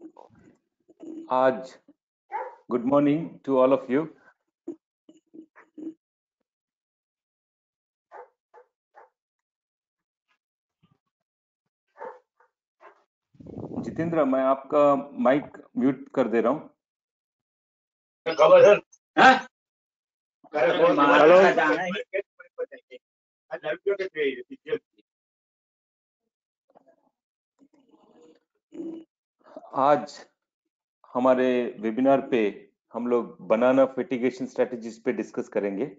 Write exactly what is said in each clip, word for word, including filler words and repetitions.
आज good morning to all of you. Jitendra, मैं आपका माइक म्यूट कर दे रहा हूँ। आज हमारे वेबिनार पे हम लोग बनाना फर्टिगेशन स्ट्रेटजीज पे डिस्कस करेंगे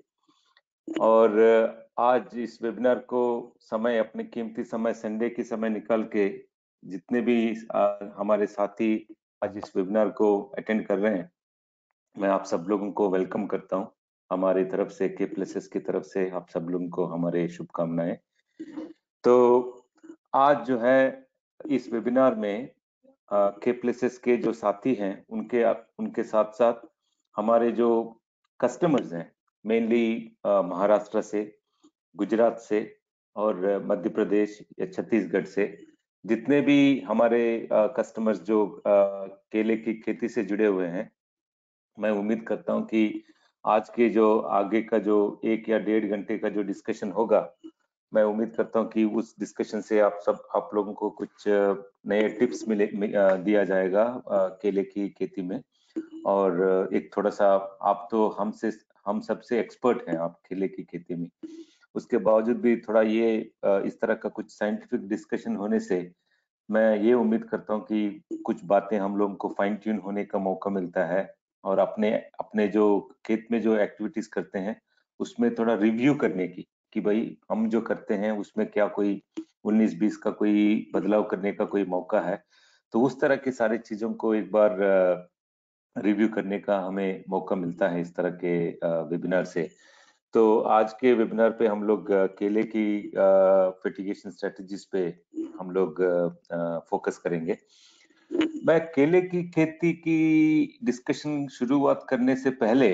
और आज इस वेबिनार को समय अपने कीमती समय संडे की समय निकाल के जितने भी आ, हमारे साथी आज इस वेबिनार को अटेंड कर रहे हैं, मैं आप सब लोगों को वेलकम करता हूं। हमारी तरफ से, के प्लेसेस की तरफ से आप सब लोगों को हमारे शुभकामनाएं। तो आज जो है इस वेबिनार में के प्लेसेस के जो साथी हैं उनके उनके साथ साथ हमारे जो कस्टमर्स हैं, मेनली महाराष्ट्र से, गुजरात से और मध्य प्रदेश या छत्तीसगढ़ से, जितने भी हमारे कस्टमर्स जो आ, केले की खेती से जुड़े हुए हैं, मैं उम्मीद करता हूं कि आज के जो आगे का जो एक या डेढ़ घंटे का जो डिस्कशन होगा, मैं उम्मीद करता हूं कि उस डिस्कशन से आप सब आप लोगों को कुछ नए टिप्स मिले दिया जाएगा केले की खेती में। और एक थोड़ा सा, आप तो हमसे हम सबसे एक्सपर्ट हैं आप केले की खेती में, उसके बावजूद भी थोड़ा ये इस तरह का कुछ साइंटिफिक डिस्कशन होने से मैं ये उम्मीद करता हूं कि कुछ बातें हम लोगों को फाइन ट्यून होने का मौका मिलता है और अपने अपने जो खेत में जो एक्टिविटीज करते हैं उसमें थोड़ा रिव्यू करने की, कि भाई हम जो करते हैं उसमें क्या कोई उन्नीस बीस का कोई बदलाव करने का कोई मौका है। तो उस तरह की सारी चीजों को एक बार रिव्यू करने का हमें मौका मिलता है इस तरह के वेबिनार से। तो आज के वेबिनार पे हम लोग केले की फर्टिगेशन स्ट्रेटजीज पे हम लोग फोकस करेंगे। मैं केले की खेती की डिस्कशन शुरुआत करने से पहले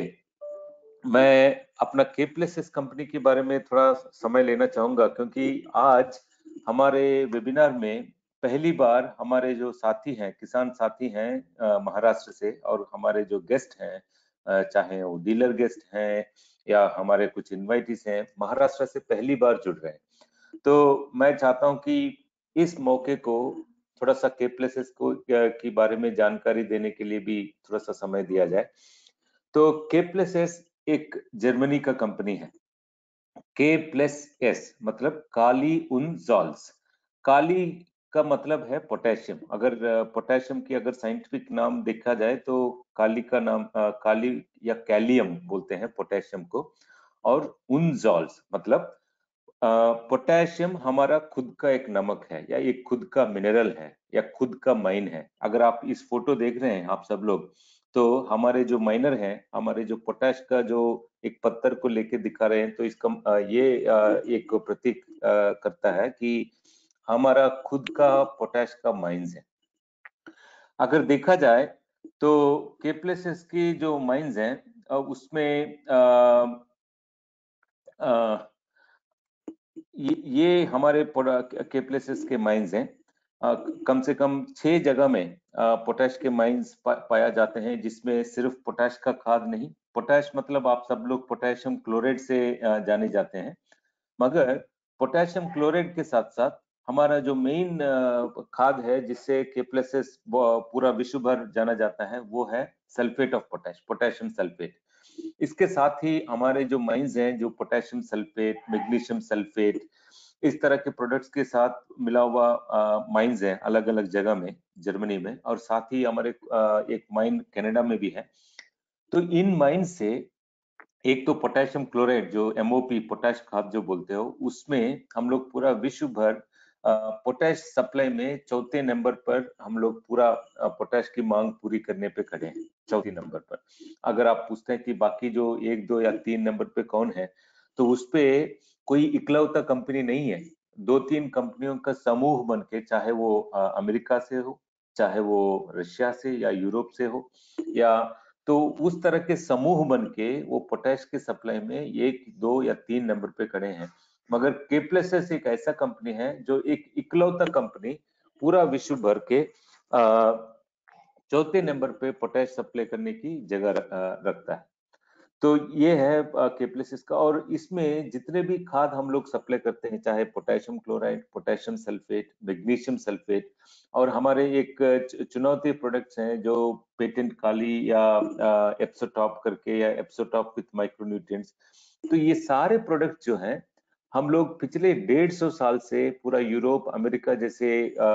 मैं अपना के प्लेसेस कंपनी के बारे में थोड़ा समय लेना चाहूंगा, क्योंकि आज हमारे वेबिनार में पहली बार हमारे जो साथी हैं, किसान साथी हैं महाराष्ट्र से, और हमारे जो गेस्ट हैं, चाहे वो डीलर गेस्ट हैं या हमारे कुछ इनवाइटीज हैं, महाराष्ट्र से पहली बार जुड़ रहे हैं। तो मैं चाहता हूं कि इस मौके को थोड़ा सा के प्लेसेस को के बारे में जानकारी देने के लिए भी थोड़ा सा समय दिया जाए। तो के प्लेसेस एक जर्मनी का कंपनी है। के प्लस एस मतलब काली उन जॉल्स। काली का मतलब है पोटेशियम। अगर पोटेशियम की अगर साइंटिफिक नाम देखा जाए तो काली का नाम काली या कैलियम बोलते हैं पोटेशियम को, और उन जॉल्स मतलब पोटेशियम हमारा खुद का एक नमक है या एक खुद का मिनरल है या खुद का माइन है। अगर आप इस फोटो देख रहे हैं आप सब लोग, तो हमारे जो माइनर हैं, हमारे जो पोटैश का जो एक पत्थर को लेके दिखा रहे हैं, तो इसका ये एक प्रतीक करता है कि हमारा खुद का पोटैश का माइंस है। अगर देखा जाए तो के प्लेसेस की जो माइंस हैं उसमें आ, आ, ये, ये हमारे के प्लेसेस के माइंस हैं। आ, कम से कम छह जगह में पोटैश के माइंस पा, पाया जाते हैं, जिसमें सिर्फ पोटैश का खाद नहीं, पोटैश मतलब आप सब लोग पोटेशियम क्लोराइड से जाने जाते हैं, मगर पोटेशियम क्लोराइड के साथ साथ हमारा जो मेन खाद है जिससे के प्लेसेस पूरा विश्व भर जाना जाता है, वो है sulphate of potash, potassium sulphate. इसके साथ ही हमारे जो माइंस हैं, जो पोटेशियम सल्फेट, मैग्नीशियम सल्फेट, इस तरह के प्रोडक्ट्स के साथ मिला हुआ माइंस हैं अलग अलग जगह में जर्मनी में, और साथ ही हमारे आ, एक माइन कनाडा में भी है। तो इन माइंस से एक तो पोटेशियम क्लोराइड जो एमओपी पोटैश खाद जो बोलते हो, उसमें हम लोग पूरा विश्व भर पोटैश सप्लाई में चौथे नंबर पर हम लोग पूरा पोटैश की मांग पूरी करने पे खड़े हैं, चौथे नंबर पर। अगर आप पूछते हैं कि बाकी जो एक दो या तीन नंबर पे कौन है, तो उस पे कोई इकलौता कंपनी नहीं है, दो तीन कंपनियों का समूह बन के, चाहे वो अमेरिका से हो, चाहे वो रशिया से या यूरोप से हो, या तो उस तरह के समूह बन के वो पोटैश के सप्लाई में एक दो या तीन नंबर पे खड़े हैं। मगर के प्लेसेस एक ऐसा कंपनी है जो एक इकलौता कंपनी पूरा विश्व भर के चौथे नंबर पे पोटैश सप्लाई करने की जगह रखता है। तो ये है के प्लस का। और इसमें जितने भी खाद हम लोग सप्लाई करते हैं, चाहे potassium chloride, potassium sulphate, magnesium sulphate, और हमारे एक चुनौती प्रोडक्ट्स हैं जो पेटेंट काली या एप्सोटॉप करके या एप्सोटॉप विथ माइक्रोन्यूट्रिएंट्स, तो ये सारे प्रोडक्ट जो हैं हम लोग पिछले डेढ़ सौ साल से पूरा यूरोप, अमेरिका जैसे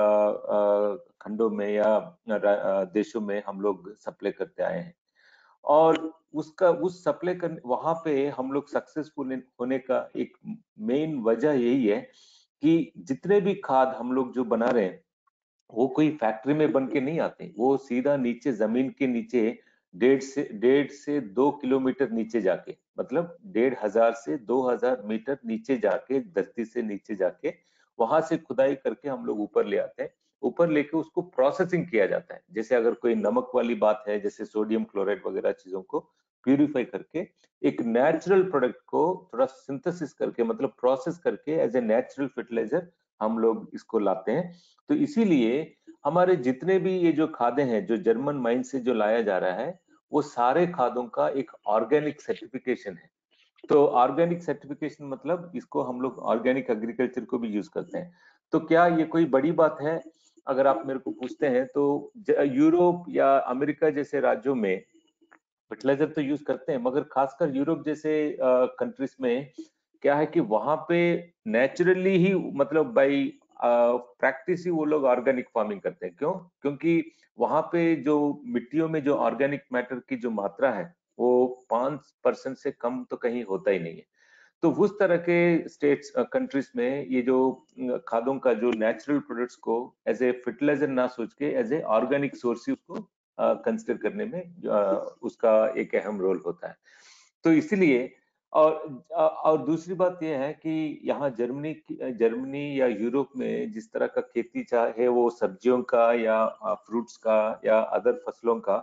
खंडों में या देशों में हम लोग सप्लाई करते आए हैं। और उसका उस सप्लाई करने वहां पे हम लोग सक्सेसफुल होने का एक मेन वजह यही है कि जितने भी खाद हम लोग जो बना रहे हैं वो कोई फैक्ट्री में बन के नहीं आते, वो सीधा नीचे जमीन के नीचे डेढ़ से डेढ़ से दो किलोमीटर नीचे जाके, मतलब डेढ़ हजार से दो हजार मीटर नीचे जाके, धरती से नीचे जाके वहां से खुदाई करके हम लोग ऊपर ले आते हैं। ऊपर लेके उसको प्रोसेसिंग किया जाता है। जैसे अगर कोई नमक वाली बात है, जैसे सोडियम क्लोराइड वगैरह चीजों को प्यूरिफाई करके एक नेचुरल प्रोडक्ट को थोड़ा सिंथेसिस करके, मतलब प्रोसेस करके एज ए नेचुरल फर्टिलाइजर हम लोग इसको लाते हैं। तो इसीलिए हमारे जितने भी ये जो खादें हैं जो जर्मन माइन से जो लाया जा रहा है, वो सारे खादों का एक ऑर्गेनिक सर्टिफिकेशन है। तो ऑर्गेनिक सर्टिफिकेशन मतलब इसको हम लोग ऑर्गेनिक एग्रीकल्चर को भी यूज करते हैं। तो क्या ये कोई बड़ी बात है? अगर आप मेरे को पूछते हैं तो यूरोप या अमेरिका जैसे राज्यों में फर्टिलाइजर तो यूज करते हैं, मगर खासकर यूरोप जैसे कंट्रीज में क्या है कि वहां पे नेचुरली ही, मतलब बाई प्रैक्टिस ही वो लोग ऑर्गेनिक फार्मिंग करते हैं। क्यों? क्योंकि वहां पे जो मिट्टियों में जो ऑर्गेनिक मैटर की जो मात्रा है वो पांच परसेंट से कम तो कहीं होता ही नहीं है। तो उस तरह के स्टेट्स कंट्रीज में ये जो खादों का जो नेचुरल प्रोडक्ट्स को एज ए फर्टिलाइजर ना सोच के एज ए ऑर्गेनिक सोर्स उसको कंसिडर करने में uh, उसका एक अहम रोल होता है। तो इसीलिए और और दूसरी बात यह है कि यहाँ जर्मनी जर्मनी या यूरोप में जिस तरह का खेती चाहे वो सब्जियों का या फ्रूट्स का या अदर फसलों का,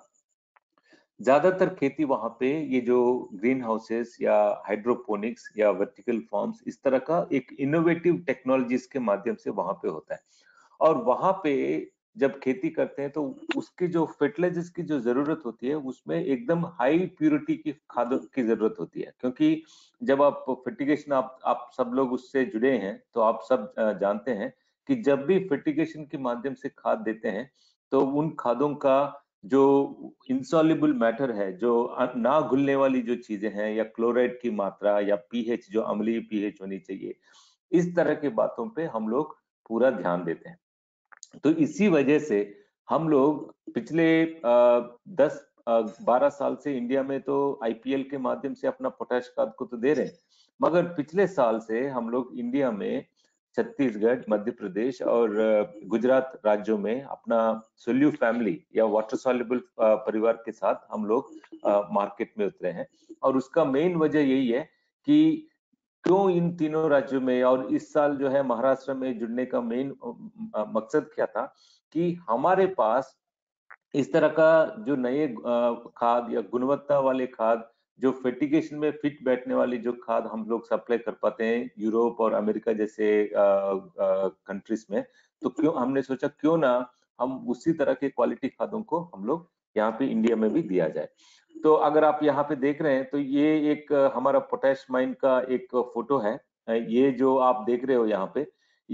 ज्यादातर खेती वहां पे ये जो ग्रीन हाउसेस या हाइड्रोपोनिक्स या वर्टिकल फॉर्म्स, इस तरह का एक इनोवेटिव टेक्नोलॉजीज के माध्यम से वहां पे होता है। और वहां पे जब खेती करते हैं तो उसके जो फर्टिलाइजर्स की जो जरूरत होती है उसमें एकदम हाई प्यूरिटी की खादों की जरूरत होती है। क्योंकि जब आप फर्टिगेशन, आप आप सब लोग उससे जुड़े हैं तो आप सब जानते हैं कि जब भी फर्टिगेशन के माध्यम से खाद देते हैं तो उन खादों का जो इंसॉल्युबल मैटर है, जो ना घुलने वाली जो चीजें हैं, या क्लोराइड की मात्रा या पीएच जो अम्लीय पीएच होनी चाहिए, इस तरह की बातों पे हम लोग पूरा ध्यान देते हैं। तो इसी वजह से हम लोग पिछले दस बारह साल से इंडिया में तो आईपीएल के माध्यम से अपना पोटैश खाद को तो दे रहे हैं, मगर पिछले साल से हम लोग इंडिया में छत्तीसगढ़, मध्य प्रदेश और गुजरात राज्यों में अपना सोल्यू फैमिली या वाटर सॉल्युबल परिवार के साथ हम लोग मार्केट में उतरे हैं। और उसका मेन वजह यही है कि क्यों इन तीनों राज्यों में और इस साल जो है महाराष्ट्र में जुड़ने का मेन मकसद क्या था कि हमारे पास इस तरह का जो नए खाद या गुणवत्ता वाले खाद, जो फर्टिगेशन में फिट बैठने वाली जो खाद हम लोग सप्लाई कर पाते हैं यूरोप और अमेरिका जैसे कंट्रीज में, तो क्यों हमने सोचा क्यों ना हम उसी तरह के क्वालिटी खादों को हम लोग यहाँ पे इंडिया में भी दिया जाए। तो अगर आप यहाँ पे देख रहे हैं तो ये एक हमारा पोटैश माइन का एक फोटो है। ये जो आप देख रहे हो यहाँ पे,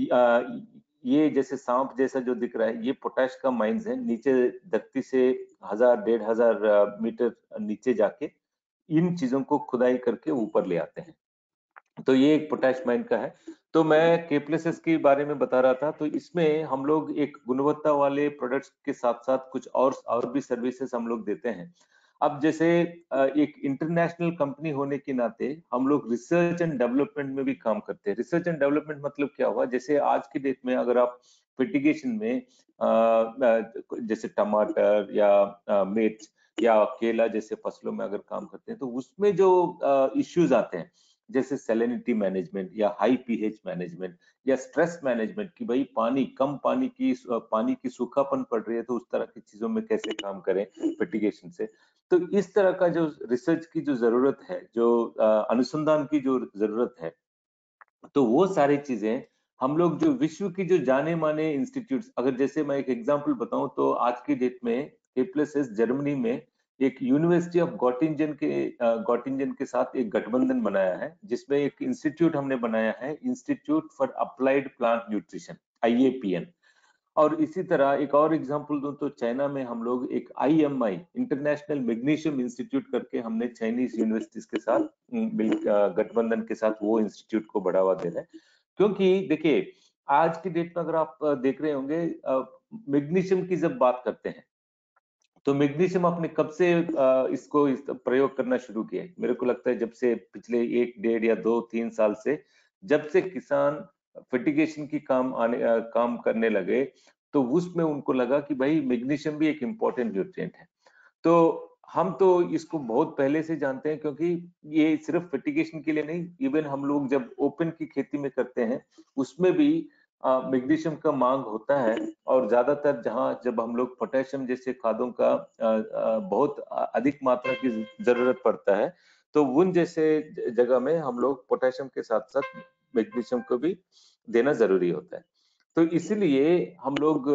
ये जैसे सांप जैसा जो दिख रहा है, ये पोटैश का माइंस है। नीचे धरती से हजार डेढ़ हजार मीटर नीचे जाके इन चीजों को खुदाई करके ऊपर ले आते हैं। तो ये एक पोटैश माइन का है। तो मैं के प्लस एस के बारे में बता रहा था। तो इसमें हम लोग एक गुणवत्ता वाले प्रोडक्ट्स के साथ साथ कुछ और और भी सर्विसेज हम लोग देते हैं। अब जैसे एक इंटरनेशनल कंपनी होने के नाते हम लोग रिसर्च एंड डेवलपमेंट में भी काम करते हैं। रिसर्च एंड डेवलपमेंट मतलब क्या हुआ, जैसे आज की डेट में अगर आप फर्टिगेशन में जैसे टमाटर या मिर्च या केला जैसे फसलों में अगर काम करते हैं तो उसमें जो इश्यूज आते हैं, जैसे सैलिनिटी मैनेजमेंट या हाई पीएच मैनेजमेंट या स्ट्रेस मैनेजमेंट, कि भाई पानी कम पानी की पानी की सूखापन पड़ रही है तो उस तरह की चीजों में कैसे काम करें फर्टिगेशन से। तो इस तरह का जो रिसर्च की जो जरूरत है, जो अनुसंधान की जो जरूरत है, तो वो सारी चीजें हम लोग जो विश्व की जो जाने माने इंस्टीट्यूट्स, अगर जैसे मैं एक एग्जांपल बताऊं तो आज की डेट में के प्लस एस जर्मनी में एक यूनिवर्सिटी ऑफ गॉटिंजन के गॉटिंजन के साथ एक गठबंधन बनाया है, जिसमें एक इंस्टीट्यूट हमने बनाया है, institute for applied plant nutrition, I A P N. और इसी तरह एक और एग्जांपल दूं तो चाइना में हम लोग एक I M I, international magnesium institute करके हमने चाइनीज यूनिवर्सिटीज के साथ गठबंधन के साथ वो इंस्टीट्यूट को बढ़ावा दे रहे हैं। क्योंकि देखिए आज की डेट में अगर आप देख रहे होंगे, मैग्नीशियम की जब बात करते हैं तो मैग्नीशियम आपने कब से इसको इस प्रयोग करना शुरू किया? मेरे को लगता है जब से पिछले एक डेढ़ या दो तीन साल से, जब से किसान फर्टिगेशन की काम आने काम करने लगे, तो उसमें उनको लगा कि भाई मैग्नीशियम भी एक इम्पोर्टेंट न्यूट्रिएंट है। तो हम तो इसको बहुत पहले से जानते हैं, क्योंकि ये सिर्फ फर्टिगेशन के लिए नहीं, इवन हम लोग जब ओपन की खेती में करते हैं उसमें भी मैग्नीशियम का मांग होता है। और ज्यादातर जहां जब हम लोग पोटेशियम जैसे खादों का आ, आ, बहुत अधिक मात्रा की जरूरत पड़ता है, तो उन जैसे जगह में हम लोग पोटेशियम के साथ साथ मैग्नीशियम को भी देना जरूरी होता है। तो इसलिए हम लोग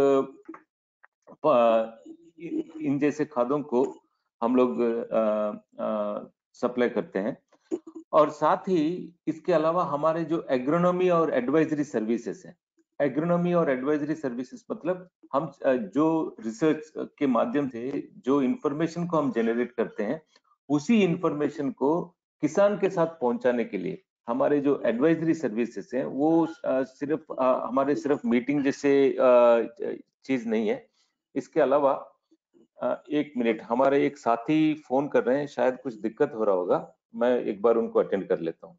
इन जैसे खादों को हम लोग सप्लाई करते हैं। और साथ ही इसके अलावा हमारे जो एग्रोनॉमी और एडवाइजरी सर्विसेज है, एग्रोनॉमी और एडवाइजरी सर्विसेज मतलब हम जो रिसर्च के माध्यम से जो इंफॉर्मेशन को हम जनरेट करते हैं, उसी इंफॉर्मेशन को किसान के साथ पहुंचाने के लिए हमारे जो एडवाइजरी सर्विसेज हैं वो सिर्फ हमारे सिर्फ मीटिंग जैसे चीज नहीं है। इसके अलावा एक मिनट, हमारे एक साथी फोन कर रहे हैं, शायद कुछ दिक्कत हो रहा होगा, मैं एक बार उनको अटेंड कर लेता हूँ।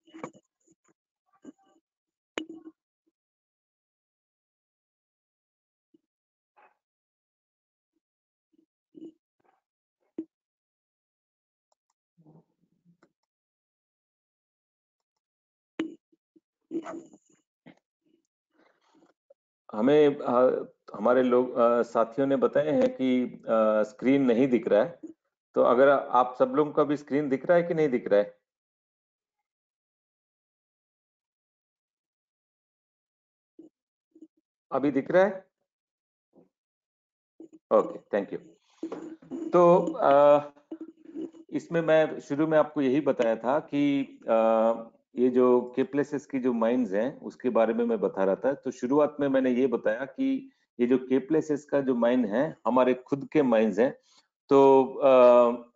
हमें आ, हमारे लोग आ, साथियों ने बताए हैं कि आ, स्क्रीन नहीं दिख रहा है। तो अगर आप सब लोगों का भी स्क्रीन दिख रहा है कि नहीं दिख रहा है? अभी दिख रहा है? Okay, thank you. तो आ, इसमें मैं शुरू में आपको यही बताया था कि आ, ये जो के प्लेसेस की जो माइंस हैं उसके बारे में मैं बता रहा था। तो शुरुआत में मैंने ये बताया कि ये जो के प्लेसेस का जो माइन है हमारे खुद के माइंस हैं। तो आ,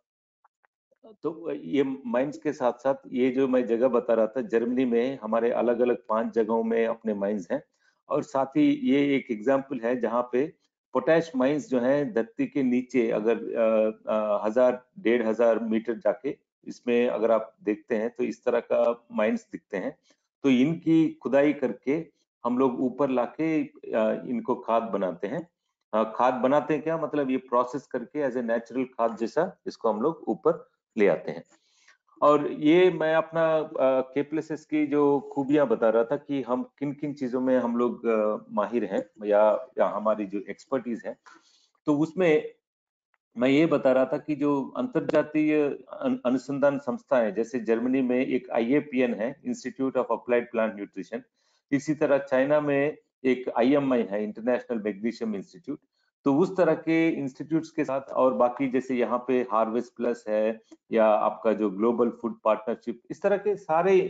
तो ये माइंस के साथ साथ ये जो मैं जगह बता रहा था, जर्मनी में हमारे अलग अलग पांच जगहों में अपने माइंस हैं। और साथ ही ये एक एग्जाम्पल है जहाँ पे पोटैश माइंस जो है धरती के नीचे अगर आ, आ, हजार डेढ़ हजार मीटर जाके इसमें अगर आप देखते हैं तो इस तरह का माइंस दिखते हैं। तो इनकी खुदाई करके हम लोग ऊपर लाके इनको खाद बनाते हैं। खाद बनाते हैं क्या मतलब, ये प्रोसेस करके एज ए नेचुरल खाद जैसा इसको हम लोग ऊपर ले आते हैं। और ये मैं अपना के प्लेसेस की जो खूबियां बता रहा था कि हम किन किन चीजों में हम लोग माहिर हैं या, या हमारी जो एक्सपर्टीज है। तो उसमें मैं ये बता रहा था कि जो अंतरजातीय अनुसंधान संस्था है, जैसे जर्मनी में एक आई ए पी एन है, institute of applied plant nutrition. इसी तरह चाइना में एक आई एम आई है, इंटरनेशनल मैग्नीशियम इंस्टीट्यूट। तो उस तरह के इंस्टीट्यूट्स के साथ और बाकी जैसे यहाँ पे हार्वेस्ट प्लस है या आपका जो ग्लोबल फूड पार्टनरशिप, इस तरह के सारे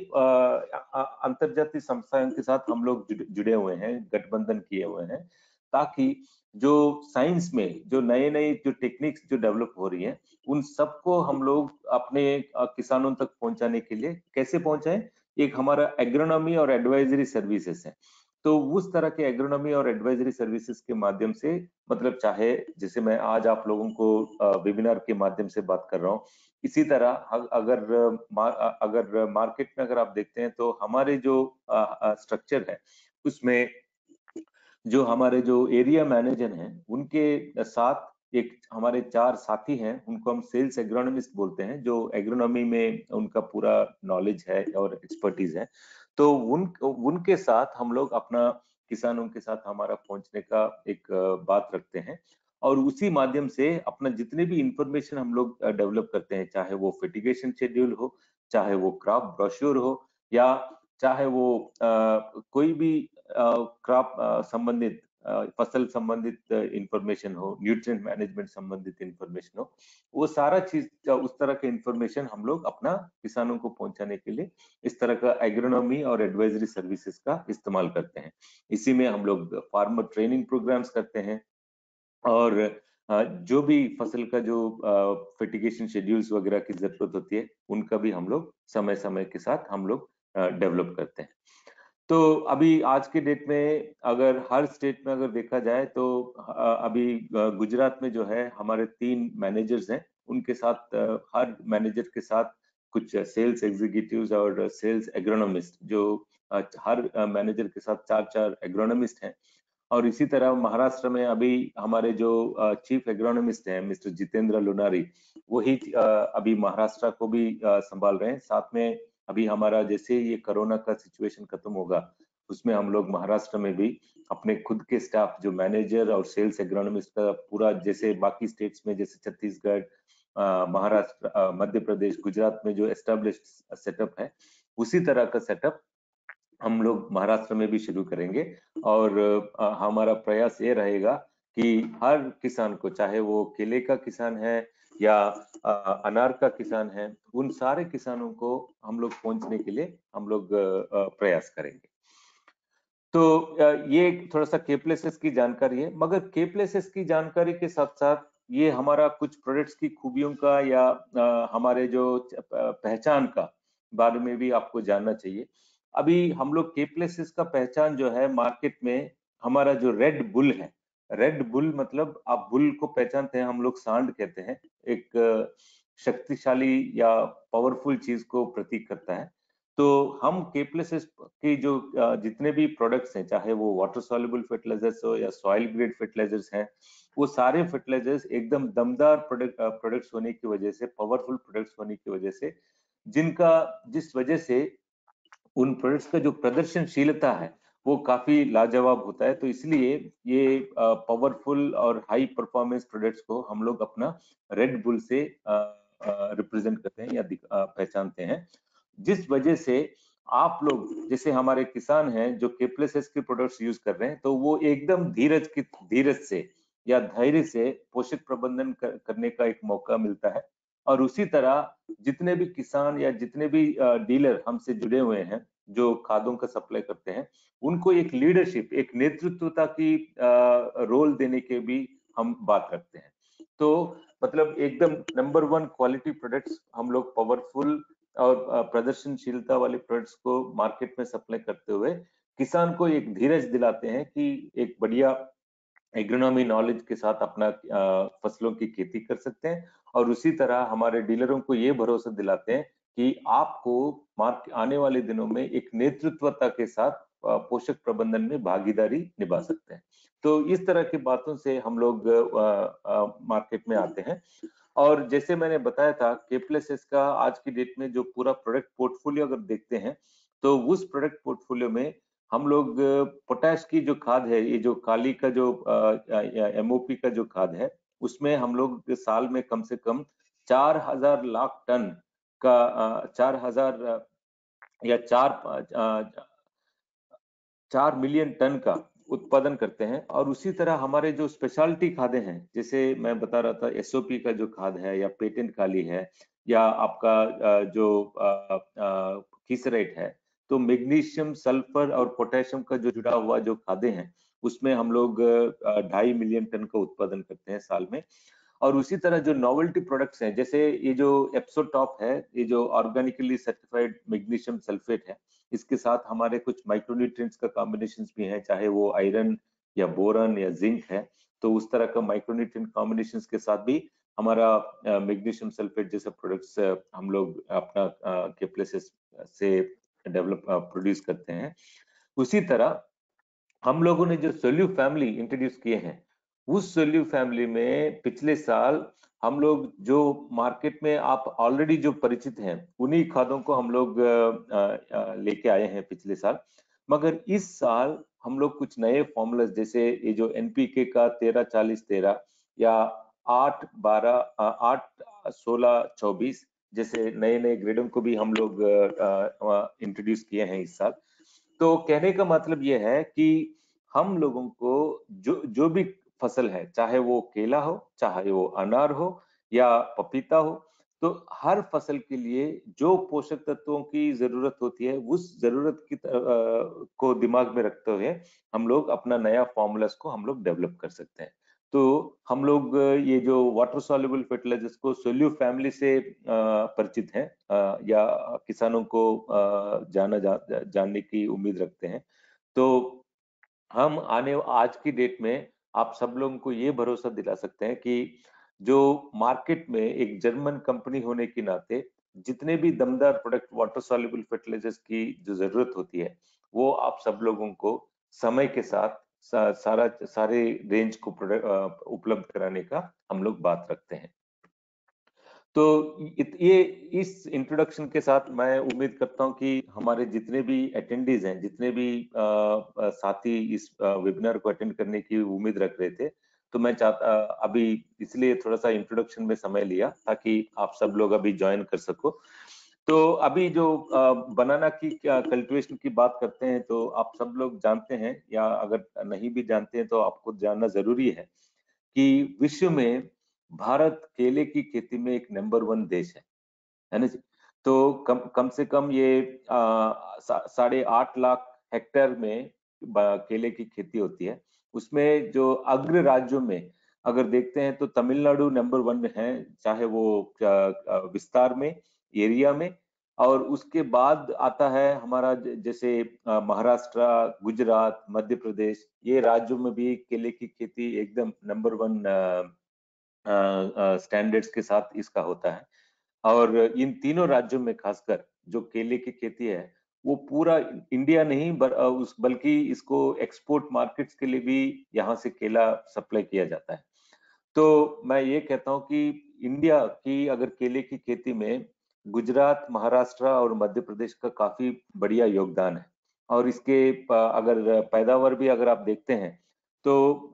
अंतरजातीय संस्थाओं के साथ हम लोग जुड़े हुए हैं, गठबंधन किए हुए हैं, ताकि जो साइंस में जो नए नए जो टेक्निक्स जो डेवलप हो रही हैं उन सबको हम लोग अपने किसानों तक पहुंचाने के लिए कैसे पहुंचाएं। एक हमारा एग्रोनॉमी और एडवाइजरी सर्विसेज है। तो उस तरह के एग्रोनॉमी और एडवाइजरी सर्विसेज के माध्यम से, मतलब चाहे जैसे मैं आज आप लोगों को वेबिनार के माध्यम से बात कर रहा हूँ, इसी तरह अगर अगर मार्केट में अगर आप देखते हैं तो हमारे जो स्ट्रक्चर है उसमें जो हमारे जो एरिया मैनेजर हैं उनके साथ एक हमारे चार साथी हैं, उनको हम सेल्स एग्रोनॉमिस्ट बोलते हैं, जो एग्रोनॉमी में उनका पूरा नॉलेज है और एक्सपर्टीज है। तो उन उनके साथ हम लोग अपना किसानों के साथ हमारा पहुंचने का एक बात रखते हैं। और उसी माध्यम से अपना जितने भी इंफॉर्मेशन हम लोग डेवलप करते हैं, चाहे वो फर्टिगेशन शेड्यूल हो, चाहे वो क्रॉप ब्रोश्योर हो, या चाहे वो आ, कोई भी क्रॉप संबंधित फसल संबंधित इंफॉर्मेशन हो, न्यूट्रिएंट मैनेजमेंट संबंधित इंफॉर्मेशन हो, वो सारा चीज उस तरह के इंफॉर्मेशन हम लोग अपना किसानों को पहुंचाने के लिए इस तरह का एग्रोनॉमी और एडवाइजरी सर्विसेज का इस्तेमाल करते हैं। इसी में हम लोग फार्मर ट्रेनिंग प्रोग्राम्स करते हैं और जो भी फसल का जो फर्टिगेशन शेड्यूल्स वगैरह की जरूरत होती है उनका भी हम लोग समय समय के साथ हम लोग डेवलप करते हैं। तो अभी आज के डेट में अगर हर स्टेट में अगर देखा जाए तो अभी गुजरात में जो है हमारे तीन मैनेजर्स हैं, उनके साथ हर मैनेजर के साथ कुछ सेल्स एग्जीक्यूटिव्स और सेल्स एग्रोनॉमिस्ट, जो हर मैनेजर के साथ चार चार एग्रोनॉमिस्ट हैं। और इसी तरह महाराष्ट्र में अभी हमारे जो चीफ एग्रोनॉमिस्ट हैं मिस्टर जितेंद्र लोनारी, वही अभी महाराष्ट्र को भी संभाल रहे हैं। साथ में अभी हमारा जैसे ये कोरोना का सिचुएशन खत्म होगा उसमें हम लोग महाराष्ट्र में भी अपने खुद के स्टाफ जो मैनेजर और सेल्स एग्रोनॉमिस्ट का पूरा, जैसे बाकी स्टेट्स में जैसे छत्तीसगढ़, महाराष्ट्र, मध्य प्रदेश, गुजरात में जो एस्टेब्लिश्ड सेटअप है, उसी तरह का सेटअप हम लोग महाराष्ट्र में भी शुरू करेंगे। और आ, हमारा प्रयास ये रहेगा कि हर किसान को, चाहे वो केले का किसान है या आ, अनार का किसान है, उन सारे किसानों को हम लोग पहुंचने के लिए हम लोग आ, प्रयास करेंगे। तो आ, ये थोड़ा सा के प्लेसेस की जानकारी है, मगर के प्लेसेस की जानकारी के साथ साथ ये हमारा कुछ प्रोडक्ट्स की खूबियों का या आ, हमारे जो पहचान का बारे में भी आपको जानना चाहिए। अभी हम लोग के प्लेसेस का पहचान जो है मार्केट में, हमारा जो रेड बुल है, रेड बुल मतलब आप बुल को पहचानते हैं, हम लोग सांड कहते हैं, एक शक्तिशाली या पावरफुल चीज को प्रतीक करता है। तो हम के प्लेसेस की जो जितने भी प्रोडक्ट्स हैं, चाहे वो वाटर सॉल्युबल फर्टिलाइजर्स हो या सॉइल ग्रेड फर्टिलाइजर्स हैं, वो सारे फर्टिलाइजर्स एकदम दमदार प्रोडक्ट प्रोडक्ट्स होने की वजह से, पावरफुल प्रोडक्ट्स होने की वजह से, जिनका जिस वजह से उन प्रोडक्ट्स का जो प्रदर्शनशीलता है वो काफी लाजवाब होता है। तो इसलिए ये पावरफुल और हाई परफॉर्मेंस प्रोडक्ट्स को हम लोग अपना रेड बुल से रिप्रेजेंट करते हैं या पहचानते हैं, जिस वजह से आप लोग जैसे हमारे किसान हैं जो के प्लेसेस के प्रोडक्ट्स यूज कर रहे हैं, तो वो एकदम धीरज की धीरज से या धैर्य से पोषक प्रबंधन कर, करने का एक मौका मिलता है। और उसी तरह जितने भी किसान या जितने भी डीलर हमसे जुड़े हुए हैं जो खादों का सप्लाई करते हैं, उनको एक लीडरशिप, एक नेतृत्वता की रोल देने के भी हम बात रखते हैं। तो मतलब एकदम नंबर वन क्वालिटी प्रोडक्ट्स हम लोग पावरफुल और प्रदर्शनशीलता वाले प्रोडक्ट्स को मार्केट में सप्लाई करते हुए किसान को एक धीरज दिलाते हैं कि एक बढ़िया एग्रोनॉमी नॉलेज के साथ अपना फसलों की खेती कर सकते हैं। और उसी तरह हमारे डीलरों को ये भरोसा दिलाते हैं कि आपको मार्क आने वाले दिनों में एक नेतृत्वता के साथ पोषक प्रबंधन में भागीदारी निभा सकते हैं। तो इस तरह की बातों से हम लोग मार्केट में आते हैं। और जैसे मैंने बताया था, के प्लेसेस का आज की डेट में जो पूरा प्रोडक्ट पोर्टफोलियो अगर देखते हैं, तो उस प्रोडक्ट पोर्टफोलियो में हम लोग पोटैश की जो खाद है, ये जो काली का जो एमओपी का जो खाद है, उसमें हम लोग साल में कम से कम चार हजार लाख टन का चार हजार या चार चार मिलियन टन का उत्पादन करते हैं। और उसी तरह हमारे जो स्पेशलिटी खादें हैं, जैसे मैं बता रहा था एसओपी का जो खाद है या पेटेंट काली है या आपका जो कीसरेट है, तो मैग्नीशियम, सल्फर और पोटेशियम का जो जुड़ा हुआ जो खादें हैं, उसमें हम लोग ढाई मिलियन टन का उत्पादन करते हैं साल में। और उसी तरह जो नोवेल्टी प्रोडक्ट्स हैं, जैसे ये जो एप्सोटॉप है, ये जो ऑर्गेनिकली सर्टिफाइड मैग्नीशियम सल्फेट है, इसके साथ हमारे कुछ माइक्रोन्यूट्रिएंट्स का कॉम्बिनेशन भी है, चाहे वो आयरन या बोरन या जिंक है। तो उस तरह का माइक्रोन्यूट्रिएंट कॉम्बिनेशन के साथ भी हमारा मैग्नीशियम सल्फेट जैसा प्रोडक्ट्स हम लोग अपना के प्लेसेस से डेवलप प्रोड्यूस करते हैं। उसी तरह हम लोगों ने जो सोल्यू फैमिली इंट्रोड्यूस किए हैं, उस सोल्यू फैमिली में पिछले साल हम लोग जो मार्केट में आप ऑलरेडी जो परिचित हैं, उन्हीं खादों को हम लोग लेके आए हैं पिछले साल। मगर इस साल हम लोग कुछ नए फॉर्मूलाज, जैसे ये जो एनपीके का तेरह चालीस तेरह या आठ बारह आठ सोलह चौबीस जैसे नए नए ग्रेडों को भी हम लोग इंट्रोड्यूस किए हैं इस साल। तो कहने का मतलब ये है कि हम लोगों को जो जो भी फसल है, चाहे वो केला हो, चाहे वो अनार हो या पपीता हो, तो हर फसल के लिए जो पोषक तत्वों की जरूरत होती है, उस जरूरत की त- अ, को दिमाग में रखते हुए हम लोग अपना नया फॉर्मूलास को हम लोग डेवलप कर सकते हैं। तो हम लोग ये जो वाटर सॉल्युबल फर्टिलाइजर्स को सोल्यू फैमिली से अ, परिचित हैं, अ, या किसानों को अ, जाना जा, जानने की उम्मीद रखते हैं। तो हम आने आज की डेट में आप सब लोगों को ये भरोसा दिला सकते हैं कि जो मार्केट में एक जर्मन कंपनी होने के नाते जितने भी दमदार प्रोडक्ट वाटर सॉल्युबल फर्टिलाइजर्स की जो जरूरत होती है, वो आप सब लोगों को समय के साथ सा, सारा सारे रेंज को प्रोडक्ट अ, उपलब्ध कराने का हम लोग बात रखते हैं। तो इत- ये इस इंट्रोडक्शन के साथ मैं उम्मीद करता हूं कि हमारे जितने भी अटेंडीज हैं, जितने भी अ, अ, साथी इस वेबिनार को अटेंड करने की उम्मीद रख रहे थे, तो मैं चाहता अभी इसलिए थोड़ा सा इंट्रोडक्शन में समय लिया ताकि आप सब लोग अभी ज्वाइन कर सको। तो अभी जो बनाना की कल्टीवेशन की बात करते हैं, तो आप सब लोग जानते हैं या अगर नहीं भी जानते हैं तो आपको जानना जरूरी है कि विश्व में भारत केले की खेती में एक नंबर वन देश है है ना जी। तो कम कम से कम ये आ, सा, साढ़े आठ लाख हेक्टेयर में ब- केले की खेती होती है। उसमें जो अग्र राज्यों में अगर देखते हैं तो तमिलनाडु नंबर वन है, चाहे वो आ, आ, विस्तार में, एरिया में। और उसके बाद आता है हमारा ज- जैसे आ, महाराष्ट्र, गुजरात, मध्य प्रदेश, ये राज्यों में भी केले की खेती एकदम नंबर वन स्टैंडर्ड्स के साथ इसका होता है। और इन तीनों राज्यों में खासकर जो केले की खेती है, वो पूरा इंडिया नहीं बर, उस बल्कि इसको एक्सपोर्ट मार्केट्स के लिए भी यहाँ से केला सप्लाई किया जाता है। तो मैं ये कहता हूँ कि इंडिया की अगर केले की खेती में गुजरात, महाराष्ट्र और मध्य प्रदेश का काफी बढ़िया योगदान है। और इसके अगर पैदावार भी अगर आप देखते हैं तो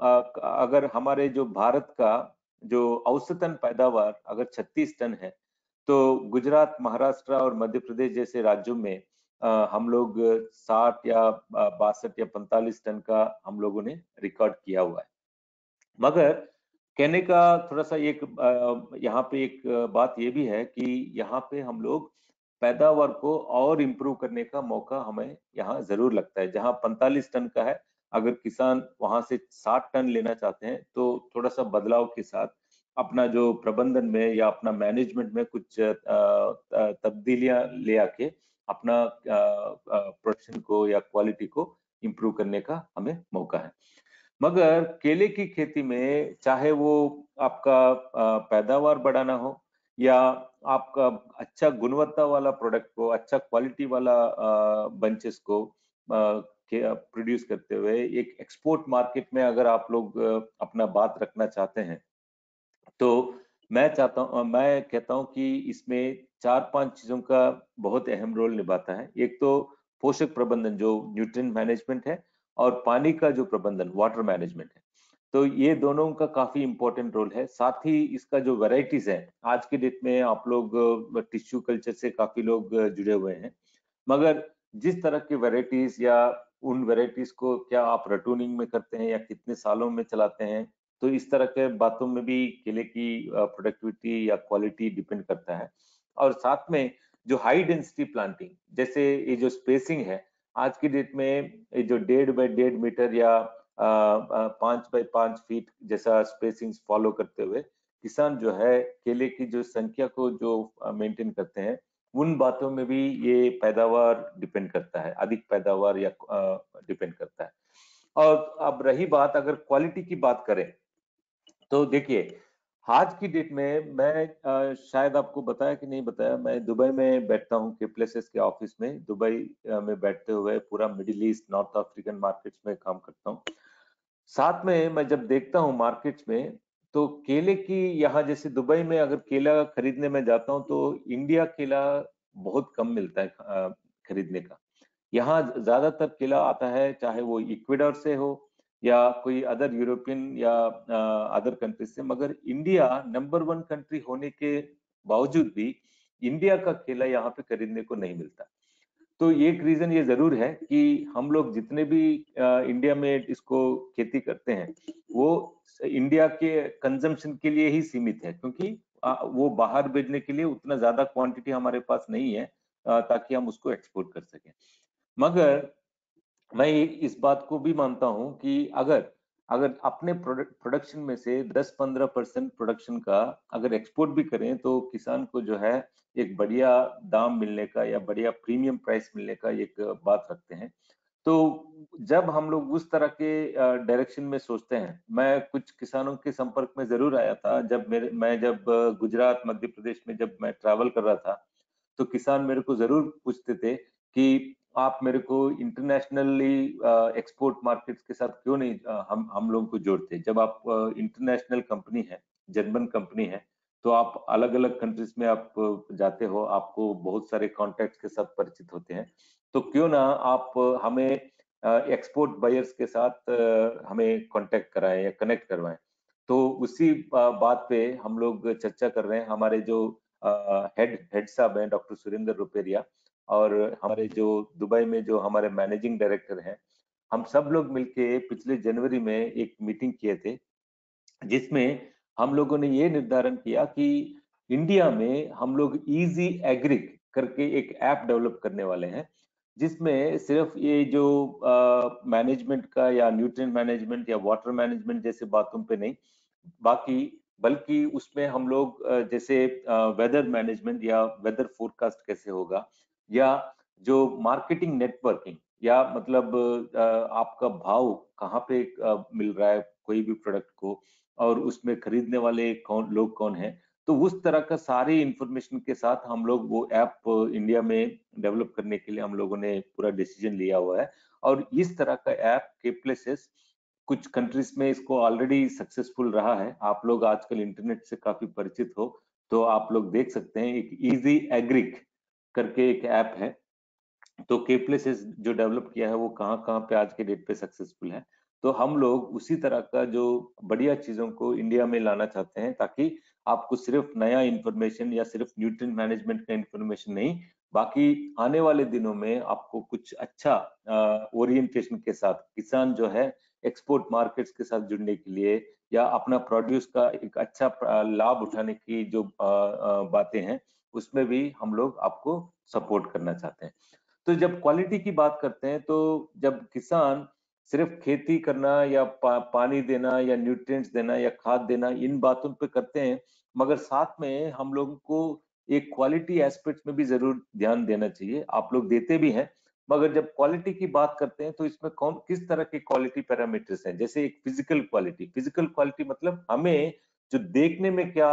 अगर हमारे जो भारत का जो औसतन पैदावार अगर छत्तीस टन है, तो गुजरात, महाराष्ट्र और मध्य प्रदेश जैसे राज्यों में आ, हम लोग साठ या बासठ या पैंतालीस टन का हम लोगों ने रिकॉर्ड किया हुआ है। मगर कहने का थोड़ा सा एक यहाँ पे एक बात ये भी है कि यहाँ पे हम लोग पैदावार को और इम्प्रूव करने का मौका हमें यहाँ जरूर लगता है। जहाँ पैंतालीस टन का है, अगर किसान वहां से साठ टन लेना चाहते हैं तो थोड़ा सा बदलाव के साथ अपना जो प्रबंधन में या अपना मैनेजमेंट में कुछ तब्दीलियां ले आके अपना प्रोडक्शन को या क्वालिटी को इम्प्रूव करने का हमें मौका है। मगर केले की खेती में चाहे वो आपका पैदावार बढ़ाना हो या आपका अच्छा गुणवत्ता वाला प्रोडक्ट को, अच्छा क्वालिटी वाला बंचेस को प्रोड्यूस करते हुए एक एक्सपोर्ट मार्केट में अगर आप लोग अपना बात रखना चाहते हैं, तो मैं चाहता हूं मैं कहता हूं कि इसमें चार पांच चीजों का बहुत अहम रोल निभाता है। एक तो पोषक प्रबंधन जो न्यूट्रिएंट मैनेजमेंट है, और पानी का जो प्रबंधन वाटर मैनेजमेंट है। तो ये दोनों का काफी इंपॉर्टेंट रोल है। साथ ही इसका जो वेराइटीज है, आज की डेट में आप लोग टिश्यू कल्चर से काफी लोग जुड़े हुए हैं, मगर जिस तरह की वेराइटीज या उन वेराइटीज को क्या आप रटूनिंग में करते हैं या कितने सालों में चलाते हैं, तो इस तरह के बातों में भी केले की प्रोडक्टिविटी या क्वालिटी डिपेंड करता है। और साथ में जो हाई डेंसिटी प्लांटिंग, जैसे ये जो स्पेसिंग है, आज की डेट में ये जो डेढ़ बाई डेढ़ मीटर या पांच बाई पांच फीट जैसा स्पेसिंग फॉलो करते हुए किसान जो है केले की जो संख्या को जो मेंटेन करते हैं, उन बातों में भी ये पैदावार डिपेंड करता है, अधिक पैदावार या डिपेंड करता है। और अब रही बात अगर क्वालिटी की बात करें, तो देखिए आज की डेट में मैं अ, शायद आपको बताया कि नहीं बताया, मैं दुबई में बैठता हूँ के प्लेसेस के ऑफिस में। दुबई में बैठते हुए पूरा middle east, north African markets में काम करता हूँ। साथ में मैं जब देखता हूँ मार्केट्स में, तो केले की यहाँ जैसे दुबई में अगर केला खरीदने में जाता हूँ तो इंडिया केला बहुत कम मिलता है अ, खरीदने का। यहाँ ज्यादातर केला आता है चाहे वो इक्वेडर से हो या कोई अदर यूरोपियन या अदर कंट्री से, मगर इंडिया नंबर वन कंट्री होने के बावजूद भी इंडिया का केला यहाँ पे खरीदने को नहीं मिलता। तो एक रीजन ये जरूर है कि हम लोग जितने भी इंडिया में इसको खेती करते हैं वो इंडिया के कंजम्पशन के लिए ही सीमित है, क्योंकि आ, वो बाहर भेजने के लिए उतना ज्यादा क्वांटिटी हमारे पास नहीं है आ, ताकि हम उसको एक्सपोर्ट कर सकें। मगर मैं इस बात को भी मानता हूं कि अगर अगर अपने प्रोडक्शन में से दस पंद्रह परसेंट प्रोडक्शन का अगर एक्सपोर्ट भी करें तो किसान को जो है एक बढ़िया दाम मिलने का या बढ़िया प्रीमियम प्राइस मिलने का एक बात रखते हैं। तो जब हम लोग उस तरह के डायरेक्शन में सोचते हैं, मैं कुछ किसानों के संपर्क में जरूर आया था जब मेरे मैं जब गुजरात मध्य प्रदेश में जब मैं ट्रैवल कर रहा था, तो किसान मेरे को जरूर पूछते थे कि आप मेरे को इंटरनेशनली एक्सपोर्ट मार्केट्स के साथ क्यों नहीं अ, हम हम लोगों को जोड़ते। जब आप इंटरनेशनल कंपनी है, जर्मन कंपनी है, तो आप अलग अलग कंट्रीज में आप जाते हो, आपको बहुत सारे कॉन्टैक्ट्स के साथ परिचित होते हैं, तो क्यों ना आप हमें एक्सपोर्ट बायर्स के साथ अ, हमें कांटेक्ट कराएं या कनेक्ट करवाएं। तो उसी अ, बात पे हम लोग चर्चा कर रहे हैं। हमारे जो हेड हेड साहब हैं डॉक्टर सुरेंद्र रुपेरिया, और हमारे जो दुबई में जो हमारे मैनेजिंग डायरेक्टर हैं, हम सब लोग मिलके पिछले जनवरी में एक मीटिंग किए थे, जिसमें हम लोगों ने ये निर्धारण किया कि इंडिया में हम लोग इजी एग्रिक करके एक ऐप डेवलप करने वाले हैं, जिसमें सिर्फ ये जो मैनेजमेंट का या न्यूट्रिएंट मैनेजमेंट या वाटर मैनेजमेंट जैसे बातों पे नहीं, बाकी बल्कि उसमें हम लोग अ, जैसे वेदर मैनेजमेंट या वेदर फोरकास्ट कैसे होगा, या जो मार्केटिंग नेटवर्किंग, या मतलब अ, आपका भाव कहाँ पे अ, मिल रहा है कोई भी प्रोडक्ट को, और उसमें खरीदने वाले कौन लोग कौन है, तो उस तरह का सारी इंफॉर्मेशन के साथ हम लोग वो ऐप इंडिया में डेवलप करने के लिए हम लोगों ने पूरा डिसीजन लिया हुआ है। और इस तरह का ऐप केप्लेसेस कुछ कंट्रीज में इसको ऑलरेडी सक्सेसफुल रहा है। आप लोग आजकल इंटरनेट से काफी परिचित हो, तो आप लोग देख सकते हैं एक इजी एग्रिक करके एक ऐप है। तो केप्लेसेस जो डेवलप किया है वो कहाँ कहाँ पे आज के डेट पे सक्सेसफुल है। तो हम लोग उसी तरह का जो बढ़िया चीजों को इंडिया में लाना चाहते हैं, ताकि आपको सिर्फ नया इंफॉर्मेशन या सिर्फ न्यूट्रिएंट मैनेजमेंट का इंफॉर्मेशन नहीं, बाकी आने वाले दिनों में आपको कुछ अच्छा ओरिएंटेशन के साथ किसान जो है एक्सपोर्ट मार्केट्स के साथ जुड़ने के लिए या अपना प्रोड्यूस का एक अच्छा लाभ उठाने की जो बातें हैं, उसमें भी हम लोग आपको सपोर्ट करना चाहते हैं। तो जब क्वालिटी की बात करते हैं, तो जब किसान सिर्फ खेती करना या पा, पानी देना या न्यूट्रिएंट्स देना या खाद देना इन बातों पे करते हैं, मगर साथ में हम लोगों को एक क्वालिटी एस्पेक्ट में भी जरूर ध्यान देना चाहिए। आप लोग देते भी हैं, मगर जब क्वालिटी की बात करते हैं तो इसमें कौन किस तरह के क्वालिटी पैरामीटर्स हैं। जैसे एक फिजिकल क्वालिटी, फिजिकल क्वालिटी मतलब हमें जो देखने में क्या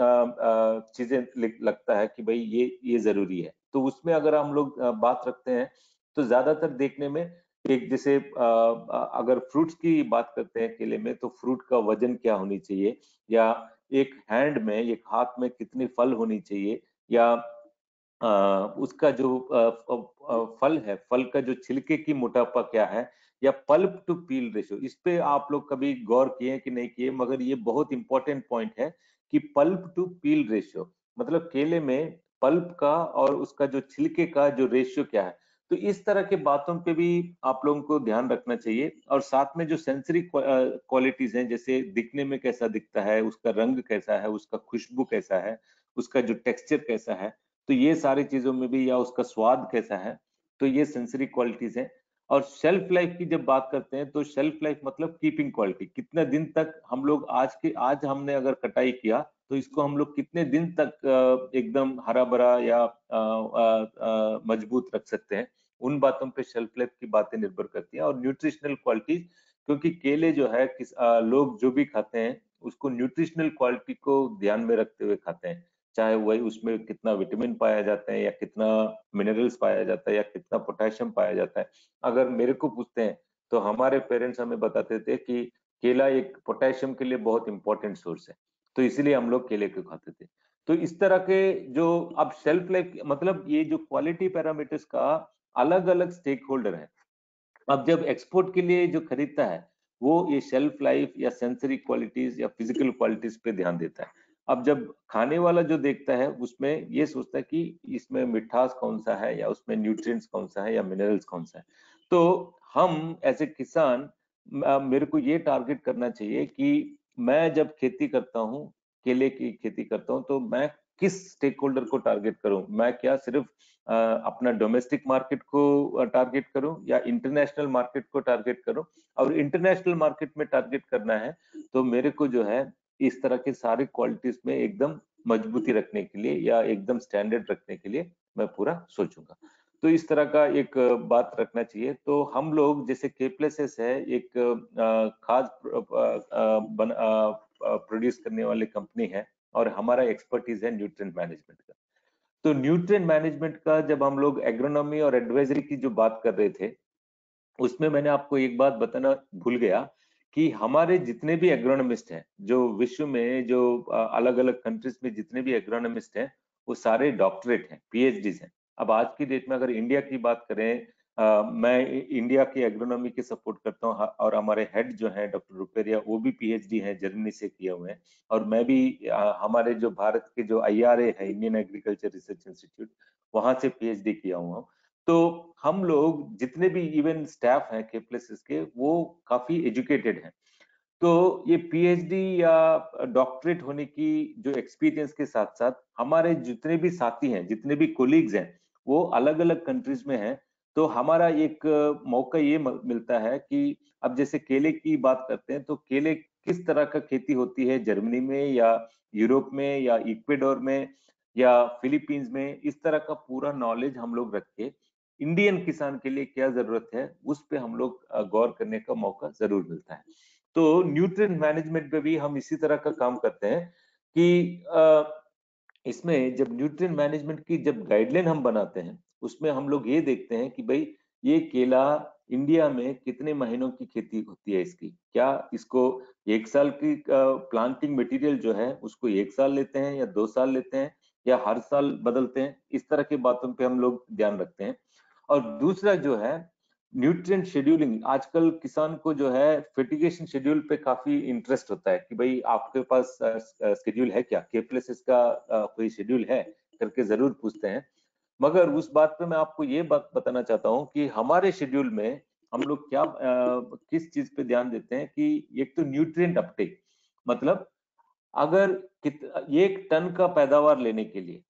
चीजें लगता है कि भाई ये ये जरूरी है, तो उसमें अगर हम लोग बात रखते हैं तो ज्यादातर देखने में एक जैसे अगर फ्रूट्स की बात करते हैं केले में, तो फ्रूट का वजन क्या होनी चाहिए, या एक हैंड में एक हाथ में कितनी फल होनी चाहिए, या आ, उसका जो आ, फल है, फल का जो छिलके की मोटापा क्या है, या पल्प टू पील रेशियो, इस पे आप लोग कभी गौर किए कि नहीं किए, मगर ये बहुत इंपॉर्टेंट पॉइंट है कि पल्प टू पील रेशियो मतलब केले में पल्प का और उसका जो छिलके का जो रेशियो क्या है। तो इस तरह के बातों पे भी आप लोगों को ध्यान रखना चाहिए। और साथ में जो सेंसरी क्वालिटीज हैं, जैसे दिखने में कैसा दिखता है, उसका रंग कैसा है, उसका खुशबू कैसा है, उसका जो टेक्सचर कैसा है, तो ये सारी चीजों में भी, या उसका स्वाद कैसा है, तो ये सेंसरी क्वालिटीज हैं। और शेल्फ लाइफ की जब बात करते हैं, तो शेल्फ लाइफ मतलब कीपिंग क्वालिटी, कितने दिन तक हम लोग आज के आज हमने अगर कटाई किया तो इसको हम लोग कितने दिन तक एकदम हरा भरा या मजबूत रख सकते हैं, उन बातों पे शेल्फ लाइफ की बातें निर्भर करती हैं। और न्यूट्रिशनल क्वालिटी, क्योंकि केले जो है किस आ, लोग जो भी खाते हैं उसको न्यूट्रिशनल क्वालिटी को ध्यान में रखते हुए खाते हैं, चाहे वही उसमें कितना विटामिन पाया जाता है, या कितना मिनरल्स पाया जाता है, या कितना पोटेशियम पाया जाता है। अगर मेरे को पूछते हैं तो हमारे पेरेंट्स हमें बताते थे कि केला एक पोटेशियम के लिए बहुत इंपॉर्टेंट सोर्स है, तो इसीलिए हम लोग केले को खाते थे। तो इस तरह के जो अब शेल्फ लाइफ मतलब ये जो क्वालिटी पैरामीटर्स का अलग अलग स्टेक होल्डर है। अब जब एक्सपोर्ट के लिए जो खरीदता है वो ये शेल्फ लाइफ या सेंसरी क्वालिटीज या फिजिकल क्वालिटीज पे ध्यान देता है। अब जब खाने वाला जो देखता है उसमें ये सोचता है कि इसमें मिठास कौन सा है या उसमें न्यूट्रिएंट्स कौन सा है या मिनरल्स कौन सा है। तो हम एज ए किसान, मेरे को ये टारगेट करना चाहिए कि मैं जब खेती करता हूँ, केले की खेती करता हूँ, तो मैं किस स्टेक होल्डर को टारगेट करूं? मैं क्या सिर्फ आ, अपना डोमेस्टिक मार्केट को टारगेट करूं या इंटरनेशनल मार्केट को टारगेट करूं? और इंटरनेशनल मार्केट में टारगेट करना है तो मेरे को जो है इस तरह के सारे क्वालिटीज में एकदम मजबूती रखने के लिए या एकदम स्टैंडर्ड रखने के लिए मैं पूरा सोचूंगा। तो इस तरह का एक बात रखना चाहिए। तो हम लोग जैसे केप्लेसेस है एक खाद प्रोड्यूस करने वाली कंपनी है और हमारा एक्सपर्टीज है न्यूट्रिएंट मैनेजमेंट का। तो न्यूट्रिएंट मैनेजमेंट का जब हम लोग एग्रोनॉमी और एडवाइजरी की जो बात कर रहे थे, उसमें मैंने आपको एक बात बताना भूल गया कि हमारे जितने भी एग्रोनॉमिस्ट हैं, जो विश्व में जो अलग अलग कंट्रीज में जितने भी एग्रोनॉमिस्ट हैं, वो सारे डॉक्टरेट हैं, पीएचडीज हैं। अब आज की डेट में अगर इंडिया की बात करें, आ, मैं इंडिया की एग्रोनॉमी की सपोर्ट करता हूँ और हमारे हेड जो हैं डॉक्टर रुपेरिया, वो भी पीएचडी हैं, जर्मनी से किए हुए हैं। और मैं भी आ, हमारे जो भारत के जो आईआरए है, इंडियन एग्रीकल्चर रिसर्च इंस्टीट्यूट, वहां से पीएचडी किया हुआ हूँ। तो हम लोग जितने भी इवन स्टाफ हैं केप्लेसेस के, वो काफी एजुकेटेड हैं। तो ये पीएचडी या डॉक्टरेट होने की जो एक्सपीरियंस के साथ साथ हमारे जितने भी साथी हैं, जितने भी कोलीग्स हैं, वो अलग अलग कंट्रीज में हैं। तो हमारा एक मौका ये मिलता है कि अब जैसे केले की बात करते हैं, तो केले किस तरह का खेती होती है जर्मनी में या यूरोप में या इक्वेडोर में या फिलीपींस में, इस तरह का पूरा नॉलेज हम लोग रख के इंडियन किसान के लिए क्या जरूरत है उस पे हम लोग गौर करने का मौका जरूर मिलता है। तो न्यूट्रिएंट मैनेजमेंट पे भी हम इसी तरह का काम करते हैं कि इसमें जब न्यूट्रिएंट मैनेजमेंट की जब गाइडलाइन हम बनाते हैं, उसमें हम लोग ये देखते हैं कि भाई ये केला इंडिया में कितने महीनों की खेती होती है इसकी, क्या इसको एक साल की प्लांटिंग मटेरियल जो है उसको एक साल लेते हैं या दो साल लेते हैं या हर साल बदलते हैं, इस तरह की बातों पे हम लोग ध्यान रखते हैं। और दूसरा जो है न्यूट्रिएंट शेड्यूलिंग, आजकल किसान को जो है फर्टिगेशन शेड्यूल पे काफी इंटरेस्ट होता है कि भाई आपके पास शेड्यूल है क्या, केप्लेसेस का कोई शेड्यूल है करके जरूर पूछते हैं। मगर उस बात पे मैं आपको ये बात बताना चाहता हूँ कि हमारे शेड्यूल में हम लोग क्या आ, किस चीज पे ध्यान देते हैं कि एक तो न्यूट्रिएंट अपटेक, मतलब अगर कित, एक टन का पैदावार लेने के लिए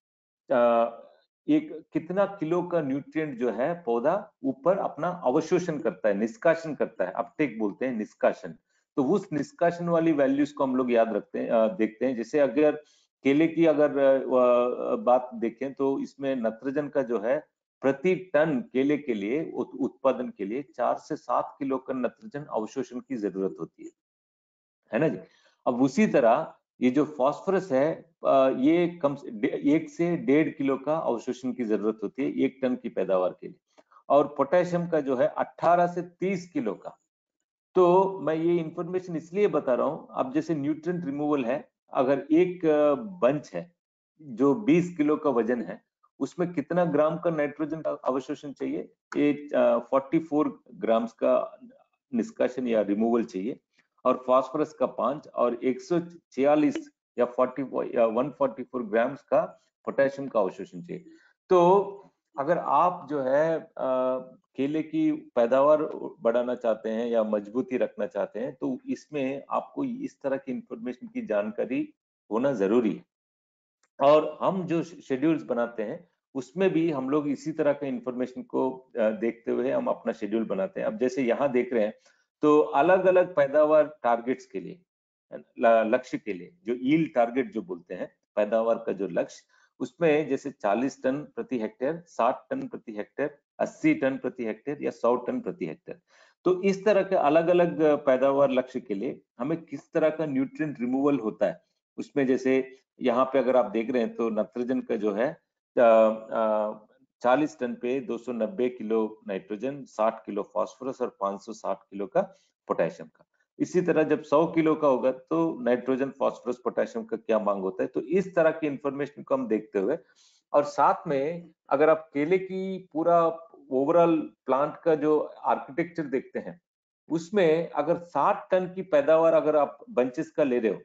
एक कितना किलो का न्यूट्रिएंट जो है पौधा ऊपर अपना अवशोषण करता है, निष्कासन करता है, अपटेक बोलते हैं निष्कासन। तो उस निष्कासन वाली वैल्यूज को हम लोग याद रखते हैं, देखते हैं। जैसे अगर केले की अगर बात देखें तो इसमें नत्रजन का जो है प्रति टन केले के लिए उत्पादन के लिए चार से सात किलो का नत्रजन अवशोषण की जरूरत होती है, है ना जी। अब उसी तरह ये जो फास्फोरस है, ये कम से एक से डेढ़ किलो का अवशोषण की जरूरत होती है एक टन की पैदावार के लिए। और पोटेशियम का जो है अठारह से तीस किलो का। तो मैं ये इंफॉर्मेशन इसलिए बता रहा हूं, अब जैसे न्यूट्रिएंट रिमूवल है, अगर एक बंच है जो बीस किलो का वजन है, उसमें कितना ग्राम का नाइट्रोजन का अवशोषण चाहिए? ये चौवालीस ग्राम्स का निष्कासन या रिमूवल चाहिए। और फास्फोरस का पांच और एक सौ छियालीस या चालीस या एक सौ चौवालीस ग्राम्स का पोटेशियम का अवशोषण चाहिए। तो अगर आप जो है आ, केले की पैदावार बढ़ाना चाहते हैं या मजबूती रखना चाहते हैं, तो इसमें आपको इस तरह की इंफॉर्मेशन की जानकारी होना जरूरी है। और हम जो शेड्यूल्स बनाते हैं उसमें भी हम लोग इसी तरह के इंफॉर्मेशन को देखते हुए हम अपना शेड्यूल बनाते हैं। अब जैसे यहाँ देख रहे हैं तो अलग अलग पैदावार टारगेट्स के लिए, लक्ष्य के लिए, जो यील्ड टारगेट जो बोलते हैं, पैदावार का जो लक्ष्य, उसमें जैसे चालीस टन प्रति हेक्टेयर, साठ टन प्रति हेक्टेयर, अस्सी टन प्रति हेक्टेयर या सौ टन प्रति हेक्टेयर। तो इस तरह के अलग अलग पैदावार लक्ष्य के लिए हमें किस तरह का न्यूट्रिएंट रिमूवल होता है, उसमें जैसे यहाँ पे अगर आप देख रहे हैं तो नाइट्रोजन का जो है चालीस टन पे दो सौ नब्बे किलो नाइट्रोजन, साठ किलो फास्फोरस और पाँच सौ साठ किलो का पोटेशियम का। इसी तरह जब सौ किलो का होगा तो नाइट्रोजन, फास्फोरस, पोटेशियम का क्या मांग होता है। तो इस तरह की इंफॉर्मेशन को हम देखते हुए, और साथ में अगर आप केले की पूरा ओवरऑल प्लांट का जो आर्किटेक्चर देखते हैं, उसमें अगर साठ टन की पैदावार अगर आप बंचेस का ले रहे हो,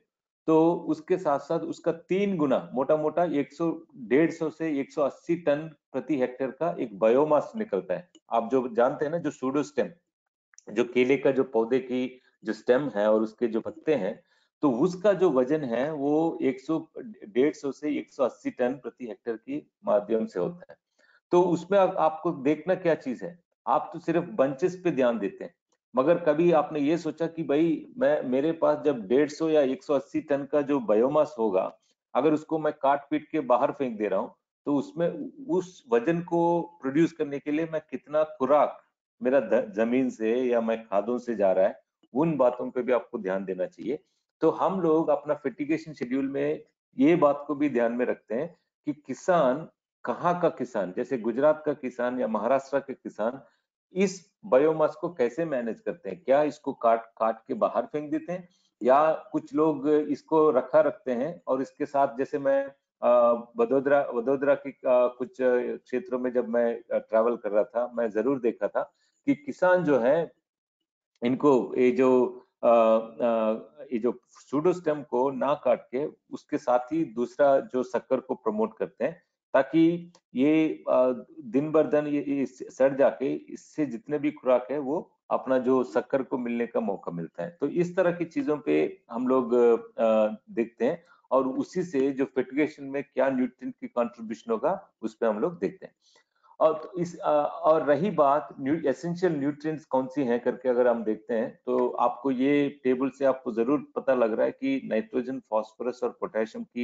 तो उसके साथ साथ उसका तीन गुना मोटा मोटा एक सौ डेढ़ सौ से एक सौ अस्सी टन प्रति हेक्टेयर का एक बायोमास निकलता है। आप जो जानते हैं ना, जो सूडोस्टेम, जो केले का जो पौधे की जो स्टेम है और उसके जो पत्ते हैं, तो उसका जो वजन है वो एक सौ डेढ़ सौ से एक सौ अस्सी टन प्रति हेक्टेयर की माध्यम से होता है। तो उसमें आप, आपको देखना क्या चीज है, आप तो सिर्फ बंचेस पे ध्यान देते हैं, मगर कभी आपने ये सोचा कि भाई मैं मेरे पास जब डेढ़ सौ या एक सौ अस्सी टन का जो बायोमास होगा, अगर उसको मैं काट पीट के बाहर फेंक दे रहा हूँ, तो उसमें उस वजन को प्रोड्यूस करने के लिए मैं कितना खुराक मेरा जमीन से या मैं खादों से जा रहा है, उन बातों पे भी आपको ध्यान देना चाहिए। तो हम लोग अपना फर्टिगेशन शेड्यूल में ये बात को भी ध्यान में रखते हैं कि किसान, कहाँ का किसान, जैसे गुजरात का किसान या महाराष्ट्र के किसान इस बायोमास को कैसे मैनेज करते हैं, क्या इसको काट काट के बाहर फेंक देते हैं, या कुछ लोग इसको रखा रखते हैं और इसके साथ, जैसे मैं वडोदरा वडोदरा की कुछ क्षेत्रों में जब मैं ट्रैवल कर रहा था, मैं जरूर देखा था कि किसान जो है इनको ये जो आ, आ, ये जो सूडोस्टेम को ना काट के उसके साथ ही दूसरा जो शक्कर को प्रमोट करते हैं, ताकि ये आ, दिन बर दिन ये, ये सड़ जाके इससे जितने भी खुराक है वो अपना जो शक्कर को मिलने का मौका मिलता है। तो इस तरह की चीजों पे हम लोग आ, देखते हैं और उसी से जो फर्टिगेशन में क्या न्यूट्रिएंट की कंट्रीब्यूशन होगा उस पर हम लोग देखते हैं। और तो इस और रही बात एसेंशियल न्यूट्रिएंट्स कौन सी हैं करके अगर हम देखते हैं, तो आपको ये टेबल से आपको जरूर पता लग रहा है कि नाइट्रोजन, फास्फोरस और पोटेशियम की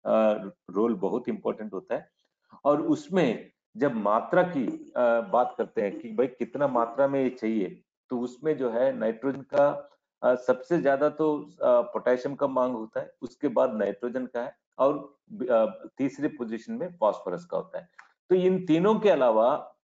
रोल बहुत इंपॉर्टेंट होता है। और उसमें जब मात्रा की आ, बात करते हैं कि भाई कितना मात्रा में ये चाहिए, तो उसमें जो है नाइट्रोजन का आ, सबसे ज्यादा तो पोटेशियम का मांग होता है, उसके बाद नाइट्रोजन का है, और आ, तीसरे पोजीशन में फास्फोरस का होता है। तो इन तीनों के अलावा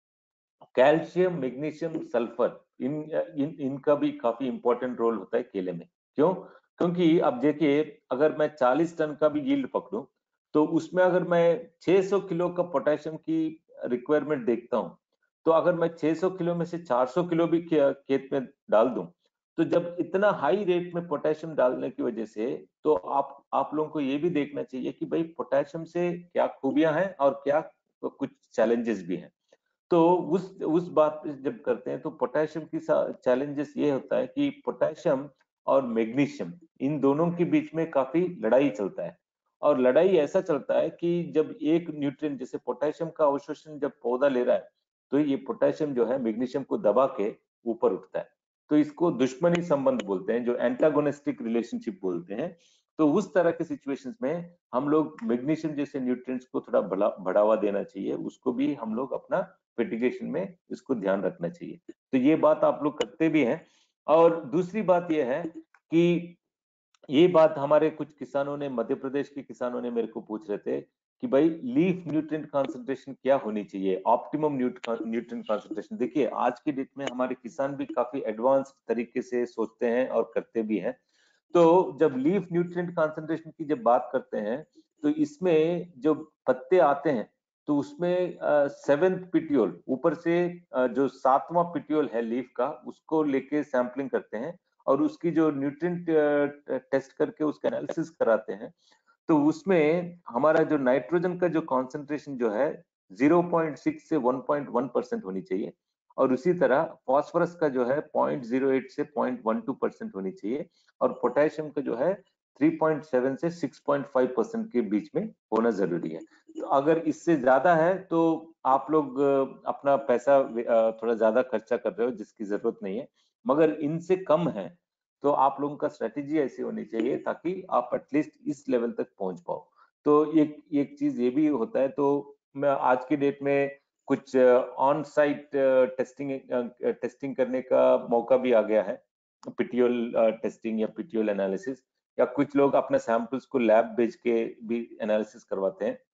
कैल्शियम, मैग्नीशियम, सल्फर, इन इन इनका भी काफी इंपॉर्टेंट रोल होता है केले में। क्यों? क्योंकि अब देखिए, अगर मैं चालीस टन का भी यील्ड पकड़ूं, तो उसमें अगर मैं छह सौ किलो का पोटेशियम की रिक्वायरमेंट देखता हूं, तो अगर मैं छह सौ किलो में से चार सौ किलो भी खेत में डाल दूं, तो जब इतना हाई रेट में पोटेशियम डालने की वजह से, तो आप आप लोगों को ये भी देखना चाहिए कि भाई पोटेशियम से क्या खूबियां हैं और क्या कुछ चैलेंजेस भी हैं। तो उस उस बात पे जब करते हैं, तो पोटेशियम की चैलेंजेस ये होता है कि पोटेशियम और मैग्नीशियम, इन दोनों के बीच में काफी लड़ाई चलता है। और लड़ाई ऐसा चलता है कि जब एक न्यूट्रिएंट जैसे पोटेशियम का अवशोषण जब पौधा ले रहा है, तो ये पोटेशियम जो है मैग्नीशियम को दबा के ऊपर उठता है। तो इसको दुश्मनी संबंध बोलते हैं, जो एंटागोनिस्टिक रिलेशनशिप बोलते हैं। तो उस तरह के सिचुएशंस में हम लोग मैग्नीशियम जैसे न्यूट्रिएंट्स को थोड़ा बढ़ावा देना चाहिए, उसको भी हम लोग अपना फर्टिगेशन में इसको ध्यान रखना चाहिए। तो ये बात आप लोग करते भी हैं। और दूसरी बात ये है कि ये बात हमारे कुछ किसानों ने, मध्य प्रदेश के किसानों ने मेरे को पूछ रहे थे कि भाई लीफ न्यूट्रिएंट कंसंट्रेशन क्या होनी चाहिए, ऑप्टिमम न्यूट्रिएंट कंसंट्रेशन। देखिए, आज की डेट में हमारे किसान भी काफी एडवांस तरीके से सोचते हैं और करते भी हैं। तो जब लीफ न्यूट्रिएंट कंसंट्रेशन की जब बात करते हैं, तो इसमें जो पत्ते आते हैं, तो उसमें सेवेंथ पिट्यूल, ऊपर से uh, जो सातवां पिट्यूल है लीफ का, उसको लेके सैंपलिंग करते हैं और उसकी जो न्यूट्रिएंट टेस्ट करके उसका एनालिसिस कराते हैं। तो उसमें हमारा जो नाइट्रोजन का जो कंसंट्रेशन जो है ज़ीरो पॉइंट सिक्स से वन पॉइंट वन परसेंट होनी चाहिए, और उसी तरह फास्फोरस का जो है ज़ीरो पॉइंट ज़ीरो एट से zero point one two percent होनी चाहिए, और पोटेशियम का जो है थ्री पॉइंट सेवन से सिक्स पॉइंट फाइव परसेंट के बीच में होना जरूरी है। तो अगर इससे ज्यादा है तो आप लोग अपना पैसा थोड़ा ज्यादा खर्चा कर रहे हो जिसकी जरूरत नहीं है, मगर इनसे कम है तो आप लोगों का स्ट्रेटेजी ऐसी होनी चाहिए ताकि आप एटलीस्ट इस लेवल तक पहुंच पाओ। तो एक एक चीज ये भी होता है। तो मैं आज की डेट में कुछ ऑन साइट टेस्टिंग टेस्टिंग करने का मौका भी आ गया है, पिट्यूल टेस्टिंग या पिट्यूल एनालिसिस, या कुछ लोग अपने सैंपल्स को लैब भेज के भी एनालिसिस करवाते हैं।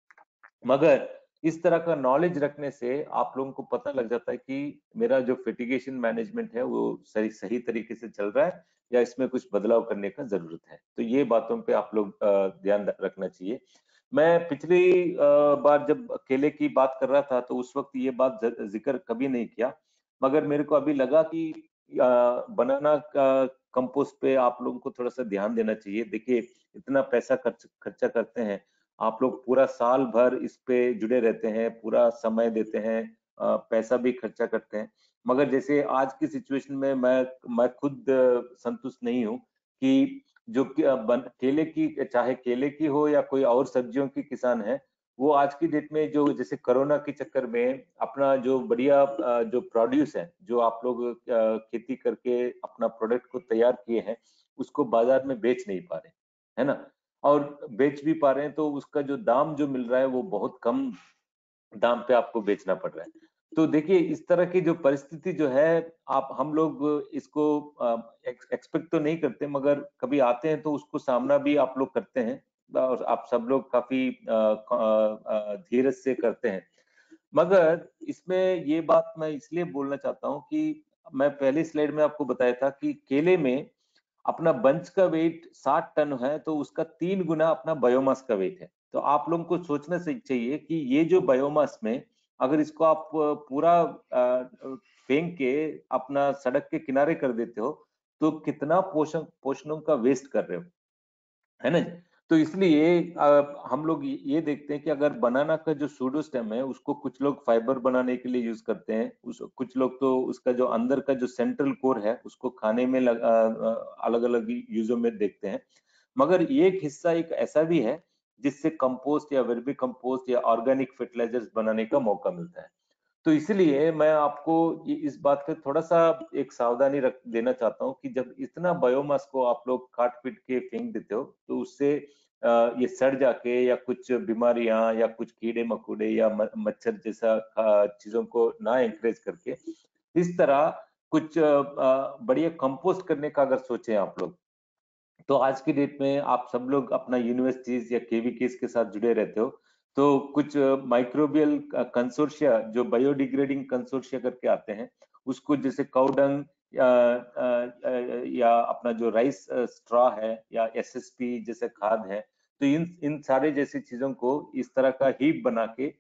मगर इस तरह का नॉलेज रखने से आप लोगों को पता लग जाता है कि मेरा जो फर्टिगेशन मैनेजमेंट है वो सही सही तरीके से चल रहा है या इसमें कुछ बदलाव करने का जरूरत है। तो ये बातों पे आप लोग ध्यान रखना चाहिए। मैं पिछली बार जब केले की बात कर रहा था तो उस वक्त ये बात जिक्र कभी नहीं किया, मगर मेरे को अभी लगा कि बनाना का कंपोस्ट पे आप लोगों को थोड़ा सा ध्यान देना चाहिए। देखिए, इतना पैसा खर्च खर्चा करते हैं, आप लोग पूरा साल भर इस पे जुड़े रहते हैं, पूरा समय देते हैं, पैसा भी खर्चा करते हैं, मगर जैसे आज की सिचुएशन में मैं मैं खुद संतुष्ट नहीं हूँ कि जो केले की, चाहे केले की हो या कोई और सब्जियों की किसान है, वो आज की डेट में जो जैसे कोरोना के चक्कर में अपना जो बढ़िया जो प्रोड्यूस है, जो आप लोग खेती करके अपना प्रोडक्ट को तैयार किए हैं, उसको बाजार में बेच नहीं पा रहे, है ना, और बेच भी पा रहे हैं तो उसका जो दाम जो मिल रहा है वो बहुत कम दाम पे आपको बेचना पड़ रहा है। तो देखिए इस तरह की जो परिस्थिति जो है, आप हम लोग इसको एक्सपेक्ट तो नहीं करते, मगर कभी आते हैं तो उसको सामना भी आप लोग करते हैं और आप सब लोग काफी धीरज से करते हैं। मगर इसमें ये बात मैं इसलिए बोलना चाहता हूँ कि मैं पहली स्लाइड में आपको बताया था कि केले में अपना बंच का वेट साठ टन है तो उसका तीन गुना अपना बायोमास का वेट है। तो आप लोगों को सोचना चाहिए कि ये जो बायोमास में अगर इसको आप पूरा फेंक के अपना सड़क के किनारे कर देते हो तो कितना पोषण पोषणों का वेस्ट कर रहे हो, है ना। तो इसलिए हम लोग ये देखते हैं कि अगर बनाना का जो सूडो स्टेम है उसको कुछ लोग फाइबर बनाने के लिए यूज करते हैं, उस कुछ लोग तो उसका जो अंदर का जो सेंट्रल कोर है उसको खाने में अलग अलग यूजों में देखते हैं, मगर एक हिस्सा एक ऐसा भी है जिससे कंपोस्ट या वर्मी कंपोस्ट या ऑर्गेनिक फर्टिलाइजर्स बनाने का मौका मिलता है। तो इसलिए मैं आपको इस बात पे थोड़ा सा एक सावधानी रख देना चाहता हूँ कि जब इतना बायोमास को आप लोग काट पीट के फेंक देते हो तो उससे ये सड़ जाके या कुछ बीमारियां या कुछ कीड़े मकोड़े या मच्छर जैसा चीजों को ना एनकरेज करके इस तरह कुछ बढ़िया कंपोस्ट करने का अगर सोचे आप लोग, तो आज की डेट में आप सब लोग अपना यूनिवर्सिटीज या केवीकेस के साथ जुड़े रहते हो, तो कुछ माइक्रोबियल कंसोर्शिया जो बायोडिग्रेडिंग कंसोर्शिया करके आते हैं, उसको जैसे काउडंग या, या अपना जो राइस स्ट्रॉ है या एसएसपी जैसे खाद है, तो इन इन सारे जैसी चीजों को इस तरह का हीप बना के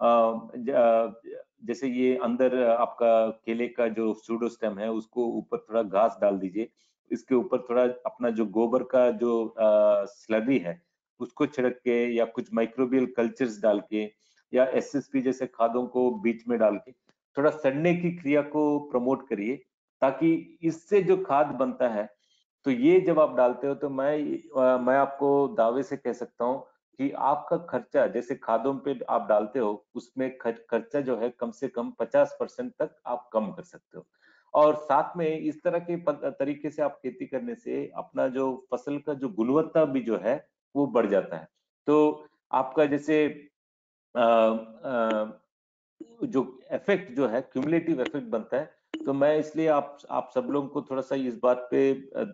जैसे ये अंदर आपका केले का जो सूडो स्टेम है उसको ऊपर थोड़ा घास डाल दीजिए, इसके ऊपर थोड़ा अपना जो गोबर का जो स्लरी है उसको छिड़क के या कुछ माइक्रोबियल कल्चर्स डाल के या एसएसपी जैसे खादों को बीच में डाल के थोड़ा सड़ने की क्रिया को प्रमोट करिए, ताकि इससे जो खाद बनता है तो ये जब आप डालते हो तो मैं आ, मैं आपको दावे से कह सकता हूँ कि आपका खर्चा जैसे खादों पे आप डालते हो उसमें खर्चा जो है कम से कम पचास परसेंट तक आप कम कर सकते हो। और साथ में इस तरह के तरीके से आप खेती करने से अपना जो फसल का जो गुणवत्ता भी जो है वो बढ़ जाता है। तो आपका जैसे आ, आ, जो इफेक्ट जो है क्यूमुलेटिव इफेक्ट बनता है, तो मैं इसलिए आप आप सब लोगों को थोड़ा सा इस बात पे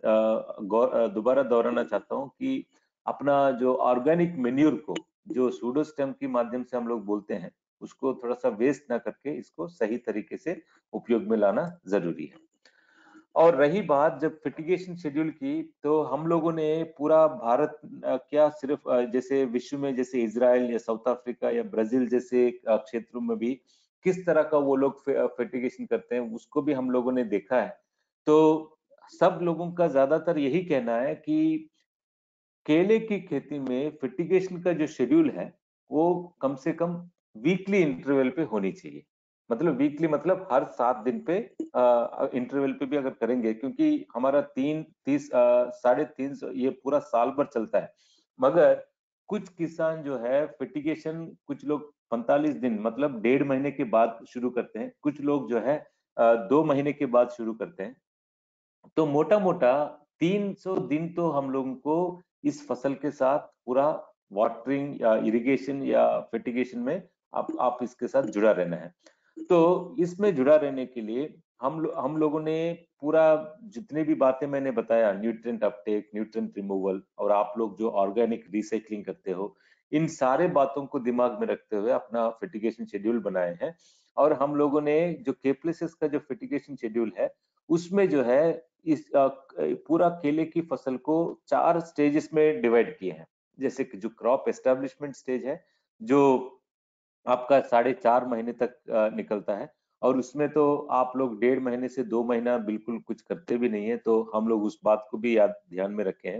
दोबारा दोहराना चाहता हूँ कि अपना जो ऑर्गेनिक मेन्यूर को जो सूडो स्टेम के माध्यम से हम लोग बोलते हैं उसको थोड़ा सा वेस्ट ना करके इसको सही तरीके से उपयोग में लाना जरूरी है। और रही बात जब फर्टिगेशन शेड्यूल की, तो हम लोगों ने पूरा भारत क्या सिर्फ जैसे विश्व में जैसे इजराइल या साउथ अफ्रीका या ब्राजील जैसे क्षेत्रों में भी किस तरह का वो लोग फर्टिगेशन करते हैं उसको भी हम लोगों ने देखा है। तो सब लोगों का ज्यादातर यही कहना है कि केले की खेती में फर्टिगेशन का जो शेड्यूल है वो कम से कम वीकली इंटरवल पे होनी चाहिए। मतलब वीकली मतलब हर सात दिन पे इंटरवल पे भी अगर करेंगे, क्योंकि हमारा तीन तीस साढ़े तीन सौ ये पूरा साल भर चलता है, मगर कुछ किसान जो है फर्टिगेशन कुछ लोग पैंतालीस दिन मतलब डेढ़ महीने के बाद शुरू करते हैं, कुछ लोग जो है दो महीने के बाद शुरू करते हैं। तो मोटा मोटा तीन सौ दिन तो हम लोगों को इस फसल के साथ पूरा वाटरिंग या इरिगेशन या फर्टिगेशन में आप आप इसके साथ जुड़ा रहना है। तो इसमें जुड़ा रहने के लिए हम लो, हम लोगों ने पूरा जितने भी बातें मैंने बताया, न्यूट्रिएंट अपटेक, न्यूट्रिएंट रिमूवल और आप लोग जो ऑर्गेनिक रिसाइकलिंग करते हो, इन सारे बातों को दिमाग में रखते हुए अपना फर्टिगेशन शेड्यूल बनाए हैं। और हम लोगों ने जो केप्लेसिस का जो फर्टिगेशन शेड्यूल है उसमें जो है इस पूरा केले की फसल को चार स्टेजेस में डिवाइड किए हैं। जैसे कि जो क्रॉप एस्टेब्लिशमेंट स्टेज है जो आपका साढ़े चार महीने तक निकलता है, और उसमें तो आप लोग डेढ़ महीने से दो महीना बिल्कुल कुछ करते भी नहीं है, तो हम लोग उस बात को भी याद ध्यान में रखे हैं।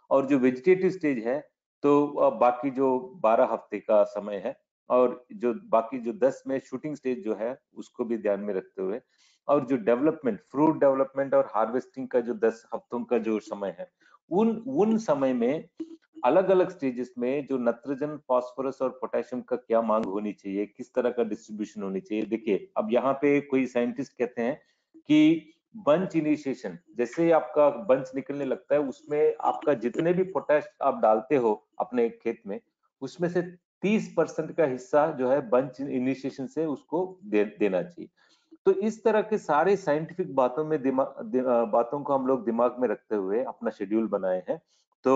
और जो वेजिटेटिव स्टेज है तो बाकी जो बारह हफ्ते का समय है, और जो बाकी जो दस में शूटिंग स्टेज जो है उसको भी ध्यान में रखते हुए, और जो डेवलपमेंट, फ्रूट डेवलपमेंट और हार्वेस्टिंग का जो दस हफ्तों का जो समय है, उन उन समय में अलग अलग स्टेजेस में जो नाइट्रोजन, फास्फोरस और पोटेशियम का क्या मांग होनी चाहिए, किस तरह का डिस्ट्रीब्यूशन होनी चाहिए। देखिए अब यहाँ पे कोई साइंटिस्ट कहते हैं कि बंच इनिशिएशन, जैसे आपका बंच निकलने लगता है उसमें आपका जितने भी पोटैश आप डालते हो अपने खेत में, उसमें से तीस परसेंट का हिस्सा जो है बंच इनिशिएशन से उसको दे, देना चाहिए। तो इस तरह के सारे साइंटिफिक बातों में दिमाग दि, बातों को हम लोग दिमाग में रखते हुए अपना शेड्यूल बनाए हैं। तो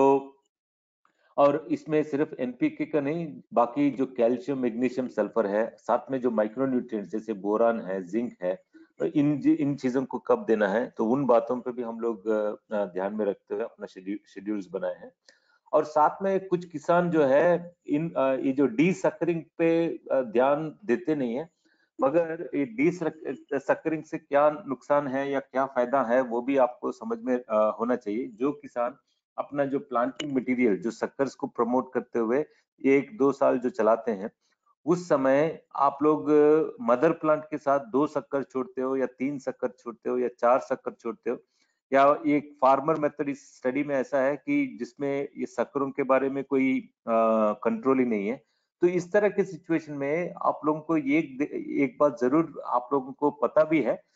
और इसमें सिर्फ एनपीके का नहीं, बाकी जो कैल्शियम, मैग्नीशियम, सल्फर है, साथ में जो माइक्रोन्यूट्रिएंट्स जैसे बोरान है, जिंक है, इन इन चीजों को कब देना है, तो उन बातों पे भी हम लोग ध्यान में रखते हुए अपना शेड्यूल्स बनाए हैं। और साथ में कुछ किसान जो है इन ये जो डी सकरिंग पे ध्यान देते नहीं है, मगर ये डी सकरिंग से क्या नुकसान है या क्या फायदा है वो भी आपको समझ में होना चाहिए। जो किसान अपना जो प्लांटिंग मटेरियल जो सक्कर्स को प्रमोट करते हुए एक दो साल जो चलाते हैं, उस समय आप लोग मदर प्लांट के साथ दो शक्कर छोड़ते हो या तीन शक्कर छोड़ते हो या चार शक्कर छोड़ते हो, या एक फार्मर मेथड इस स्टडी में ऐसा है कि जिसमें ये शक्करों के बारे में कोई कंट्रोल ही नहीं है। तो इस तरह के सिचुएशन में आप लोगों को एक एक बात जरूर आप लोगों को पता भी है,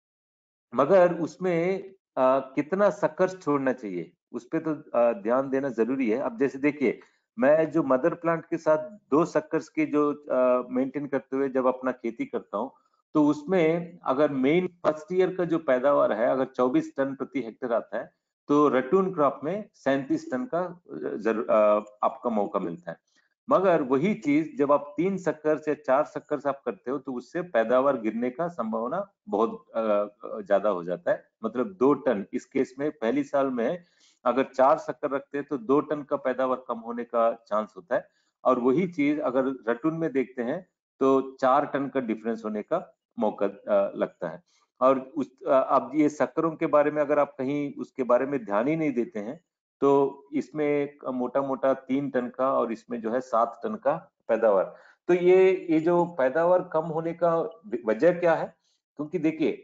मगर उसमें आ, कितना शक्कर छोड़ना चाहिए उस पर तो ध्यान देना जरूरी है। अब जैसे देखिए, मैं जो मदर प्लांट के साथ दो शक्कर के जो मेंटेन करते हुए जब अपना खेती करता हूँ, तो उसमें अगर मेन फर्स्ट ईयर का जो पैदावार है अगर चौबीस टन प्रति हेक्टेयर आता है, तो रटून क्रॉप में सैंतीस टन का जरूर आपका मौका मिलता है। मगर वही चीज जब आप तीन शक्कर से चार शक्कर से आप करते हो तो उससे पैदावार गिरने का संभावना बहुत ज्यादा हो जाता है। मतलब दो टन इस केस में पहली साल में अगर चार शक्कर रखते हैं तो दो टन का पैदावार कम होने का चांस होता है, और वही चीज अगर रटून में देखते हैं तो चार टन का डिफरेंस होने का मौका लगता है। और उस अब ये शक्करों के बारे में अगर आप कहीं उसके बारे में ध्यान ही नहीं देते हैं, तो इसमें मोटा मोटा तीन टन का और इसमें जो है सात टन का पैदावार। तो ये ये जो पैदावार कम होने का वजह क्या है? क्योंकि देखिए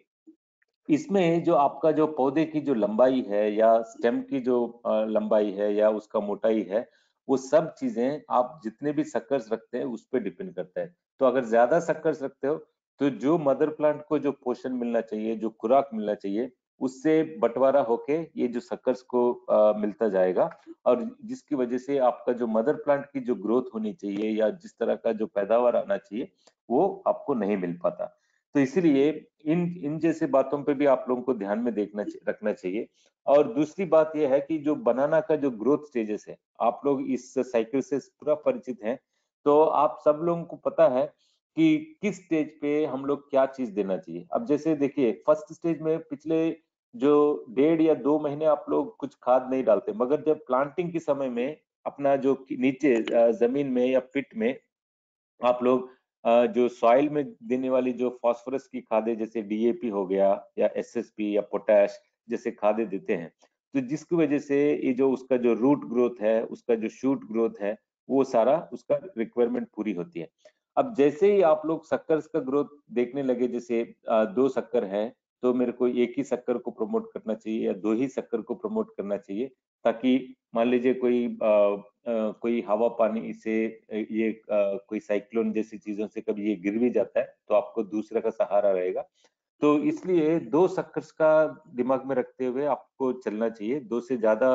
इसमें जो आपका जो पौधे की जो लंबाई है या स्टेम की जो लंबाई है या उसका मोटाई है, वो सब चीजें आप जितने भी सक्कर्स रखते हैं उस पर डिपेंड करता है। तो अगर ज्यादा सक्कर्स रखते हो तो जो मदर प्लांट को जो पोषण मिलना चाहिए, जो खुराक मिलना चाहिए, उससे बंटवारा होके ये जो सक्कर्स को आ, मिलता जाएगा, और जिसकी वजह से आपका जो मदर प्लांट की जो ग्रोथ होनी चाहिए या जिस तरह का जो पैदावार आना चाहिए वो आपको नहीं मिल पाता। तो इसीलिए इन इन जैसे बातों पे भी आप लोगों को ध्यान में देखना रखना चाहिए। और दूसरी बात यह है कि जो बनाना का जो ग्रोथ स्टेजेस है, आप लोग इस साइकिल से पूरा परिचित हैं, तो आप सब लोगों को पता है कि किस स्टेज पे हम लोग क्या चीज देना चाहिए। अब जैसे देखिए फर्स्ट स्टेज में पिछले जो डेढ़ या दो महीने आप लोग कुछ खाद नहीं डालते, मगर जब प्लांटिंग के समय में अपना जो नीचे जमीन में या पिट में आप लोग जो सॉइल में देने वाली जो फास्फोरस की खादें जैसे डीएपी हो गया या एसएसपी या पोटैश जैसे खादें देते हैं, तो जिसकी वजह से ये जो उसका जो रूट ग्रोथ है, उसका जो शूट ग्रोथ है, वो सारा उसका रिक्वायरमेंट पूरी होती है। अब जैसे ही आप लोग शक्कर का ग्रोथ देखने लगे, जैसे दो शक्कर है तो मेरे को एक ही शक्कर को प्रमोट करना चाहिए या दो ही शक्कर को प्रमोट करना चाहिए, ताकि मान लीजिए कोई आ, Uh, कोई हवा पानी से ये uh, कोई साइक्लोन जैसी चीजों से कभी ये गिर भी जाता है तो आपको दूसरे का सहारा रहेगा। तो इसलिए दो शक्कर्स का दिमाग में रखते हुए आपको चलना चाहिए, दो से ज्यादा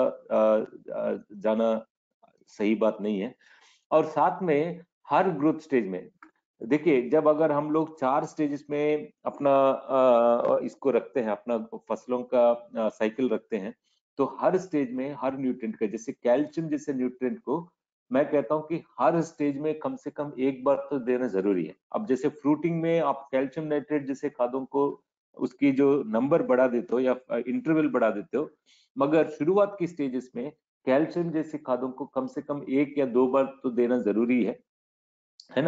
जाना सही बात नहीं है। और साथ में हर ग्रोथ स्टेज में देखिए, जब अगर हम लोग चार स्टेजेस में अपना इसको रखते हैं, अपना फसलों का साइकिल रखते हैं, तो हर स्टेज में हर न्यूट्रिएंट का, जैसे कैल्शियम जैसे न्यूट्रिएंट को मैं कहता हूं कि हर स्टेज में कम से कम एक बार तो देना जरूरी है। अब जैसे फ्रूटिंग में आप कैल्शियम नाइट्रेट जैसे खादों को उसकी जो नंबर बढ़ा देते हो या इंटरवल बढ़ा देते हो, मगर शुरुआत की स्टेजेस में कैल्शियम जैसे खादों को कम से कम एक या दो बार तो देना जरूरी है, है ना।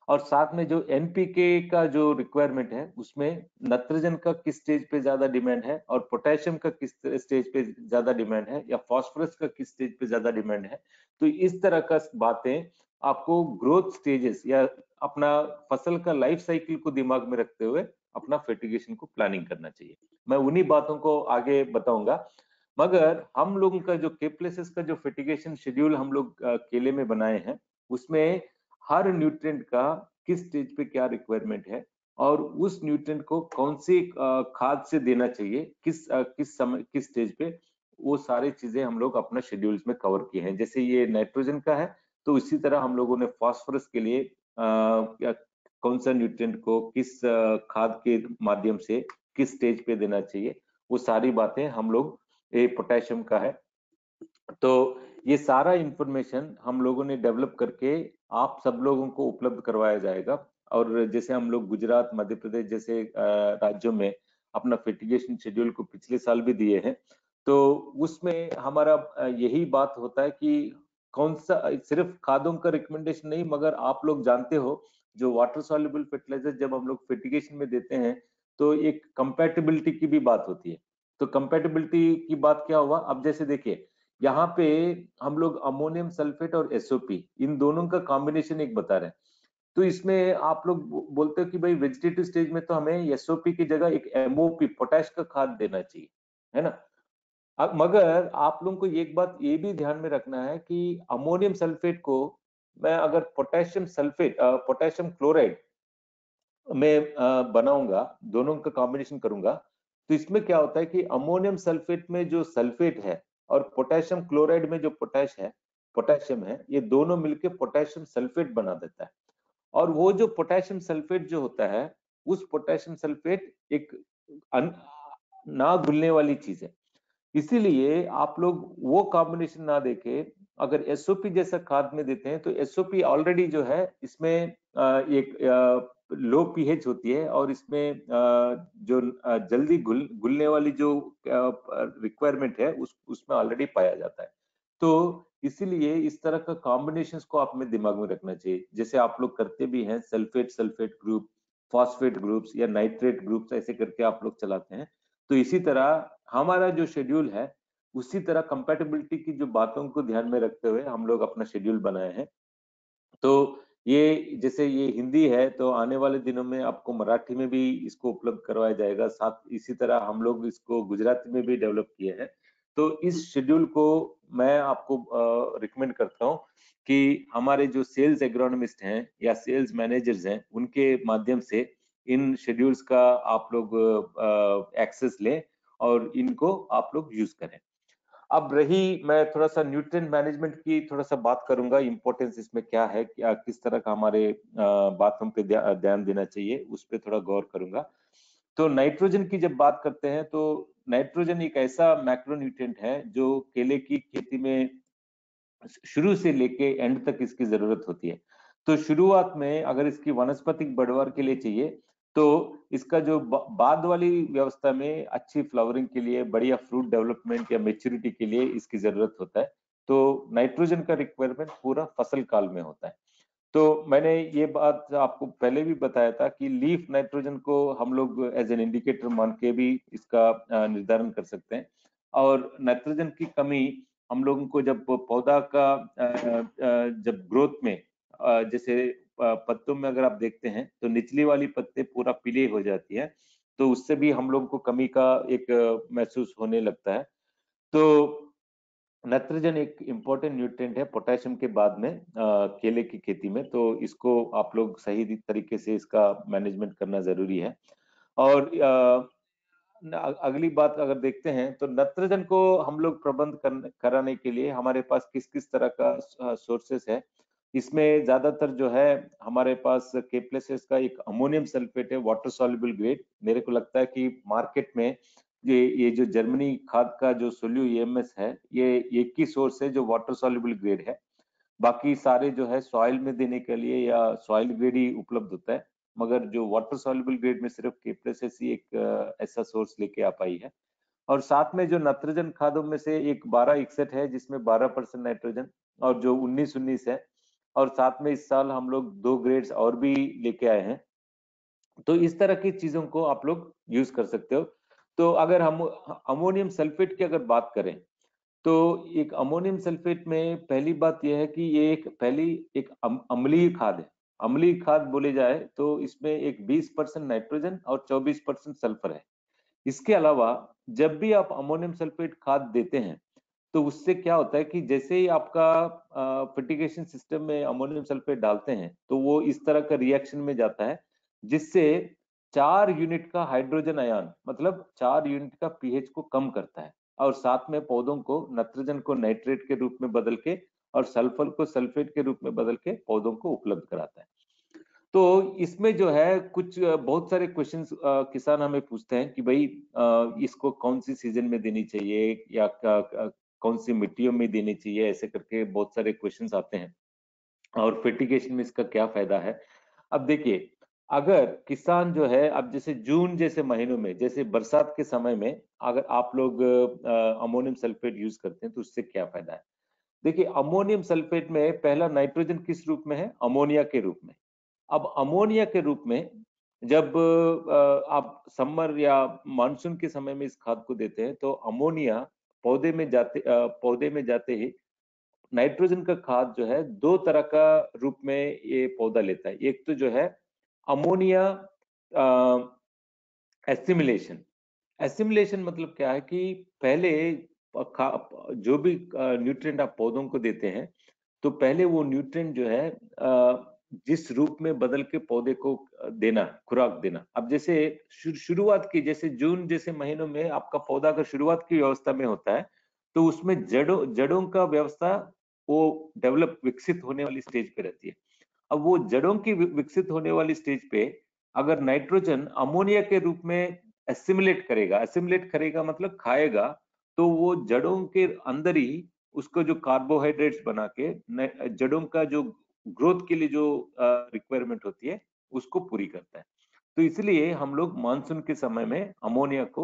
और साथ में जो एनपीके का जो रिक्वायरमेंट है उसमें नाइट्रोजन का किस स्टेज पे ज्यादा डिमांड है और पोटेशियम का किस स्टेज पे ज्यादा डिमांड है या फास्फोरस का किस स्टेज पे ज्यादा डिमांड है। तो इस तरह का बातें आपको ग्रोथ स्टेजेस या अपना फसल का लाइफ साइकिल को दिमाग में रखते हुए अपना फर्टिगेशन को प्लानिंग करना चाहिए। मैं उन्हीं बातों को आगे बताऊंगा। मगर हम लोगों का जो के प्लेसेस का जो फर्टिगेशन शेड्यूल हम लोग अ, केले में बनाए हैं उसमें हर न्यूट्रिएंट का किस स्टेज पे क्या रिक्वायरमेंट है और उस न्यूट्रिएंट को कौन सी अ, खाद से देना चाहिए किस अ, किस समय किस स्टेज पे, वो सारी चीजें हम लोग अपना शेड्यूल्स में कवर किए हैं। जैसे ये नाइट्रोजन का है तो इसी तरह हम लोगों ने फास्फोरस के लिए अ, या कौन सा न्यूट्रिएंट को किस अ, खाद के माध्यम से किस स्टेज पे देना चाहिए, वो सारी बातें हम लोग, ये पोटेशियम का है तो ये सारा इंफॉर्मेशन हम लोगों ने डेवलप करके आप सब लोगों को उपलब्ध करवाया जाएगा। और जैसे हम लोग गुजरात, मध्य प्रदेश जैसे अ, राज्यों में अपना फर्टिगेशन शेड्यूल को पिछले साल भी दिए हैं, तो उसमें हमारा अ, यही बात होता है कि कौन सा सिर्फ खादों का रिकमेंडेशन नहीं, मगर आप लोग जानते हो जो वाटर सॉल्युबल फर्टिलाइजर जब हम लोग फर्टिगेशन में देते हैं तो एक कंपैटिबिलिटी की भी बात होती है। तो कंपैटिबिलिटी की बात क्या हुआ, अब जैसे देखिए यहाँ पे हम लोग अमोनियम सल्फेट और एसओपी इन दोनों का कॉम्बिनेशन एक बता रहे हैं। तो इसमें आप लोग बोलते हो कि भाई वेजिटेटिव स्टेज में तो हमें एसओपी की जगह एक एमओपी पोटैश का खाद देना चाहिए, है ना। अब मगर आप लोगों को एक बात ये भी ध्यान में रखना है कि अमोनियम सल्फेट को मैं अगर पोटेशियम सल्फेट पोटेशियम क्लोराइड में बनाऊंगा, दोनों का कॉम्बिनेशन करूंगा, तो इसमें क्या होता है कि अमोनियम सल्फेट में जो सल्फेट है और पोटेशियम क्लोराइड में जो पोटैश है पोटेशियम है, ये दोनों मिलके पोटेशियम सल्फेट बना देता है। और वो जो पोटेशियम सल्फेट जो होता है, उस पोटेशियम सल्फेट एक अन, ना घुलने वाली चीज है। इसीलिए आप लोग वो कॉम्बिनेशन ना देके अगर एसओपी जैसा खाद में देते हैं तो एसओपी ऑलरेडी जो है इसमें एक लो पीएच होती है और इसमें जो जल्दी घुल घुलने वाली जो रिक्वायरमेंट है उस उसमें ऑलरेडी पाया जाता है। तो इसीलिए इस तरह का कॉम्बिनेशंस को आप में दिमाग में रखना चाहिए। जैसे आप लोग करते भी हैं sulphate sulphate group, phosphate groups या नाइट्रेट ग्रुप्स, ऐसे करके आप लोग चलाते हैं। तो इसी तरह हमारा जो शेड्यूल है उसी तरह कंपैटिबिलिटी की जो बातों को ध्यान में रखते हुए हम लोग अपना शेड्यूल बनाए हैं। तो ये जैसे ये हिंदी है तो आने वाले दिनों में आपको मराठी में भी इसको उपलब्ध करवाया जाएगा। साथ इसी तरह हम लोग इसको गुजराती में भी डेवलप किए हैं। तो इस शेड्यूल को मैं आपको रिकमेंड करता हूँ कि हमारे जो सेल्स एग्रोनॉमिस्ट हैं या सेल्स मैनेजर्स हैं उनके माध्यम से इन शेड्यूल्स का आप लोग एक्सेस लें और इनको आप लोग यूज करें। अब रही, मैं थोड़ा सा न्यूट्रिएंट मैनेजमेंट की थोड़ा सा बात करूंगा, इंपॉर्टेंस इसमें क्या है, क्या किस तरह का हमारे बातों पे ध्यान देना चाहिए, उस पर थोड़ा गौर करूंगा। तो नाइट्रोजन की जब बात करते हैं तो नाइट्रोजन एक ऐसा मैक्रोन्यूट्रिएंट है जो केले की खेती में शुरू से लेके एंड तक इसकी जरूरत होती है। तो शुरुआत में अगर इसकी वनस्पतिक बढ़वार के लिए चाहिए तो इसका जो बाद वाली व्यवस्था में अच्छी फ्लावरिंग के लिए, बढ़िया फ्रूट डेवलपमेंट या मेच्योरिटी के लिए इसकी जरूरत होता है। तो नाइट्रोजन का रिक्वायरमेंट पूरा फसल काल में होता है। तो मैंने ये बात आपको पहले भी बताया था कि लीफ नाइट्रोजन को हम लोग एज एन इंडिकेटर मान के भी इसका निर्धारण कर सकते हैं। और नाइट्रोजन की कमी हम लोगों को जब पौधा का जब ग्रोथ में, जैसे पत्तों में अगर आप देखते हैं तो निचली वाली पत्ते पूरा पीले हो जाती है, तो उससे भी हम लोगों को कमी का एक महसूस होने लगता है। तो नाइट्रोजन एक इम्पोर्टेंट न्यूट्रिएंट है पोटेशियम के बाद में आ, केले की खेती में। तो इसको आप लोग सही तरीके से इसका मैनेजमेंट करना जरूरी है। और आ, अगली बात अगर देखते हैं तो नाइट्रोजन को हम लोग प्रबंध कर, कराने के लिए हमारे पास किस किस तरह का सोर्सेस है। इसमें ज्यादातर जो है हमारे पास के प्लेसेस का एक अमोनियम सल्फेट है, वाटर सॉल्युबल ग्रेड। मेरे को लगता है कि मार्केट में ये ये जो जर्मनी खाद का जो सोल्यू ईएमएस है, ये एक ही सोर्स है जो वाटर सॉल्युबल ग्रेड है। बाकी सारे जो है सॉइल में देने के लिए या सॉइल ग्रेड ही उपलब्ध होता है। मगर जो वाटर सॉल्युबल ग्रेड में सिर्फ केप्लेसेस ही एक ऐसा सोर्स लेके आ पाई है। और साथ में जो नाइट्रोजन खादों में से एक बारह इकसठ है जिसमें बारह परसेंट नाइट्रोजन, और जो उन्नीस उन्नीस है, और साथ में इस साल हम लोग दो ग्रेड्स और भी लेके आए हैं। तो इस तरह की चीजों को आप लोग यूज कर सकते हो। तो अगर हम अमोनियम सल्फेट की अगर बात करें, तो एक अमोनियम सल्फेट में पहली बात यह है कि ये एक पहली एक अम, अम्लीय खाद है। अम्लीय खाद बोले जाए तो इसमें एक बीस परसेंट नाइट्रोजन और चौबीस परसेंट सल्फर है। इसके अलावा जब भी आप अमोनियम सल्फेट खाद देते हैं, तो उससे क्या होता है कि जैसे ही आपका फर्टिगेशन सिस्टम में अमोनियम सल्फेट डालते हैं, तो वो इस तरह का रिएक्शन में जाता है, जिससे चार यूनिट का हाइड्रोजन आयन, मतलब चार यूनिट का पीएच को कम करता है, और साथ में पौधों को नाइट्रोजन को नाइट्रेट के रूप में बदल के और सल्फर को सल्फेट के रूप में बदल के पौधों को उपलब्ध कराता है। तो इसमें जो है कुछ बहुत सारे क्वेश्चंस किसान हमें पूछते हैं कि भाई इसको कौन सी सीजन में देनी चाहिए या कौन सी मिट्टियों में देनी चाहिए, ऐसे करके बहुत सारे क्वेश्चंस आते हैं। और फर्टिगेशन में इसका क्या फायदा है? अब देखिए, अगर किसान जो है, अब जैसे जून जैसे महीनों में, जैसे बरसात के समय में अगर आप लोग अमोनियम सल्फेट यूज करते हैं, तो उससे क्या फायदा है? देखिए, अमोनियम सल्फेट में पहला नाइट्रोजन किस रूप में है? अमोनिया के रूप में। अब अमोनिया के रूप में जब आप समर या मानसून के समय में इस खाद को देते हैं, तो अमोनिया पौधे में जाते पौधे में जाते ही नाइट्रोजन का खाद जो है दो तरह का रूप में ये पौधा लेता है। एक तो जो है अमोनिया एसिमिलेशन। एसिमिलेशन मतलब क्या है कि पहले जो भी न्यूट्रिएंट आप पौधों को देते हैं, तो पहले वो न्यूट्रिएंट जो है जिस रूप में बदल के पौधे को देना, खुराक देना। अब जैसे शुरुआत की, जैसे जून जैसे महीनों में आपका पौधा अगर शुरुआत की व्यवस्था में होता है, तो उसमें जड़ों जड़ों का व्यवस्था वो डेवलप विकसित होने वाली स्टेज पे रहती है। अब वो जड़ों की विकसित होने वाली स्टेज पे अगर नाइट्रोजन अमोनिया के रूप में एसिमिलेट करेगा, एसिमिलेट करेगा मतलब खाएगा, तो वो जड़ों के अंदर ही उसको जो कार्बोहाइड्रेट्स बना के जड़ों का जो ग्रोथ के लिए जो रिक्वायरमेंट होती है उसको पूरी करता है। तो इसलिए हम लोग मानसून के समय में अमोनिया को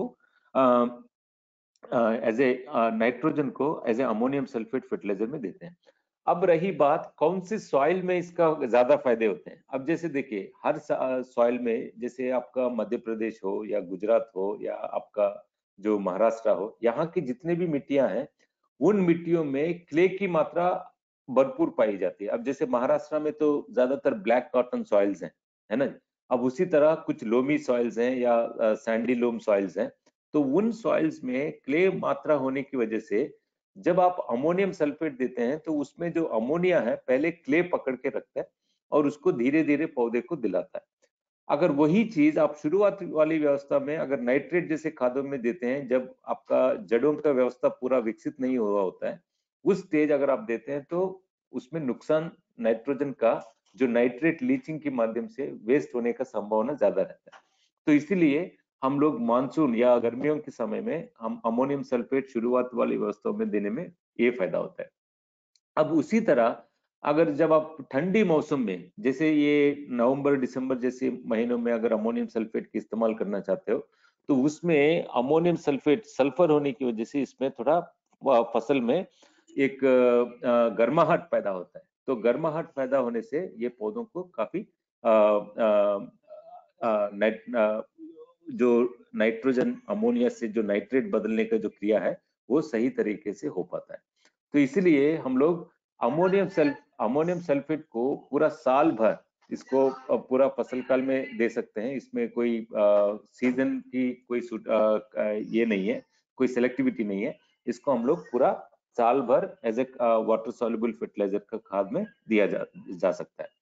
एज ए नाइट्रोजन को as a ammonium sulphate fertiliser में देते हैं। अब रही बात कौन सी सॉइल में इसका ज्यादा फायदे होते हैं। अब जैसे देखिए, हर सॉइल में, जैसे आपका मध्य प्रदेश हो या गुजरात हो या आपका जो महाराष्ट्र हो, यहाँ की जितने भी मिट्टियां हैं, उन मिट्टियों में क्ले की मात्रा भरपूर पाई जाती है। अब जैसे महाराष्ट्र में तो ज्यादातर ब्लैक कॉटन सॉइल्स हैं, है ना। अब उसी तरह कुछ लोमी सॉइल्स हैं या सैंडी लोम सॉइल्स हैं। तो उन सॉइल्स में क्ले मात्रा होने की वजह से जब आप अमोनियम सल्फेट देते हैं, तो उसमें जो अमोनिया है पहले क्ले पकड़ के रखता है और उसको धीरे धीरे पौधे को दिलाता है। अगर वही चीज आप शुरुआत वाली व्यवस्था में अगर नाइट्रेट जैसे खादों में देते हैं, जब आपका जड़ों का व्यवस्था पूरा विकसित नहीं हुआ होता है, उस स्टेज अगर आप देते हैं, तो उसमें नुकसान नाइट्रोजन का जो नाइट्रेट लीचिंग के माध्यम से वेस्ट होने का संभावना ज्यादा रहता है। तो इसीलिए हम लोग मानसून या गर्मियों के समय में हम अमोनियम सल्फेट शुरुआत वाली व्यवस्थाओं में देने में ये फायदा होता है। अब उसी तरह अगर जब आप ठंडी मौसम में, जैसे ये नवंबर दिसंबर जैसे महीनों में अगर अमोनियम सल्फेट की इस्तेमाल करना चाहते हो, तो उसमें अमोनियम सल्फेट सल्फर होने की वजह से इसमें थोड़ा फसल में एक गर्माहट पैदा होता है। तो गर्माहट पैदा होने से ये पौधों को काफी आ, आ, आ, नाइट, आ, जो नाइट्रोजन अमोनिया से जो नाइट्रेट बदलने का जो क्रिया है वो सही तरीके से हो पाता है। तो इसलिए हम लोग अमोनियम सल्फ अमोनियम सल्फेट को पूरा साल भर इसको पूरा फसल काल में दे सकते हैं। इसमें कोई आ, सीजन की कोई आ, ये नहीं है, कोई सेलेक्टिविटी नहीं है। इसको हम लोग पूरा साल भर as a water soluble fertiliser का खाद में दिया जा, जा सकता है।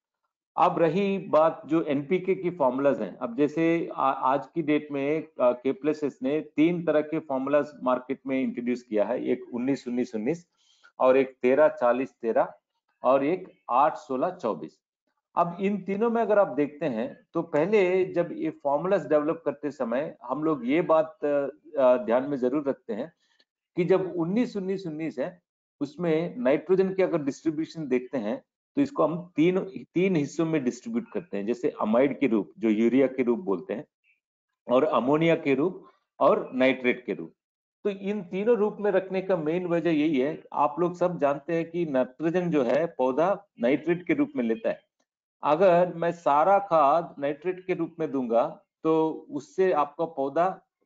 अब रही बात जो एनपीके की फॉर्मूलाज हैं। अब जैसे आ, आज की डेट में केप्लस ने तीन तरह के फॉर्मूलाज मार्केट में इंट्रोड्यूस किया है, एक उन्नीस उन्नीस उन्नीस और एक तेरह चालीस तेरह और एक आठ सोलह चौबीस। अब इन तीनों में अगर आप देखते हैं, तो पहले जब ये फॉर्मूलाज डेवलप करते समय हम लोग ये बात ध्यान में जरूर रखते हैं कि जब उन्नीस उन्नीस उन्नीस है, उसमें नाइट्रोजन की अगर डिस्ट्रीब्यूशन देखते हैं, तो इसको हम तीन तीन हिस्सों में डिस्ट्रीब्यूट करते हैं, जैसे अमाइड के रूप जो यूरिया के रूप बोलते हैं, और अमोनिया के रूप और नाइट्रेट के रूप। तो इन तीनों रूप में रखने का मेन वजह यही है, आप लोग सब जानते हैं कि नाइट्रोजन जो है पौधा नाइट्रेट के रूप में लेता है। अगर मैं सारा खाद नाइट्रेट के रूप में दूंगा तो उससे आपका पौधा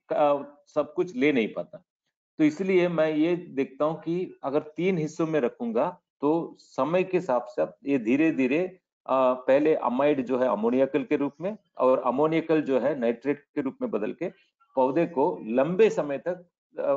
सब कुछ ले नहीं पाता। तो इसलिए मैं ये देखता हूँ कि अगर तीन हिस्सों में रखूंगा तो समय के हिसाब से ये धीरे धीरे पहले अमाइड जो है अमोनियकल के रूप में और अमोनियकल जो है नाइट्रेट के रूप में बदल के पौधे को लंबे समय तक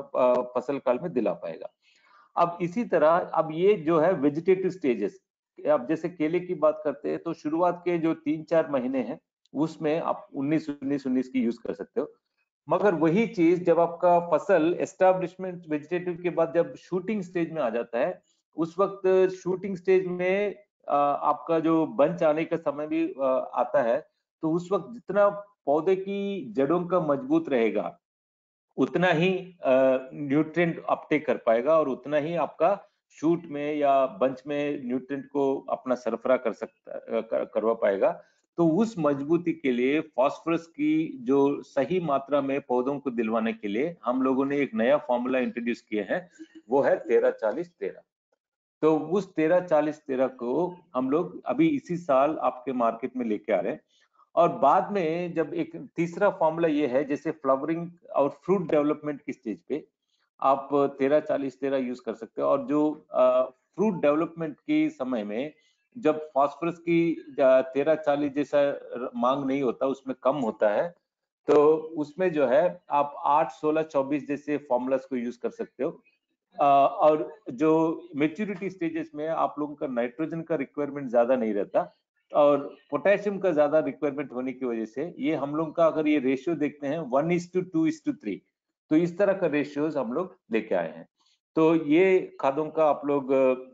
फसल काल में दिला पाएगा। अब इसी तरह अब ये जो है वेजिटेटिव स्टेजेस, अब जैसे केले की बात करते हैं तो शुरुआत के जो तीन चार महीने हैं उसमें आप उन्नीस उन्नीस उन्नीस की यूज कर सकते हो। मगर वही चीज जब आपका फसल एस्टेब्लिशमेंट वेजिटेटिव के बाद जब शूटिंग स्टेज में आ जाता है, उस वक्त शूटिंग स्टेज में आपका जो बंच आने का समय भी आता है, तो उस वक्त जितना पौधे की जड़ों का मजबूत रहेगा उतना ही न्यूट्रिएंट अपटेक कर पाएगा और उतना ही आपका शूट में या बंच में न्यूट्रिएंट को अपना सरफरा कर सकता कर, करवा पाएगा। तो उस मजबूती के लिए फास्फोरस की जो सही मात्रा में पौधों को दिलवाने के लिए हम लोगों ने एक नया फॉर्मूला इंट्रोड्यूस किया है, वो है तेरह चालीस तेरह। तो उस तेरह चालीस तेरह को हम लोग अभी इसी साल आपके मार्केट में लेके आ रहे हैं। और बाद में जब एक तीसरा फॉर्मूला ये है, जैसे फ्लावरिंग और फ्रूट डेवलपमेंट की स्टेज पे आप तेरह चालीस तेरह यूज कर सकते हो। और जो फ्रूट डेवलपमेंट की समय में जब फास्फोरस की तेरह चालीस जैसा मांग नहीं होता, उसमें कम होता है, तो उसमें जो है आप आठ सोलह चौबीस जैसे फॉर्मूलास को यूज कर सकते हो। और जो मेच्योरिटी स्टेजेस में आप लोगों का नाइट्रोजन का रिक्वायरमेंट ज्यादा नहीं रहता और पोटेशियम का ज्यादा रिक्वायरमेंट होने की वजह से ये हम लोग का अगर ये रेशियो देखते हैं one is two two is two three, तो इस तरह का रेशियोज हम लोग लेके आए हैं। तो ये खादों का आप लोग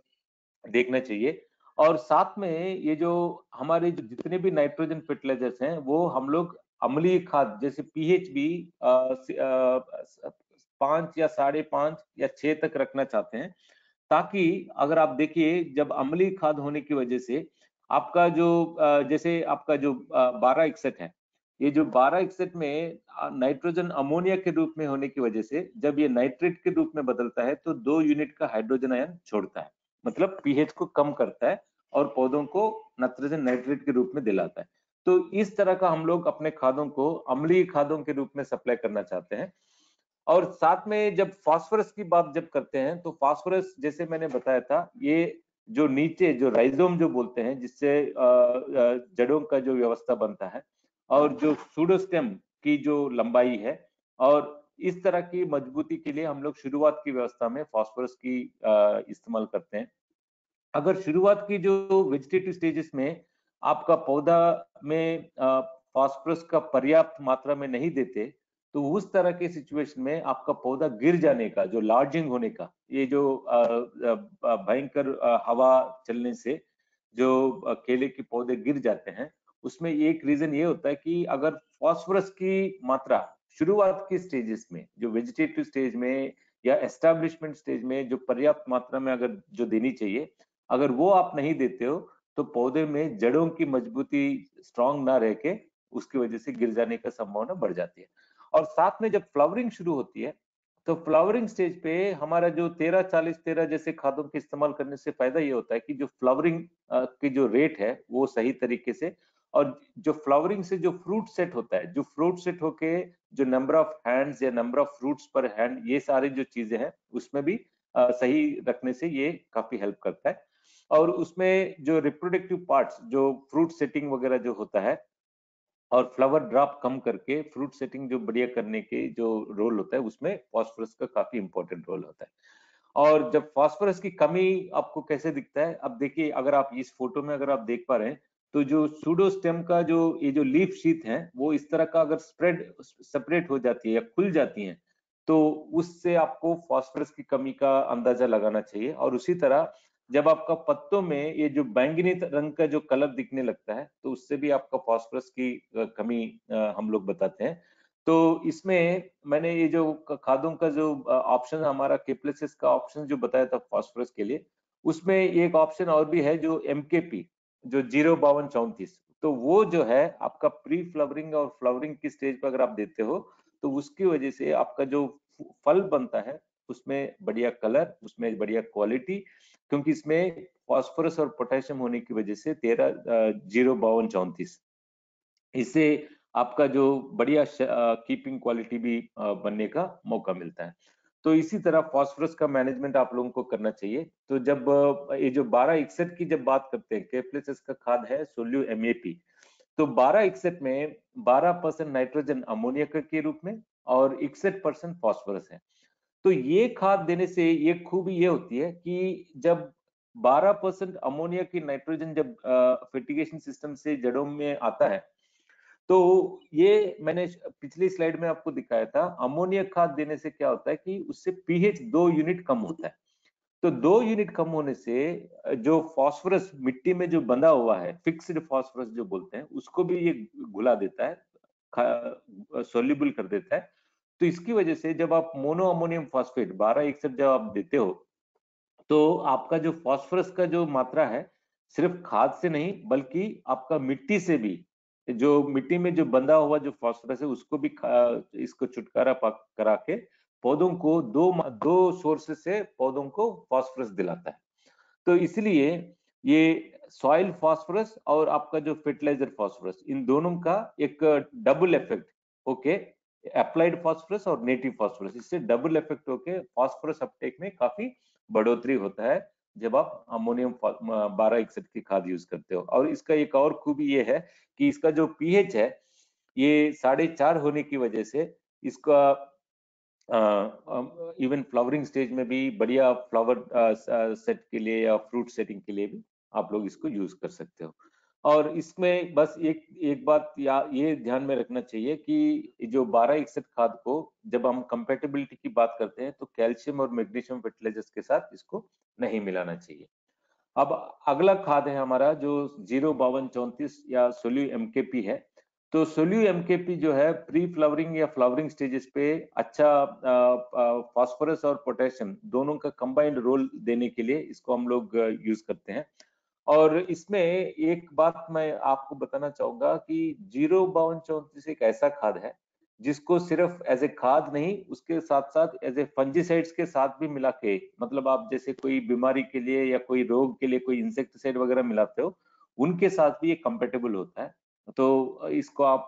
देखना चाहिए। और साथ में ये जो हमारे जो जितने भी नाइट्रोजन फर्टिलाइजर्स हैं वो हम लोग अम्लीय खाद जैसे पीएच भी पांच या साढ़े पांच या छह तक रखना चाहते हैं, ताकि अगर आप देखिए जब अम्लीय खाद होने की वजह से आपका जो जैसे आपका जो बारह इकसठ है, ये जो बारह इकसठ में नाइट्रोजन अमोनिया के रूप में होने की वजह से जब ये नाइट्रेट के रूप में बदलता है तो दो यूनिट का हाइड्रोजन आयन छोड़ता है, मतलब पीएच को कम करता है और पौधों को नाइट्रोजन नाइट्रेट के रूप में दिलाता है। तो इस तरह का हम लोग अपने खादों को अम्लीय खादों के रूप में सप्लाई करना चाहते हैं। और साथ में जब फास्फोरस की बात जब करते हैं तो फास्फोरस जैसे मैंने बताया था, ये जो नीचे जो राइजोम जो बोलते हैं जिससे जड़ों का जो व्यवस्था बनता है और जो सूडोस्टेम की जो लंबाई है, और इस तरह की मजबूती के लिए हम लोग शुरुआत की व्यवस्था में फास्फोरस की इस्तेमाल करते हैं। अगर शुरुआत की जो वेजिटेटिव स्टेजेस में आपका पौधा में फास्फोरस का पर्याप्त मात्रा में नहीं देते, तो उस तरह के सिचुएशन में आपका पौधा गिर जाने का, जो लार्जिंग होने का, ये जो भयंकर हवा चलने से जो केले के पौधे गिर जाते हैं, उसमें एक रीजन ये होता है कि अगर फास्फोरस की मात्रा शुरुआत की स्टेजेस में, जो वेजिटेटिव स्टेज में या एस्टेब्लिशमेंट स्टेज में जो पर्याप्त मात्रा में अगर जो देनी चाहिए, अगर वो आप नहीं देते हो तो पौधे में जड़ों की मजबूती स्ट्रांग ना रह के उसकी वजह से गिर जाने का संभावना बढ़ जाती है। और साथ में जब फ्लावरिंग शुरू होती है तो फ्लावरिंग स्टेज पे हमारा जो तेरह चालीस तेरह जैसे खादों के इस्तेमाल करने से फायदा ये होता है कि जो फ्लावरिंग की जो रेट है वो सही तरीके से, और जो फ्लावरिंग से जो फ्रूट सेट होता है, जो फ्रूट सेट होके जो नंबर ऑफ हैंड्स या number of fruits per hand, ये सारी जो चीजें हैं उसमें भी आ, सही रखने से ये काफी हेल्प करता है। और उसमें जो रिप्रोडक्टिव पार्ट्स, जो फ्रूट सेटिंग वगैरह जो होता है और फ्लावर ड्रॉप कम करके फ्रूट सेटिंग जो बढ़िया करने के जो रोल होता है, उसमें फास्फोरस का काफी इंपॉर्टेंट रोल होता है। और जब फास्फोरस की कमी आपको कैसे दिखता है, अब देखिए अगर आप इस फोटो में अगर आप देख पा रहे हैं तो जो सूडोस्टेम का जो ये जो लीफ शीथ है वो इस तरह का अगर स्प्रेड सेपरेट हो जाती है या खुल जाती है, तो उससे आपको फास्फोरस की कमी का अंदाजा लगाना चाहिए। और उसी तरह जब आपका पत्तों में ये जो बैंगनी रंग का जो कलर दिखने लगता है, तो उससे भी आपका फास्फोरस की कमी हम लोग बताते हैं। तो इसमें मैंने ये जो खादों का जो ऑप्शन हमारा केप्लेसिस का ऑप्शन जो बताया था फास्फोरस के लिए, उसमें एक ऑप्शन और भी है जो एमकेपी, जो जीरो बावन चौंतीस, तो वो जो है आपका प्री फ्लावरिंग और फ्लावरिंग की स्टेज पर अगर आप देते हो तो उसकी वजह से आपका जो फल बनता है उसमें बढ़िया कलर, उसमें बढ़िया क्वालिटी, क्योंकि इसमें फास्फोरस और पोटेशियम होने की वजह से तेरह जीरो बावन चौंतीस, इससे आपका जो बढ़िया कीपिंग क्वालिटी भी बनने का मौका मिलता है। तो इसी तरह फास्फोरस का मैनेजमेंट आप लोगों को करना चाहिए। तो जब ये जो बारह इकसठ की जब बात करते हैं, के का खाद है सोल्यू एमएपी, तो बारह इकसठ में बारह परसेंट नाइट्रोजन अमोनिया के रूप में और इकसठ परसेंट फास्फोरस है। तो ये खाद देने से ये खूबी ये होती है कि जब बारह परसेंट अमोनिया की नाइट्रोजन जब फर्टिगेशन सिस्टम से जड़ों में आता है, तो ये मैंने पिछली स्लाइड में आपको दिखाया था, अमोनिया खाद देने से क्या होता है कि उससे पीएच दो यूनिट कम होता है। तो दो यूनिट कम होने से जो फास्फोरस मिट्टी में जो बंधा हुआ है, फिक्स्ड फास्फोरस जो बोलते हैं, उसको भी ये घुला देता है, सोल्यूबल कर देता है। तो इसकी वजह से जब आप मोनो अमोनियम फॉस्फेट बारह इकसठ जब आप देते हो, तो आपका जो फास्फोरस का जो मात्रा है सिर्फ खाद से नहीं बल्कि आपका मिट्टी से भी, जो मिट्टी में जो बंधा हुआ जो फास्फोरस है उसको भी इसको छुटकारा करा के पौधों को दो दो सोर्स से पौधों को फास्फोरस दिलाता है। तो इसलिए ये सॉइल फास्फोरस और आपका जो फर्टिलाइजर फास्फोरस, इन दोनों का एक double effect okay, applied phosphorus और नेटिव फास्फोरस, इससे डबल इफेक्ट होके फास्फोरस अपटेक में काफी बढ़ोतरी होता है जब आप अमोनियम बारह इकसठ की खाद यूज करते हो। और इसका एक और खूबी ये है कि इसका जो पीएच है ये साढ़े चार होने की वजह से इसका इवन फ्लावरिंग स्टेज में भी बढ़िया फ्लावर सेट के लिए या फ्रूट सेटिंग के लिए भी आप लोग इसको यूज कर सकते हो। और इसमें बस एक एक बात या ये ध्यान में रखना चाहिए कि जो बारह इकसठ खाद को जब हम कंपेटेबिलिटी की बात करते हैं तो कैल्शियम और मैग्नीशियम फर्टिलाइजर्स के साथ इसको नहीं मिलाना चाहिए। अब अगला खाद है हमारा जो जीरो बावन चौंतीस या सोल्यू एमकेपी है। तो सोल्यू एमकेपी जो है प्री फ्लावरिंग या फ्लावरिंग स्टेजेस पे अच्छा फास्फोरस और पोटेशियम दोनों का कंबाइंड रोल देने के लिए इसको हम लोग यूज करते हैं। और इसमें एक बात मैं आपको बताना चाहूंगा कि जीरो बावन चौंतीस एक ऐसा खाद है जिसको सिर्फ एज ए खाद नहीं, उसके साथ साथ एज ए फंजीसाइड्स के साथ भी मिला के, मतलब आप जैसे कोई बीमारी के लिए या कोई रोग के लिए कोई इंसेक्टिसाइड वगैरह मिलाते हो, उनके साथ भी ये कंपेटेबल होता है। तो इसको आप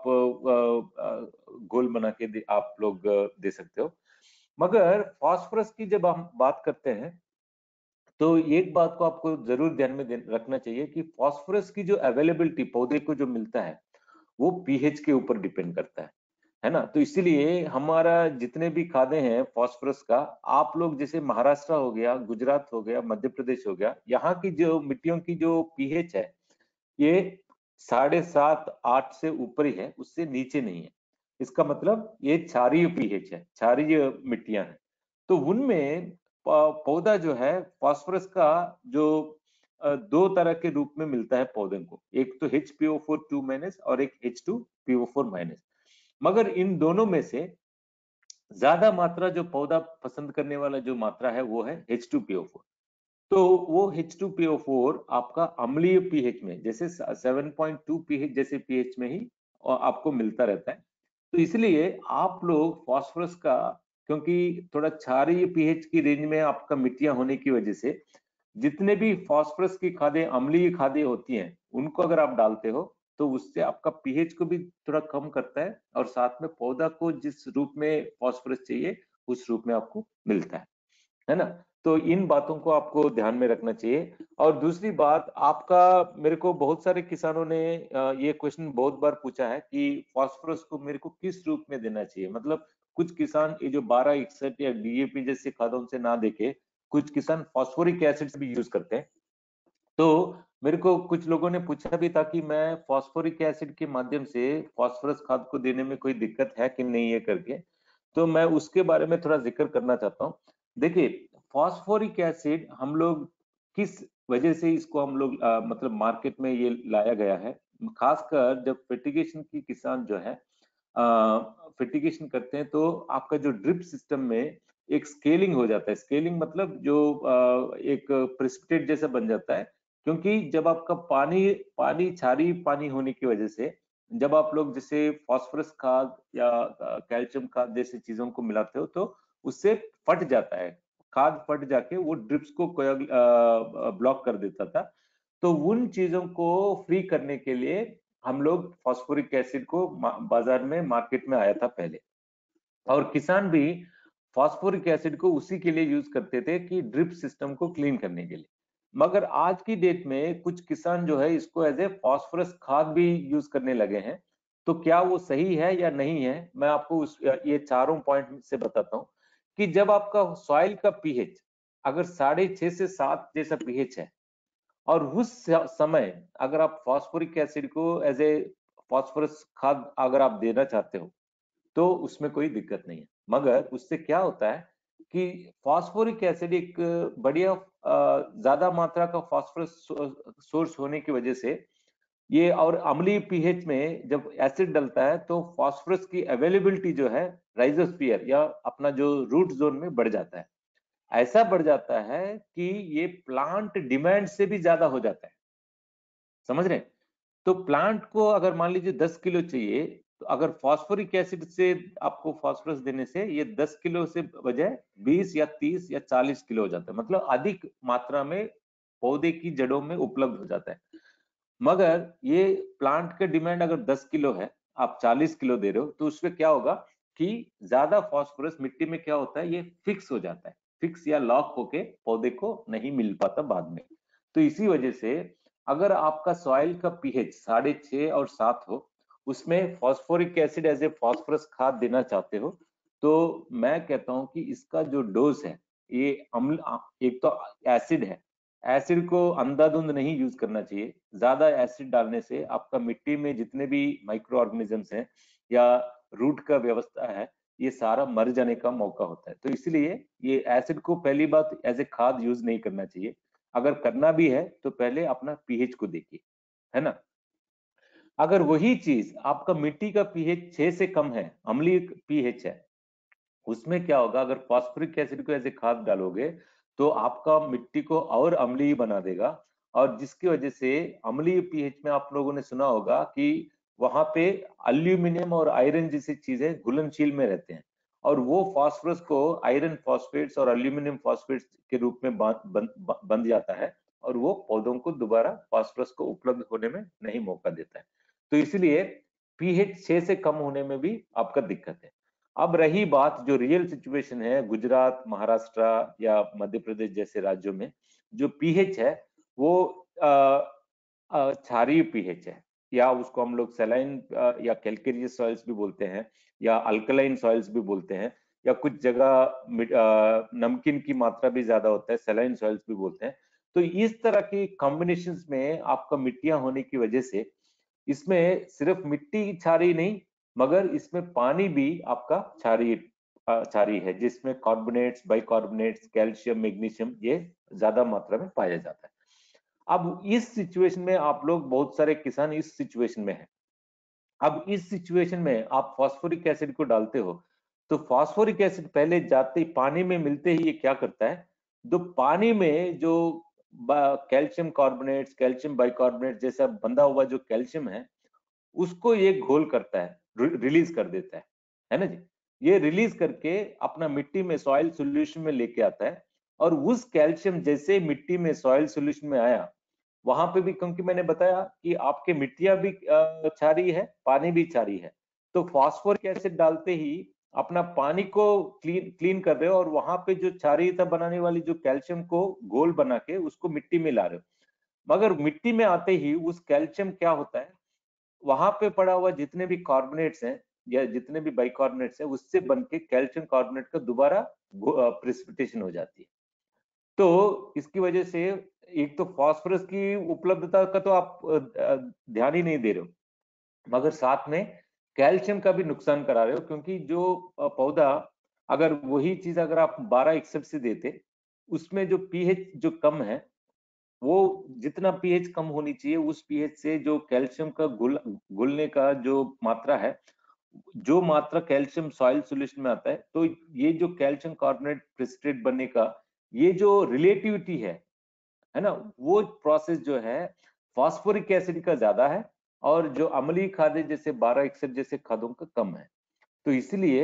गोल बना के दे, आप लोग दे सकते हो। मगर फास्फोरस की जब हम बात करते हैं तो एक बात को आपको जरूर ध्यान में रखना चाहिए कि फास्फोरस की जो अवेलेबिलिटी पौधे को जो मिलता है वो पीएच के ऊपर डिपेंड करता है, है ना। तो इसीलिए हमारा जितने भी खादे हैं फास्फोरस का, आप लोग जैसे महाराष्ट्र हो गया, गुजरात हो गया, मध्य प्रदेश हो गया, यहाँ की जो मिट्टियों की जो पीएच है ये साढ़े सात आठ से ऊपर ही है, उससे नीचे नहीं है। इसका मतलब ये क्षारीय पीएच है, क्षारीय मिट्टियां हैं। तो उनमें पौधा जो है फास्फोरस का जो दो तरह के रूप में मिलता है पौधे को, एक तो H P O four two minus और एक H two P O four minus. मगर इन दोनों में से ज्यादा मात्रा जो पौधा पसंद करने वाला जो मात्रा है वो है H two P O four. तो वो H two P O four आपका अम्लीय पीएच में, जैसे सात पॉइंट दो पीएच जैसे पीएच में ही आपको मिलता रहता है। तो इसलिए आप लोग फास्फोरस का, क्योंकि थोड़ा क्षारीय पीएच की रेंज में आपका मिट्टियां होने की वजह से जितने भी फास्फोरस की खादें अम्लीय खादें होती हैं उनको अगर आप डालते हो तो उससे आपका पीएच को भी थोड़ा कम करता है और साथ में पौधा को जिस रूप में फास्फोरस चाहिए उस रूप में आपको मिलता है, है ना। तो इन बातों को आपको ध्यान में रखना चाहिए। और दूसरी बात, आपका मेरे को बहुत सारे किसानों ने ये क्वेश्चन बहुत बार पूछा है कि फास्फोरस को मेरे को किस रूप में देना चाहिए। मतलब कुछ किसान ये जो बारह इकसठ या डीएपी जैसे खादों से ना देके कुछ किसान फास्फोरिक एसिड भी यूज करते हैं। तो मेरे को कुछ लोगों ने पूछा भी था कि मैं फास्फोरिक एसिड के माध्यम से फास्फोरस खाद को देने में कोई दिक्कत है कि नहीं है करके। तो मैं उसके बारे में थोड़ा जिक्र करना चाहता हूँ। देखिए, फास्फोरिक एसिड हम लोग किस वजह से इसको हम लोग आ, मतलब मार्केट में ये लाया गया है, खासकर जब फर्टिगेशन की किसान जो है फर्टिगेशन करते हैं तो आपका जो ड्रिप सिस्टम में एक स्केलिंग हो जाता है। स्केलिंग मतलब जो आ, एक प्रेसिपिटेट जैसा बन जाता है क्योंकि जब आपका पानी पानी क्षारीय पानी होने की वजह से जब आप लोग जैसे फास्फोरस खाद या कैल्शियम खाद जैसी चीजों को मिलाते हो तो उससे फट जाता है, खाद फट जाके वो ड्रिप्स को ब्लॉक कर देता था। तो उन चीजों को फ्री करने के लिए हम लोग फास्फोरिक एसिड को बाजार में मार्केट में आया था पहले, और किसान भी फास्फोरिक एसिड को उसी के लिए यूज करते थे कि ड्रिप सिस्टम को क्लीन करने के लिए। मगर आज की डेट में कुछ किसान जो है इसको एज ए फास्फोरस खाद भी यूज करने लगे हैं। तो क्या वो सही है या नहीं है, मैं आपको उस ये चारों पॉइंट से बताता हूं कि जब आपका सॉइल का पीएच अगर साढ़े छह से सात जैसा पीएच है और उस समय अगर आप फास्फोरिक एसिड को एज ए फास्फोरस खाद अगर आप देना चाहते हो तो उसमें कोई दिक्कत नहीं है। मगर उससे क्या होता है कि फास्फोरिक एसिड एक बढ़िया ज्यादा मात्रा का फास्फोरस सोर्स होने की वजह से ये, और अम्लीय पीएच में जब एसिड डलता है तो फास्फोरस की अवेलेबिलिटी जो है राइजोस्फीयर या अपना जो रूट जोन में बढ़ जाता है। ऐसा बढ़ जाता है कि ये प्लांट डिमांड से भी ज्यादा हो जाता है, समझ रहे हैं? तो प्लांट को अगर मान लीजिए दस किलो चाहिए, तो अगर फास्फोरिक एसिड से आपको फास्फोरस देने से ये दस किलो से बजाय बीस या तीस या चालीस किलो हो जाता है, मतलब अधिक मात्रा में पौधे की जड़ों में उपलब्ध हो जाता है। मगर ये प्लांट का डिमांड अगर दस किलो है, आप चालीस किलो दे रहे हो, तो उसमें क्या होगा कि ज्यादा फास्फोरस मिट्टी में क्या होता है, ये फिक्स हो जाता है, फिक्स या लॉक होके पौधे को नहीं मिल पाता बाद में। तो इसी वजह से अगर आपका सॉइल का पीएच साढ़े छह और सात हो, उसमें phosphoric acid as a phosphorus खाद देना चाहते हो, तो मैं कहता हूं कि इसका जो डोज है, ये अम्ल एक तो एसिड है, एसिड को अंधाधुंध नहीं यूज करना चाहिए। ज्यादा एसिड डालने से आपका मिट्टी में जितने भी माइक्रो ऑर्गेनिजम्स हैं या रूट का व्यवस्था है, ये सारा मर जाने का मौका होता है। तो इसलिए ये एसिड को पहली बात एज ए खाद यूज नहीं करना चाहिए। अगर करना भी है तो पहले अपना पीएच को देखिए, है ना? अगर वही चीज आपका मिट्टी का पीएच छह से कम है, अम्लीय पीएच है, उसमें क्या होगा, अगर फास्फोरिक एसिड को ऐसे खाद डालोगे तो आपका मिट्टी को और अम्लीय बना देगा, और जिसकी वजह से अम्लीय पीएच में आप लोगों ने सुना होगा कि वहां पे एल्यूमिनियम और आयरन जैसी चीजें घुलनशील में रहते हैं, और वो फास्फोरस को आयरन फॉस्फेट्स और एल्यूमिनियम फॉस्फेट्स के रूप में बन, बन जाता है, और वो पौधों को दोबारा फास्फोरस को उपलब्ध होने में नहीं मौका देता है। तो इसलिए पीएच छह से कम होने में भी आपका दिक्कत है। अब रही बात जो रियल सिचुएशन है गुजरात, महाराष्ट्र या मध्य प्रदेश जैसे राज्यों में, जो पीएच है वो क्षारीय पीएच है, या उसको हम लोग सैलाइन या कैल्केरियस सॉइल्स भी बोलते हैं, या अल्कलाइन सॉइल्स भी बोलते हैं, या कुछ जगह नमकीन की मात्रा भी ज्यादा होता है, सैलाइन सॉइल्स भी बोलते हैं। तो इस तरह की कॉम्बिनेशंस में आपका मिट्टियां होने की वजह से इसमें सिर्फ मिट्टी क्षारीय नहीं, मगर इसमें पानी भी आपका क्षारीय क्षारीय है, जिसमें कार्बोनेट्स, बाइकार्बोनेट्स, कैल्शियम, मैग्नीशियम ये ज्यादा मात्रा में पाया जाता है। अब इस सिचुएशन में आप लोग, बहुत सारे किसान इस सिचुएशन में हैं। अब इस सिचुएशन में आप फास्फोरिक एसिड को डालते हो, तो फास्फोरिक एसिड पहले जाते ही पानी में मिलते ही ये क्या करता है, तो पानी में जो कैल्शियम कार्बोनेट्स, कैल्शियम बाइकार्बोनेट जैसा बंधा हुआ जो कैल्शियम है, उसको ये घोल करता है, रिलीज कर देता है है ना जी? ये रिलीज करके अपना मिट्टी में सॉइल सॉल्यूशन में लेके आता है, और उस कैल्शियम जैसे मिट्टी में सॉइल सॉल्यूशन में आया, वहां पे भी, क्योंकि मैंने बताया कि आपके मिट्टियां भी क्षारीय है, पानी भी क्षारीय है, तो फास्फोरिक एसिड डालते ही अपना पानी को क्लीन क्लीन कर रहे हो, और वहां पे जो क्षारीयता बनाने वाली जो कैल्शियम को घोल बना के उसको मिट्टी में ला रहे हो। मगर मिट्टी में आते ही उस कैल्शियम क्या होता है, वहां पे पड़ा हुआ जितने भी कार्बोनेट्स हैं या जितने भी बाइकार्बोनेट्स हैं, उससे बन के कैल्शियम कार्बोनेट का दोबारा प्रेसिपिटेशन हो जाती है। तो इसकी वजह से एक तो फास्फोरस की उपलब्धता का तो आप ध्यान ही नहीं दे रहे हो, मगर साथ में कैल्शियम का भी नुकसान करा रहे हो, क्योंकि जो पौधा, अगर वही चीज अगर आप बारह इकसठ से देते, उसमें जो पीएच जो कम है, वो जितना पीएच कम होनी चाहिए उस पीएच से जो कैल्शियम का घुल घुलने का जो मात्रा है, जो मात्रा कैल्शियम सॉइल सॉल्यूशन में आता है, तो ये जो कैल्शियम कार्बोनेट प्रेसिपिटेट बनने का ये जो रिलेटिविटी है है ना, वो प्रोसेस जो है फास्फोरिक एसिड का ज्यादा है और जो अम्लीय खाद है जैसे बारह इकसठ जैसे खादों का कम है। तो इसलिए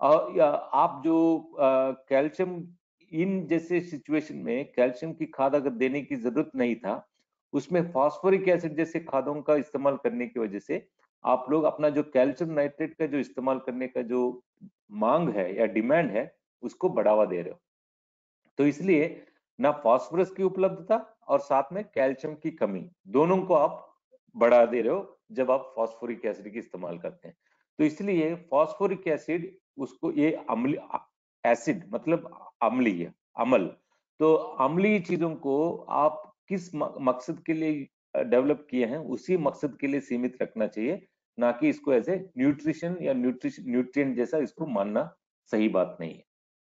आप जो कैल्शियम इन जैसे सिचुएशन में कैल्शियम की खाद अगर देने की जरूरत नहीं था, उसमें फास्फोरिक एसिड जैसे खादों का इस्तेमाल करने की वजह से आप लोग अपना जो कैल्शियम नाइट्रेट का जो इस्तेमाल करने का जो मांग है या डिमांड है उसको बढ़ावा दे रहे हो। तो इसलिए ना फास्फोरस की उपलब्धता और साथ में कैल्शियम की कमी, दोनों को आप बढ़ा दे रहे हो जब आप फास्फोरिक एसिड की इस्तेमाल करते हैं। तो इसलिए फास्फोरिक एसिड उसको ये अम्ल एसिड मतलब अम्लीय अम्ल, तो अम्लीय चीजों को आप किस मकसद के लिए डेवलप किए हैं उसी मकसद के लिए सीमित रखना चाहिए, ना कि इसको ऐसे न्यूट्रिशन या न्यूट्रिशन न्यूट्रिएंट जैसा इसको मानना सही बात नहीं है।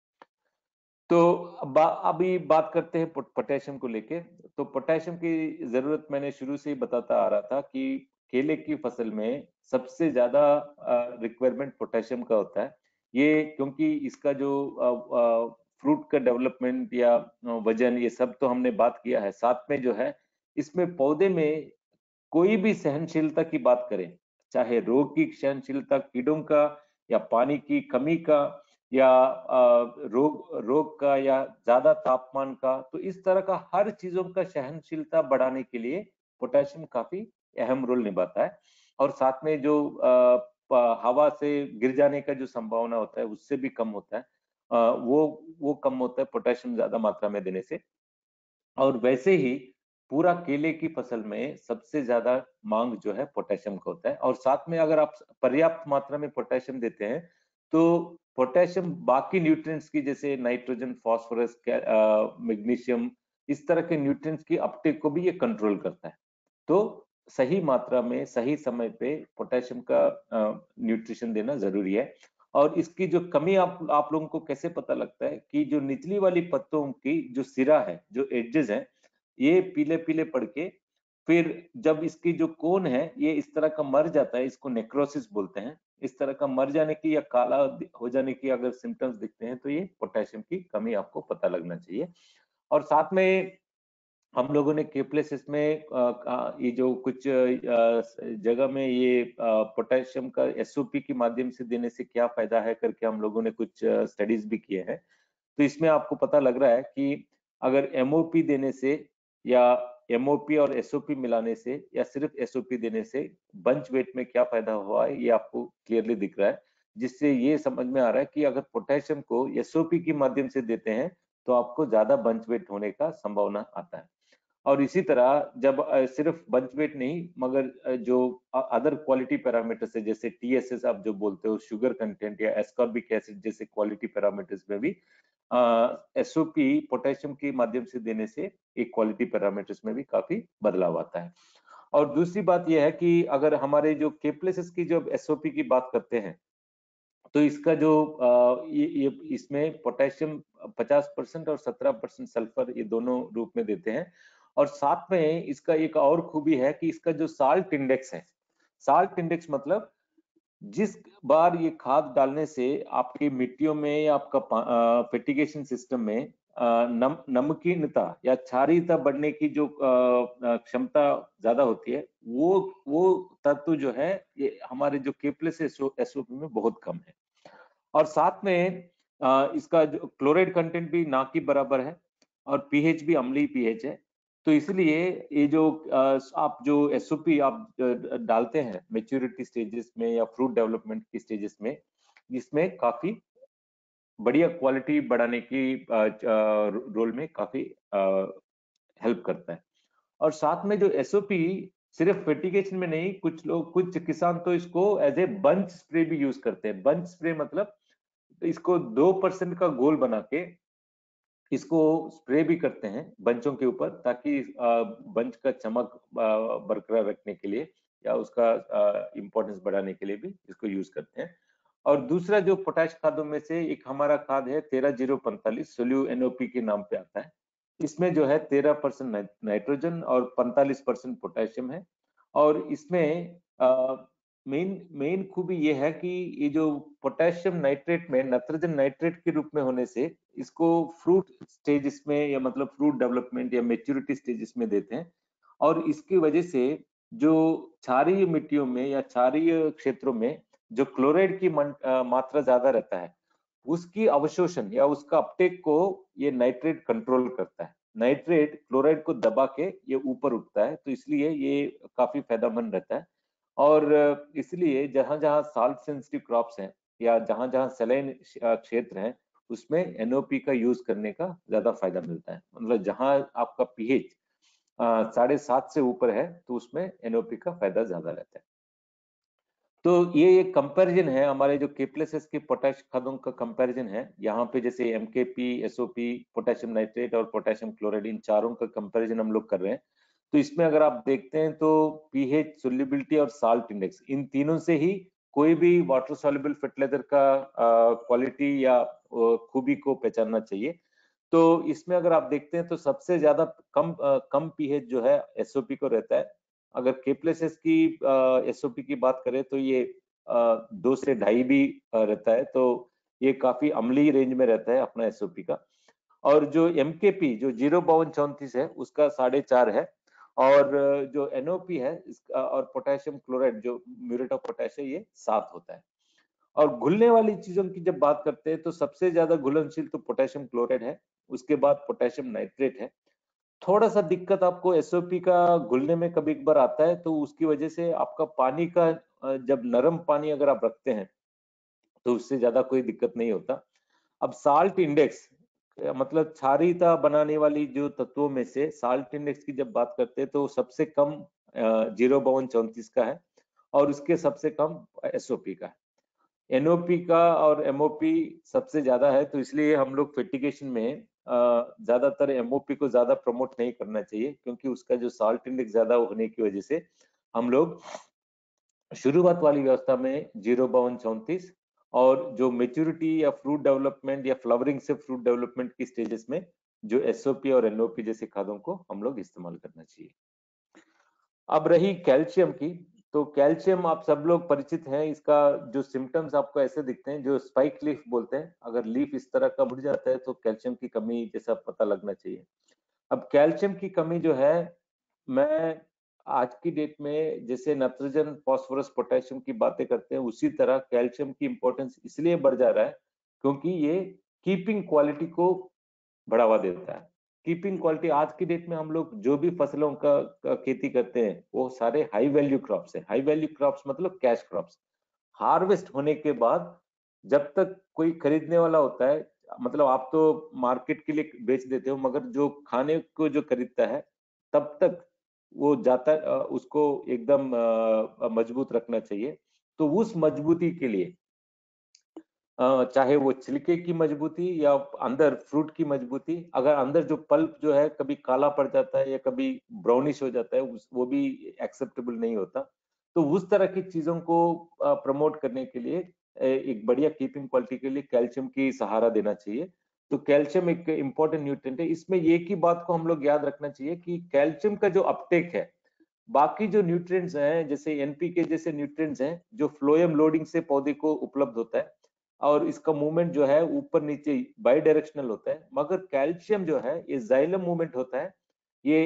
तो बा, अभी बात करते हैं पोटेशियम को लेके। तो पोटेशियम की जरूरत मैंने शुरू से ही बताता आ रहा था कि केले की फसल में सबसे ज्यादा रिक्वायरमेंट पोटेशियम का होता है। ये क्योंकि इसका जो फ्रूट का डेवलपमेंट या वजन ये सब तो हमने बात किया है, साथ में जो है इसमें पौधे में कोई भी सहनशीलता की बात करें, चाहे रोग की सहनशीलता, कीड़ों का या पानी की कमी का या रोग रोग का या ज्यादा तापमान का, तो इस तरह का हर चीजों का सहनशीलता बढ़ाने के लिए पोटेशियम काफी अहम रोल निभाता है। और साथ में जो हवा से गिर जाने का जो संभावना होता है उससे भी कम होता है, वो वो कम होता है पोटेशियम ज्यादा मात्रा में देने से। और वैसे ही पूरा केले की फसल में सबसे ज्यादा मांग जो है पोटेशियम का होता है। और साथ में अगर आप पर्याप्त मात्रा में पोटेशियम देते हैं तो पोटेशियम बाकी न्यूट्रिएंट्स की जैसे नाइट्रोजन, फास्फोरस, मैग्नीशियम, इस तरह के न्यूट्रिएंट्स की अपटेक को भी ये कंट्रोल करता है। तो सही मात्रा में सही समय पे पोटेशियम का न्यूट्रिशन देना जरूरी है। और इसकी जो कमी आप आप लोगों को कैसे पता लगता है कि जो निचली वाली पत्तों की जो सिरा है, जो एजेस है, ये पीले पीले पड़ के फिर जब इसकी जो कोन है ये इस तरह का मर जाता है, इसको नेक्रोसिस बोलते हैं। इस तरह का मर जाने की या काला हो जाने की अगर सिम्टम्स दिखते हैं तो ये पोटेशियम की कमी आपको पता लगना चाहिए। और साथ में हम लोगों ने के प्लेसेस में ये जो कुछ जगह में ये पोटेशियम का एसओपी के माध्यम से देने से क्या फायदा है करके हम लोगों ने कुछ स्टडीज भी किए हैं। तो इसमें आपको पता लग रहा है कि अगर एमओपी देने से या एमओपी और एसओपी मिलाने से या सिर्फ एसओपी देने से बंच वेट में क्या फायदा हुआ है ये आपको क्लियरली दिख रहा है, जिससे ये समझ में आ रहा है कि अगर पोटेशियम को एसओपी के माध्यम से देते हैं तो आपको ज्यादा बंच वेट होने का संभावना आता है। और इसी तरह जब सिर्फ बंच वेट नहीं मगर जो अदर क्वालिटी पैरामीटर्स है जैसे टीएसएस आप जो बोलते हो, शुगर कंटेंट या एस्कॉर्बिक एसिड जैसे क्वालिटी पैरामीटर्स में भी एसओपी पोटेशियम के माध्यम से देने से एक क्वालिटी पैरामीटर्स में भी काफी बदलाव आता है। और दूसरी बात यह है कि अगर हमारे जो के प्लेसेस की जब एसओपी की बात करते हैं तो इसका जो ये, ये इसमें पोटेशियम पचास परसेंट और सत्रह परसेंट सल्फर ये दोनों रूप में देते हैं। और साथ में इसका एक और खूबी है कि इसका जो साल्ट इंडेक्स है, साल्ट इंडेक्स मतलब जिस बार ये खाद डालने से आपकी मिट्टियों में या आपका फर्टिगेशन सिस्टम में नम नमकीनता या क्षारीयता बढ़ने की जो क्षमता ज्यादा होती है, वो वो तत्व जो है ये हमारे जो के प्लस एसओपी में बहुत कम है। और साथ में इसका जो क्लोराइड कंटेंट भी ना के बराबर है और पीएच भी अम्लीय पीएच है। तो इसलिए ये जो आप जो एसओपी आप डालते हैं मैच्योरिटी स्टेजेस में या फ्रूट डेवलपमेंट की स्टेजेस में, इसमें काफी बढ़िया क्वालिटी बढ़ाने की रोल में काफी हेल्प करता है। और साथ में जो एसओपी सिर्फ फर्टिगेशन में नहीं, कुछ लोग कुछ किसान तो इसको एज ए बंच स्प्रे भी यूज करते हैं। बंच स्प्रे मतलब इसको दो परसेंट का गोल बना के इसको स्प्रे भी करते हैं बंचों के ऊपर, ताकि बंच का चमक बरकरार रखने के लिए या उसका इंपॉर्टेंस बढ़ाने के लिए भी इसको यूज करते हैं। और दूसरा जो पोटाश खादों में से एक हमारा खाद है तेरह जीरो पैंतालीस, सोल्यू एनओपी के नाम पे आता है। इसमें जो है तेरह परसेंट नाइट्रोजन और पैंतालीस परसेंट पोटेशियम है। और इसमें मेन मेन खूबी ये है कि ये जो पोटेशियम नाइट्रेट में नाइट्रोजन नाइट्रेट के रूप में होने से इसको फ्रूट स्टेजेस में या मतलब फ्रूट डेवलपमेंट या मेच्योरिटी स्टेजेस में देते हैं, और इसकी वजह से जो क्षारीय मिट्टियों में या क्षारीय क्षेत्रों में जो क्लोराइड की मन- अ, मात्रा ज्यादा रहता है, उसकी अवशोषण या उसका अपटेक को ये नाइट्रेट कंट्रोल करता है। नाइट्रेट क्लोराइड को दबा के ये ऊपर उठता है, तो इसलिए ये काफी फायदेमंद रहता है। और इसलिए जहां जहां साल्ट सेंसिटिव क्रॉप्स हैं या जहां जहां सैलाइन क्षेत्र हैं, उसमें एनओपी का यूज करने का ज्यादा फायदा मिलता है। मतलब जहां आपका पीएच साढ़े सात से ऊपर है तो उसमें एनओपी का फायदा ज्यादा रहता है। तो ये एक कंपैरिजन है हमारे जो केप्लेसेस के पोटैश खादों का कंपैरिजन है। यहाँ पे जैसे एमकेपी, एसओपी, पोटेशियम नाइट्रेट और पोटेशियम क्लोराइड, इन चारों का कंपैरिजन हम लोग कर रहे हैं। तो इसमें अगर आप देखते हैं तो पीएच, सोल्युबिलिटी और साल्ट इंडेक्स, इन तीनों से ही कोई भी वाटर सॉल्युबल फर्टिलाइजर का क्वालिटी या अ, खूबी को पहचानना चाहिए। तो इसमें अगर आप देखते हैं तो सबसे ज्यादा कम अ, कम पीएच जो है एसओपी को रहता है। अगर केप्लेसेस की एसओपी की बात करें तो ये अ, दो से ढाई भी अ, रहता है, तो ये काफी अम्लीय रेंज में रहता है अपना एसओपी का। और जो एमकेपी जो जीरो बावन चौंतीस है उसका साढ़े चार है। और अ, जो एनओपी है इसका और पोटेशियम क्लोराइड जो म्यूरेट ऑफ पोटेश है, ये सात होता है। और घुलने वाली चीजों की जब बात करते हैं तो सबसे ज्यादा घुलनशील तो पोटेशियम क्लोराइड है, उसके बाद पोटेशियम नाइट्रेट है। थोड़ा सा दिक्कत आपको एसओपी का घुलने में कभी एक बार आता है, तो उसकी वजह से आपका पानी का अ, जब नरम पानी अगर आप रखते हैं तो उससे ज्यादा कोई दिक्कत नहीं होता। अब साल्ट इंडेक्स मतलब क्षारीयता बनाने वाली जो तत्वों में से साल्ट इंडेक्स की जब बात करते हैं तो सबसे कम जीरो बावन चौंतीस का है, और उसके सबसे कम एसओपी का है। एनओपी का और एमओपी सबसे ज्यादा है, तो इसलिए हम लोग फेर्टिगेशन में अ, ज्यादातर एमओपी को ज्यादा प्रमोट नहीं करना चाहिए, क्योंकि उसका जो साल्ट इंडेक्स ज्यादा होने की वजह से हम लोग शुरुआत वाली व्यवस्था में जीरो बावन चौंतीस, और जो मेच्योरिटी या फ्रूट डेवलपमेंट या फ्लावरिंग से फ्रूट डेवलपमेंट की स्टेजेस में जो एसओपी और एनओपी जैसे खादों को हम लोग इस्तेमाल करना चाहिए। अब रही कैल्शियम की, तो कैल्शियम आप सब लोग परिचित हैं। इसका जो सिम्टम्स आपको ऐसे दिखते हैं, जो स्पाइक लीफ बोलते हैं, अगर लीफ इस तरह का मुड़ जाता है तो कैल्शियम की कमी जैसा पता लगना चाहिए। अब कैल्शियम की कमी जो है, मैं आज की डेट में जैसे नाइट्रोजन, फास्फोरस, पोटेशियम की बातें करते हैं, उसी तरह कैल्शियम की इंपॉर्टेंस इसलिए बढ़ जा रहा है क्योंकि ये कीपिंग क्वालिटी को बढ़ावा देता है। कीपिंग क्वालिटी, आज की डेट में हम लोग जो भी फसलों का, का खेती करते हैं वो सारे हाई वैल्यू क्रॉप्स है। हाई वैल्यू क्रॉप्स मतलब कैश क्रॉप्स। हार्वेस्ट होने के बाद जब तक कोई खरीदने वाला होता है, मतलब आप तो मार्केट के लिए बेच देते हो, मगर जो खाने को जो खरीदता है तब तक वो जाता है, उसको एकदम मजबूत रखना चाहिए। तो उस मजबूती के लिए चाहे वो छिलके की मजबूती या अंदर फ्रूट की मजबूती, अगर अंदर जो पल्प जो है कभी काला पड़ जाता है या कभी ब्राउनिश हो जाता है, वो भी एक्सेप्टेबल नहीं होता। तो उस तरह की चीजों को प्रमोट करने के लिए एक बढ़िया कीपिंग क्वालिटी के लिए कैल्शियम की सहारा देना चाहिए। तो कैल्शियम एक इंपॉर्टेंट न्यूट्रिएंट है। इसमें एक ही बात को हम लोग याद रखना चाहिए कि कैल्शियम का जो अपटेक है, बाकी जो न्यूट्रिएंट्स हैं जैसे एनपीके जैसे न्यूट्रिएंट्स हैं जो फ्लोएम लोडिंग से पौधे को उपलब्ध होता है, और इसका मूवमेंट जो है ऊपर नीचे बाई डायरेक्शनल होता है, मगर कैल्शियम जो है ये जाइलम मूवमेंट होता है। ये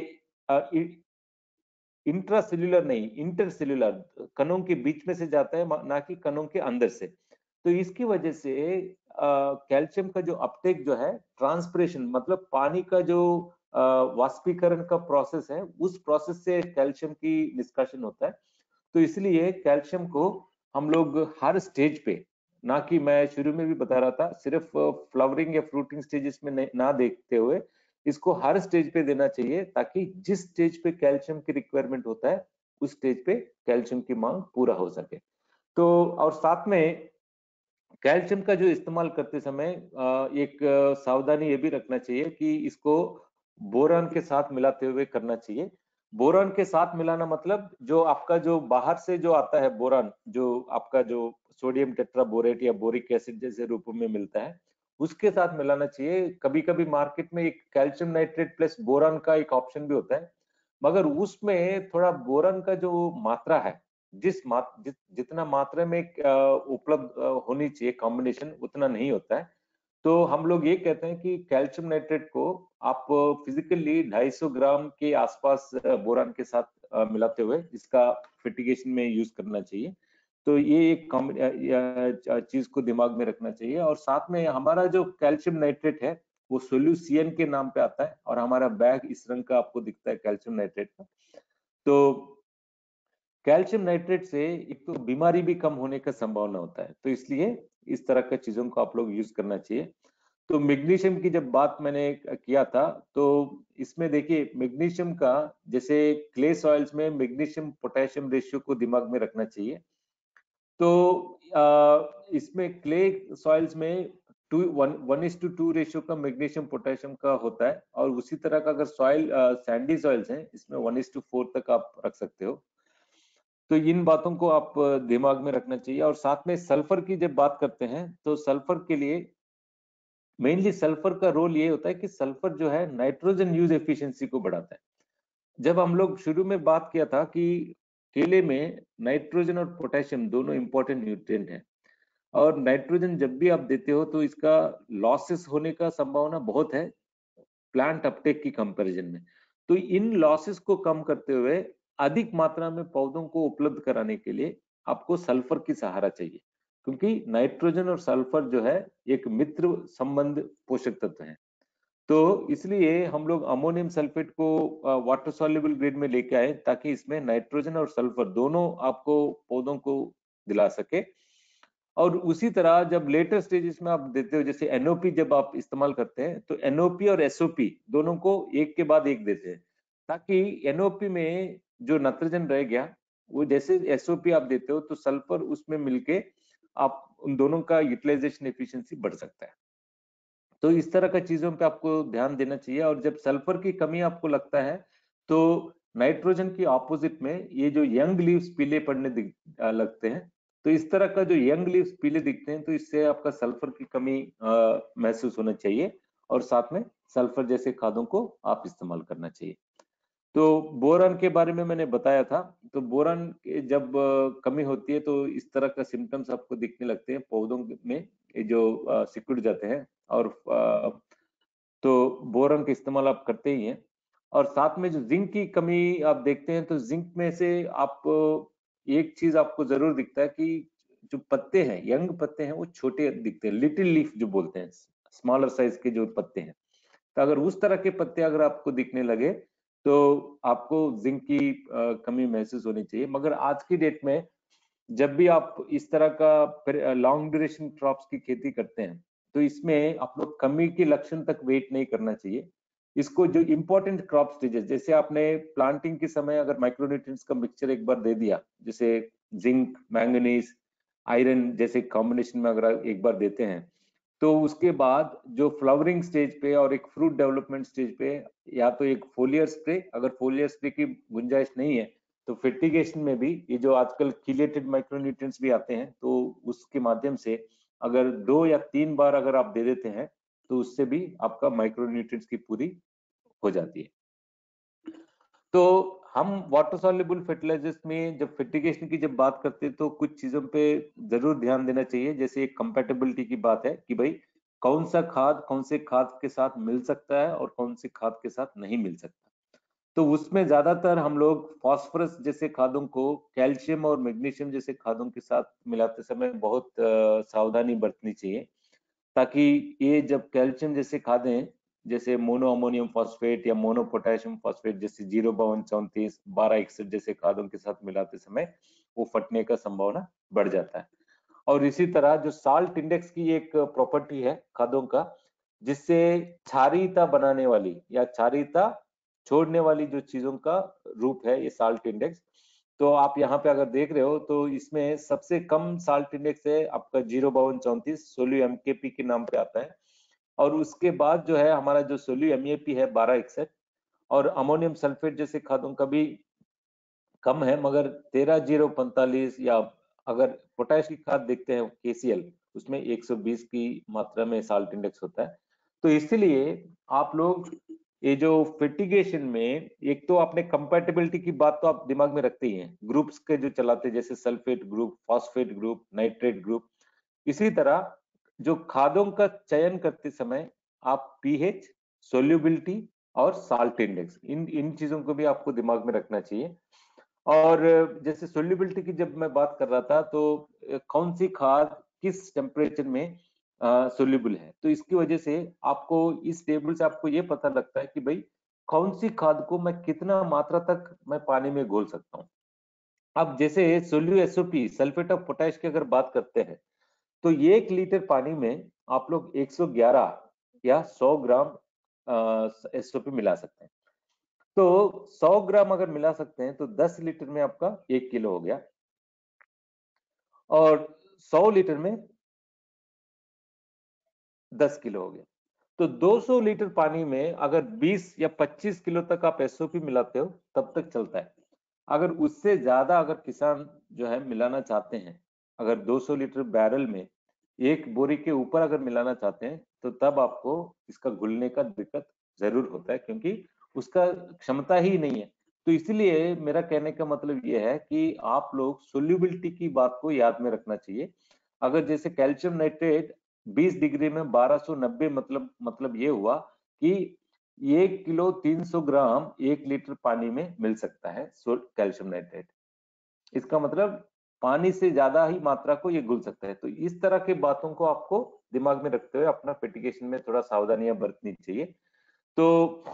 इंट्रासेल्युलर नहीं, इंटरसेल्युलर, कणों के बीच में से जाता है, ना कि कणों के अंदर से। तो इसकी वजह से कैल्शियम का जो अपटेक जो है, ट्रांसपिरेशन मतलब पानी का जो वाष्पीकरण का प्रोसेस है, उस प्रोसेस से कैल्शियम की निष्कासन होता है। तो इसलिए कैल्शियम को हम लोग हर स्टेज पे, ना कि मैं शुरू में भी बता रहा था सिर्फ फ्लावरिंग या फ्रूटिंग स्टेजेस में ना देखते हुए, इसको हर स्टेज पे देना चाहिए, ताकि जिस स्टेज पे कैल्शियम की रिक्वायरमेंट होता है उस स्टेज पे कैल्शियम की मांग पूरा हो सके। तो और साथ में कैल्शियम का जो इस्तेमाल करते समय एक सावधानी ये भी रखना चाहिए कि इसको बोरान के साथ मिलाते हुए करना चाहिए। बोरान के साथ मिलाना मतलब जो आपका जो बाहर से जो आता है बोरान, जो आपका जो सोडियम टेट्राबोरेट या बोरिक एसिड जैसे रूपों में मिलता है, उसके साथ मिलाना चाहिए। कभी कभी मार्केट में एक कैल्शियम नाइट्रेट प्लस बोरान का एक ऑप्शन भी होता है, मगर उसमें थोड़ा बोरान का जो मात्रा है जिस मात, जित, जितना मात्रा में उपलब्ध होनी चाहिए कॉम्बिनेशन उतना नहीं होता है। तो हम लोग ये कहते हैं कि कैल्शियम नाइट्रेट को आप फिजिकली दो सौ पचास ग्राम के आसपास बोरान के साथ मिलाते हुए इसका फिटिगेशन में यूज करना चाहिए। तो ये एक चीज को दिमाग में रखना चाहिए। और साथ में हमारा जो कैल्शियम नाइट्रेट है वो सोल्यूसियन के नाम पे आता है और हमारा बैग इस रंग का आपको दिखता है कैल्शियम नाइट्रेट का। तो कैल्शियम नाइट्रेट से एक तो बीमारी भी कम होने का संभावना होता है, तो इसलिए इस तरह का चीजों को आप लोग यूज करना चाहिए। तो मैग्नीशियम की जब बात मैंने किया था तो इसमें देखिए मैग्नीशियम का जैसे क्ले सॉइल्स में मैग्नीशियम पोटेशियम रेशियो को दिमाग में रखना चाहिए। तो आ, इसमें क्ले सॉइल्स में two one one is two two ratio का मैग्नीशियम पोटेशियम का होता है और उसी तरह का अगर सॉइल सैंडी सॉइल्स हैं इसमें वन इज टू फोर तक आप रख सकते हो। तो इन बातों को आप दिमाग में रखना चाहिए। और साथ में सल्फर की जब बात करते हैं तो सल्फर के लिए मेनली सल्फर का रोल ये होता है कि सल्फर जो है नाइट्रोजन यूज एफिशिएंसी को बढ़ाता है। जब हम लोग शुरू में बात किया था कि केले में नाइट्रोजन और पोटेशियम दोनों इंपॉर्टेंट न्यूट्रिएंट हैं और नाइट्रोजन जब भी आप देते हो तो इसका लॉसेस होने का संभावना बहुत है प्लांट अपटेक की कंपैरिजन में। तो इन लॉसेस को कम करते हुए अधिक मात्रा में पौधों को उपलब्ध कराने के लिए आपको सल्फर की सहारा चाहिए, क्योंकि नाइट्रोजन और सल्फर जो है एक मित्र संबंध पोषक तत्व है। तो इसलिए हम लोग अमोनियम सल्फेट को वाटर सॉल्युबल ग्रेड में लेके आए ताकि इसमें नाइट्रोजन और सल्फर दोनों आपको पौधों को दिला सके। और उसी तरह जब लेटर स्टेजेस में आप देते हो जैसे एनओपी जब आप इस्तेमाल करते हैं तो एनओपी और एसओपी दोनों को एक के बाद एक देते हैं ताकि एनओपी में जो नाइट्रोजन रह गया वो जैसे एसओपी आप देते हो तो सल्फर उसमें मिलके आप उन दोनों का यूटिलाइजेशन एफिशिएंसी बढ़ सकता है। तो इस तरह का चीजों पे आपको ध्यान देना चाहिए। और जब सल्फर की कमी आपको लगता है तो नाइट्रोजन की ऑपोजिट में ये जो यंग लीव्स पीले पड़ने लगते हैं, तो इस तरह का जो यंग लीव्स पीले दिखते हैं तो इससे आपका सल्फर की कमी आ, महसूस होना चाहिए और साथ में सल्फर जैसे खादों को आप इस्तेमाल करना चाहिए। तो बोरान के बारे में मैंने बताया था। तो बोरान जब कमी होती है तो इस तरह का सिम्टम्स आपको दिखने लगते हैं पौधों में जो सिकुड़ जाते हैं और तो बोरान का इस्तेमाल आप करते ही हैं। और साथ में जो जिंक की कमी आप देखते हैं तो जिंक में से आप एक चीज आपको जरूर दिखता है कि जो पत्ते हैं यंग पत्ते हैं वो छोटे दिखते हैं, लिटिल लीफ जो बोलते हैं, स्मॉलर साइज के जो पत्ते हैं। तो अगर उस तरह के पत्ते अगर आपको दिखने लगे तो आपको जिंक की कमी महसूस होनी चाहिए। मगर आज की डेट में जब भी आप इस तरह का लॉन्ग ड्यूरेशन क्रॉप्स की खेती करते हैं तो इसमें आप लोग कमी के लक्षण तक वेट नहीं करना चाहिए। इसको जो इंपॉर्टेंट क्रॉप स्टेजेस जैसे आपने प्लांटिंग के समय अगर माइक्रोन्यूट्रिएंट्स का मिक्सचर एक बार दे दिया, जैसे जिंक मैंगनीज आयरन जैसे कॉम्बिनेशन में अगर एक बार देते हैं तो उसके बाद जो फ्लावरिंग स्टेज पे और एक फ्रूट डेवलपमेंट स्टेज पे या तो एक फोलियर स्प्रे, अगर फोलियर स्प्रे की गुंजाइश नहीं है तो फर्टिगेशन में भी ये जो आजकल किलेटेड माइक्रोन्यूट्रिएंट्स भी आते हैं तो उसके माध्यम से अगर दो या तीन बार अगर आप दे देते हैं तो उससे भी आपका माइक्रोन्यूट्रिएंट्स की पूरी हो जाती है। तो हम वाटर सॉल्युबल फर्टिलाइजर्स में जब फर्टिगेशन की जब बात करते हैं तो कुछ चीजों पे जरूर ध्यान देना चाहिए। जैसे एक कंपैटिबिलिटी की बात है कि भाई कौन सा खाद कौन से खाद के साथ मिल सकता है और कौन से खाद के साथ नहीं मिल सकता। तो उसमें ज्यादातर हम लोग फास्फोरस जैसे खादों को कैल्शियम और मैग्नीशियम जैसे खादों के साथ मिलाते समय बहुत सावधानी बरतनी चाहिए ताकि ये जब कैल्शियम जैसे खादें जैसे मोनो अमोनियम फॉस्फेट या मोनो पोटेशियम फॉस्फेट जैसे जीरो बावन चौंतीस बारह इकसठ जैसे खादों के साथ मिलाते समय वो फटने का संभावना बढ़ जाता है। और इसी तरह जो साल्ट इंडेक्स की एक प्रॉपर्टी है खादों का जिससे क्षारीयता बनाने वाली या क्षारीयता छोड़ने वाली जो चीजों का रूप है ये साल्ट इंडेक्स। तो आप यहाँ पे अगर देख रहे हो तो इसमें सबसे कम साल्ट इंडेक्स है आपका जीरो बावन चौंतीस सोल्यू एमकेपी के नाम पे आता है। और उसके बाद जो है हमारा जो सोल्यू एमएपी है बारह इकसठ और अमोनियम सल्फेट जैसे खादों का भी कम है मगर तेरह जीरो पैंतालीस या अगर पोटाश की खाद देखते हैं केसीएल उसमें एक सौ बीस की मात्रा में साल्ट इंडेक्स होता है। तो इसीलिए आप लोग ये जो फेटिगेशन में, एक तो आपने कंपैटिबिलिटी की बात तो आप दिमाग में रखते ही हैं, ग्रुप्स के जो चलाते हैं जैसे sulphate group, phosphate group, nitrate group. इसी तरह जो खादों का चयन करते समय आप पीएच, सोल्यूबिलिटी और साल्ट इंडेक्स, इन इन चीजों को भी आपको दिमाग में रखना चाहिए। और जैसे सोल्यूबिलिटी की जब मैं बात कर रहा था, तो कौन सी खाद किस टेम्परेचर में सोल्यूबल है, तो इसकी वजह से आपको इस टेबल से आपको ये पता लगता है कि भाई कौन सी खाद को मैं कितना मात्रा तक मैं पानी में घोल सकता हूँ। अब जैसे solu SOP, sulphate of potash की अगर बात करते हैं, तो एक लीटर पानी में आप लोग एक सौ ग्यारह या सौ ग्राम एसओपी मिला सकते हैं। तो सौ ग्राम अगर मिला सकते हैं तो दस लीटर में आपका एक किलो हो गया, और सौ लीटर में दस किलो हो गया। तो दो सौ लीटर पानी में अगर बीस या पच्चीस किलो तक आप एसओपी मिलाते हो तब तक चलता है। अगर उससे ज्यादा अगर किसान जो है मिलाना चाहते हैं, अगर दो सौ लीटर बैरल में एक बोरी के ऊपर अगर मिलाना चाहते हैं, तो तब आपको इसका घुलने का दिक्कत जरूर होता है, क्योंकि उसका क्षमता ही नहीं है। तो इसलिए मेरा कहने का मतलब ये है कि आप लोग सोल्यूबिलिटी की बात को याद में रखना चाहिए। अगर जैसे कैल्शियम नाइट्रेट बीस डिग्री में बारह सौ नब्बे, मतलब मतलब ये हुआ कि एक किलो तीन सौ ग्राम एक लीटर पानी में मिल सकता है कैल्शियम नाइट्रेट। इसका मतलब पानी से ज्यादा ही मात्रा को ये घुल सकता है। तो इस तरह के बातों को आपको दिमाग में रखते हुए अपना फेटिगेशन में थोड़ा सावधानियां बरतनी चाहिए। तो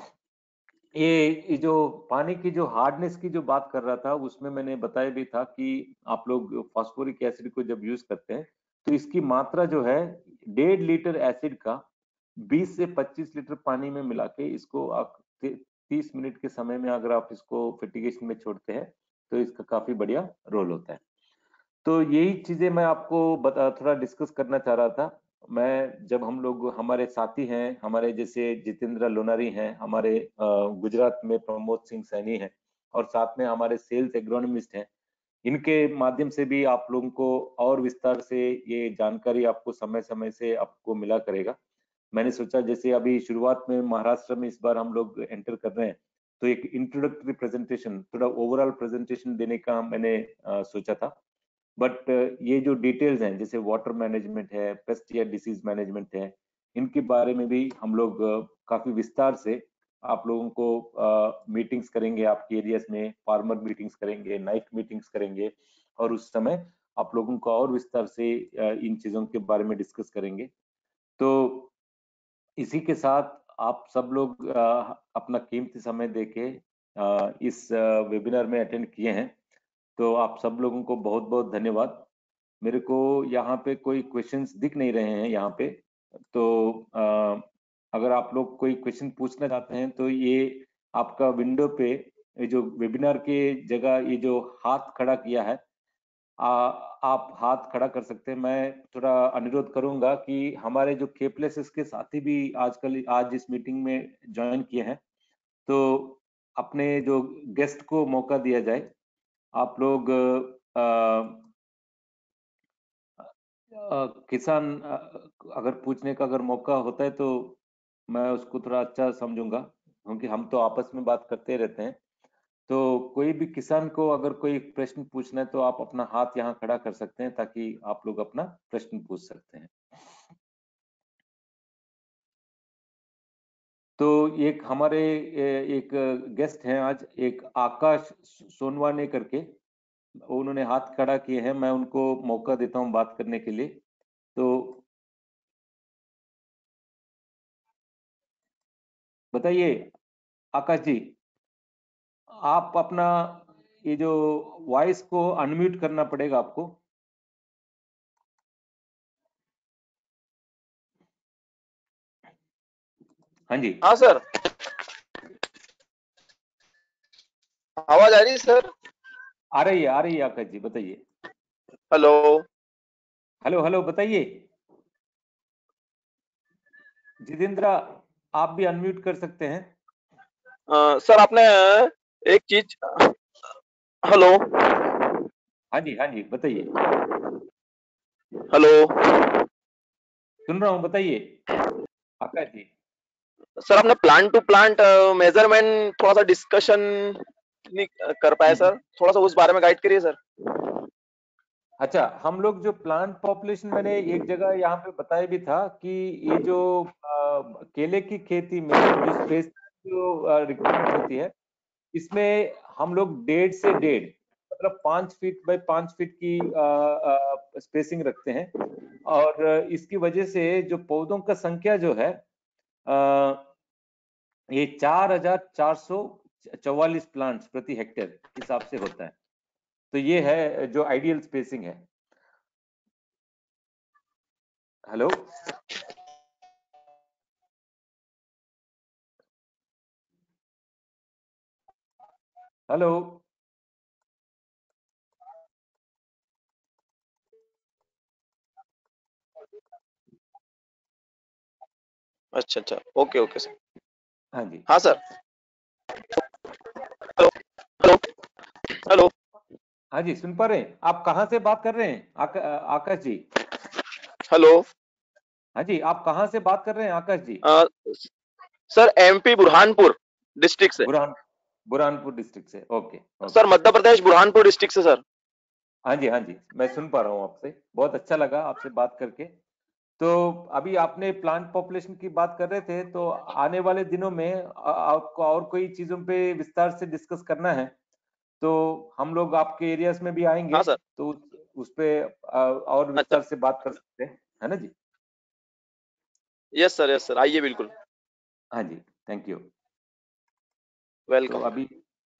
ये जो पानी की जो हार्डनेस की जो बात कर रहा था, उसमें मैंने बताया भी था कि आप लोग फास्फोरिक एसिड को जब यूज करते हैं, तो इसकी मात्रा जो है डेढ़ लीटर एसिड का बीस से पच्चीस लीटर पानी में मिला के इसको आप तीस मिनट के समय में अगर आप इसको फेटिगेशन में छोड़ते हैं, तो इसका काफी बढ़िया रोल होता है। तो यही चीजें मैं आपको बता थोड़ा डिस्कस करना चाह रहा था। मैं जब हम लोग, हमारे साथी हैं, हमारे जैसे जितेंद्र लोनारी हैं, हमारे गुजरात में प्रमोद सिंह सैनी हैं, और साथ में हमारे सेल्स एग्रोनॉमिस्ट हैं, इनके माध्यम से भी आप लोगों को और विस्तार से ये जानकारी आपको समय समय से आपको मिला करेगा। मैंने सोचा जैसे अभी शुरुआत में महाराष्ट्र में इस बार हम लोग एंटर कर रहे हैं, तो एक इंट्रोडक्टरी प्रेजेंटेशन, थोड़ा ओवरऑल प्रेजेंटेशन देने का मैंने आ, सोचा था। बट ये जो डिटेल्स हैं, जैसे वाटर मैनेजमेंट है, पेस्ट या डिसीज मैनेजमेंट है, इनके बारे में भी हम लोग काफी विस्तार से आप लोगों को मीटिंग्स करेंगे, आपके एरियाज में फार्मर मीटिंग्स करेंगे, नाइट मीटिंग्स करेंगे, और उस समय आप लोगों को और विस्तार से इन चीजों के बारे में डिस्कस करेंगे। तो इसी के साथ आप सब लोग अपना कीमती समय देके इस वेबिनार में अटेंड किए हैं, तो आप सब लोगों को बहुत बहुत धन्यवाद। मेरे को यहाँ पे कोई क्वेश्चंस दिख नहीं रहे हैं यहाँ पे, तो आ, अगर आप लोग कोई क्वेश्चन पूछना चाहते हैं तो ये आपका विंडो पे, ये जो वेबिनार के जगह ये जो हाथ खड़ा किया है, आ, आप हाथ खड़ा कर सकते हैं। मैं थोड़ा अनुरोध करूंगा कि हमारे जो केप्लेसेस के साथी भी आजकल आज इस मीटिंग में ज्वाइन किए हैं, तो अपने जो गेस्ट को मौका दिया जाए। आप लोग आ, किसान अगर पूछने का अगर मौका होता है तो मैं उसको थोड़ा अच्छा समझूंगा, क्योंकि हम तो आपस में बात करते रहते हैं। तो कोई भी किसान को अगर कोई प्रश्न पूछना है तो आप अपना हाथ यहाँ खड़ा कर सकते हैं, ताकि आप लोग अपना प्रश्न पूछ सकते हैं। तो एक हमारे एक गेस्ट हैं आज, एक आकाश सोनवाने करके, उन्होंने हाथ खड़ा किए हैं, मैं उनको मौका देता हूं बात करने के लिए। तो बताइए आकाश जी, आप अपना ये जो वॉइस को अनम्यूट करना पड़ेगा आपको। हाँ जी। हाँ सर, आवाज आ रही है सर? आ रही है, आ रही है आकाश जी, बताइए। हेलो हेलो हेलो, बताइए जितेंद्र, आप भी अनम्यूट कर सकते हैं। आ, सर आपने एक चीज, हेलो हाँ जी, हाँ जी, बताइए। हेलो सुन रहा हूँ, बताइए आकाश जी। सर आपने प्लांट टू प्लांट मेजरमेंट थोड़ा सा डिस्कशन नहीं कर पाए सर, थोड़ा सा उस बारे में गाइड करिए सर। अच्छा, हम लोग जो प्लांट पॉपुलेशन, मैंने एक जगह यहाँ पे बताया भी था कि ये जो आ, केले की खेती में जो स्पेस जो रिक्वायरमेंट होती है, इसमें हम लोग डेढ़ से डेढ़ मतलब पांच फीट बाय पांच फीट की स्पेसिंग रखते हैं। और इसकी वजह से जो पौधों का संख्या जो है आ, ये चार हजार चार सौ चौवालीस प्लांट्स प्रति हेक्टेयर हिसाब से होता है। तो ये है जो आइडियल स्पेसिंग है। Hello, hello. अच्छा अच्छा, ओके ओके सर। हाँ जी, हाँ सर। Hello hello hello. हाँ जी, सुन पा रहे हैं? आप कहाँ से बात कर रहे हैं आका, आकाश जी? हेलो। हाँ जी, आप कहाँ से बात कर रहे हैं आकाश जी? अ, सर एमपी बुरहानपुर डिस्ट्रिक्ट से। बुरहान बुरहानपुर डिस्ट्रिक्ट से। Okay sir okay. Madhya Pradesh Burhanpur district से सर। हाँ जी, हाँ जी, मैं सुन पा रहा हूँ आपसे। बहुत अच्छा लगा आपसे बात करके। तो अभी आपने प्लांट पॉपुलेशन की बात कर रहे थे, तो आने वाले दिनों में आ- आपको और कोई चीजों पे विस्तार से डिस्कस करना है तो हम लोग आपके एरियाज में भी आएंगे, हाँ सर। तो उस, उस पे आ, और अच्छा। विस्तार से बात कर सकते हैं, है ना जी? यस सर, यस सर, आइए बिल्कुल। हाँ जी, थैंक यू। तो वेलकम। अभी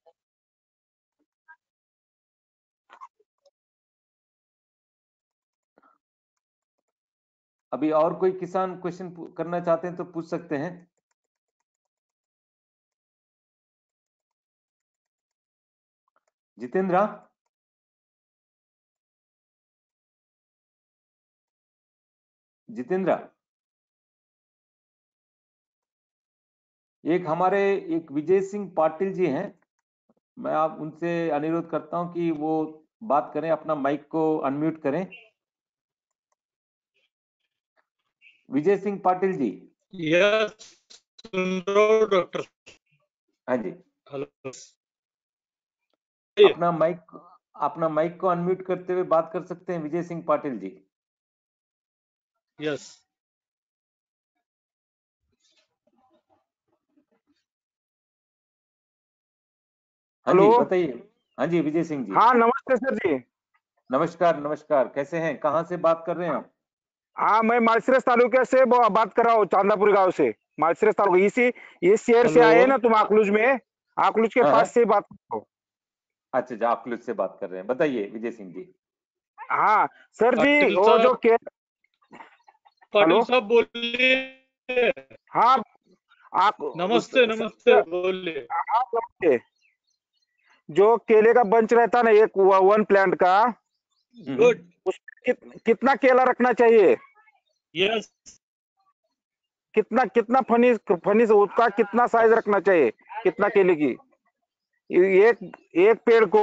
अभी और कोई किसान क्वेश्चन करना चाहते हैं तो पूछ सकते हैं। जितेंद्र, जितेंद्र, एक हमारे एक विजय सिंह पाटिल जी हैं, मैं आप उनसे अनुरोध करता हूं कि वो बात करें, अपना माइक को अनम्यूट करें। विजय सिंह पाटिल जी। यस, सुन रहा हूं डॉक्टर। हाँ जी, हेलो। अपना माइक अपना माइक को अनम्यूट करते हुए बात कर सकते हैं विजय सिंह पाटिल जी। यस। हाँ जी, हेलो। बताइए। हाँ जी, विजय सिंह जी। हाँ नमस्ते सर जी। नमस्कार, नमस्कार, कैसे हैं? कहाँ से बात कर रहे हैं आप? हाँ मैं मालसरेस तालुके से ब- बात कर रहा हूँ, चांदापुर गांव से। मालसरेस तालुका इसी इस शहर से हेलो। आए ना तुम, आकलूज में। आकलूज के हाँ पास हाँ, से बात कर रहा हूँ। अच्छा अच्छा, आप क्लिप से बात कर रहे हैं, बताइए विजय सिंह जी। हाँ सर जी, पाटिल वो जो साहब, के पाटिल हेलो। साहब बोलिए। हाँ आप नमस्ते, नमस्ते, सर, बोलिए। हाँ, नमस्ते। जो केले का बंच रहता ना, एक व- वन प्लांट का, हम्म, गुड। उसमें कित, कितना केला रखना चाहिए? यस। कितना कितना फनीस फनीस उसका कितना साइज रखना चाहिए? कितना केले की एक एक पेड़ को?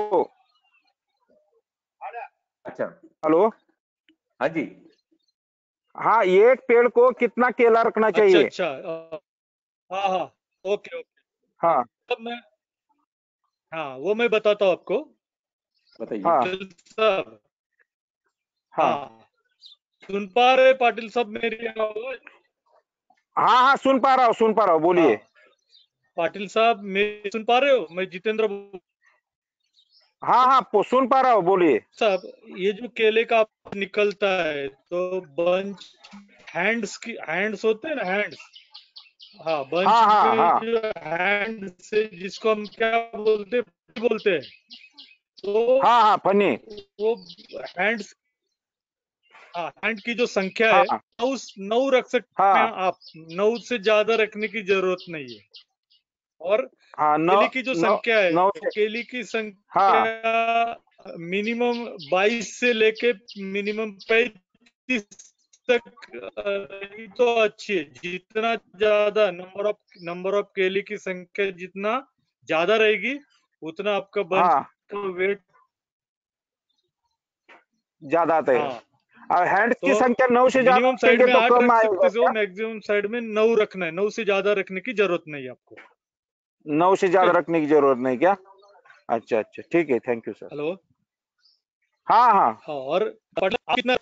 अच्छा, हेलो। हाँ जी, हाँ एक पेड़ को कितना केला रखना अच्छा चाहिए? अच्छा। अ, हाँ हाँ, ओके ओके। हाँ तब मैं, हाँ वो मैं बताता हूँ आपको। बताइए। हाँ पाटिल साहब, हाँ हाँ, सुन पा रहे पाटिल साहब मेरी आवाज? हाँ हाँ सुन पा रहा हूँ, सुन पा रहा हूँ, हाँ, बोलिए। पाटिल साहब मेरी सुन पा रहे हो? मैं जितेंद्र बोल- हाँ हाँ पो- सुन पा रहा हूँ, बोलिए। साहब, ये जो केले का निकलता है तो बंच, हैंड्स की हैंड्स होते हैं ना, हैंड्स। हाँ, बंच हाँ हाँ में हाँ जो हैंड से, जिसको हम क्या बोलते हैं बोलते हैं, तो हाँ हाँ फनी। वो हैंड्स, हाँ, हैंड की जो संख्या है, हाँ नौ नौ रख सकते हैं हाँ आप। नौ से ज्यादा रखने की जरूरत नहीं है। और हाँ नौ केली की जो नौ संख्या है, नौ से केली की हाँ संख्या मिनिमम बाईस से लेके मिनिमम पैंतीस तक रही तो अच्छी है। जितना ज्यादा नंबर ऑफ नंबर ऑफ केली की संख्या जितना ज्यादा रहेगी, उतना आपका बंच हाँ का वेट, ज्यादा आता है। हाँ, और हैंड्स की तो संख्या नौ से ज्यादा मिनिमम साइड रखेंगे में तो आठ कम रख आएगा सकते हो, क्या? मैक्सिमम साइड में नौ रखना है, नौ से ज्यादा रखने की जरूरत नहीं है आपको। नौ से ज्यादा ठीक है। रखने की जरूरत नहीं क्या? अच्छा अच्छा ठीक है, थैंक यू सर। हेलो। हाँ हाँ हाँ, और मतलब आप कितना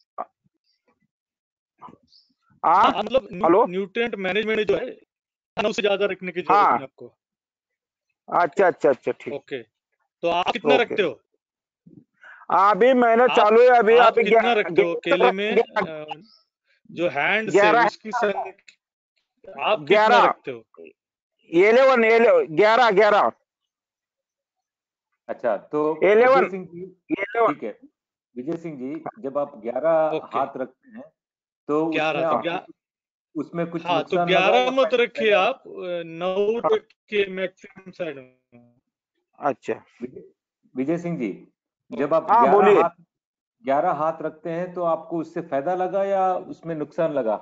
हाँ हाँ, मतलब हेलो न्यूट्रिएंट मैनेजमेंट जो है नौ से ज्यादा रखने की जरूरत हाँ नहीं आपको। अच्छा अच्छा अच्छा ठीक। ओके, तो आप कितना ओके रखते हो? अभी मैंने आप चालू है अभी आप अभी कितना रखते हो केले में? ग्यारह अ, जो हैंड्स है ग्यारह उसकी संख्या आप कितना ग्यारह रखते हो? इलेवन ग्यारह ग्यारह अच्छा, तो विजय इलेवन सिंह जी, इलेवन ठीक है विजय सिंह जी, जब आप ग्यारह ओके, हाथ रखते हैं तो उसमें ग्यारह तो आपको ग्या उसमें कुछ हाँ, तो नुकसान लगा ग्यारह या मत फायदा रखिए फायदा? आप, अ, नौ हाँ, रखिए मैक्सिमम साइड में। अच्छा विजय विजय सिंह जी, जब आप हाँ ग्यारह बोलिए। हाथ ग्यारह हाथ रखते हैं तो आपको उससे फायदा लगा या उसमें नुकसान लगा?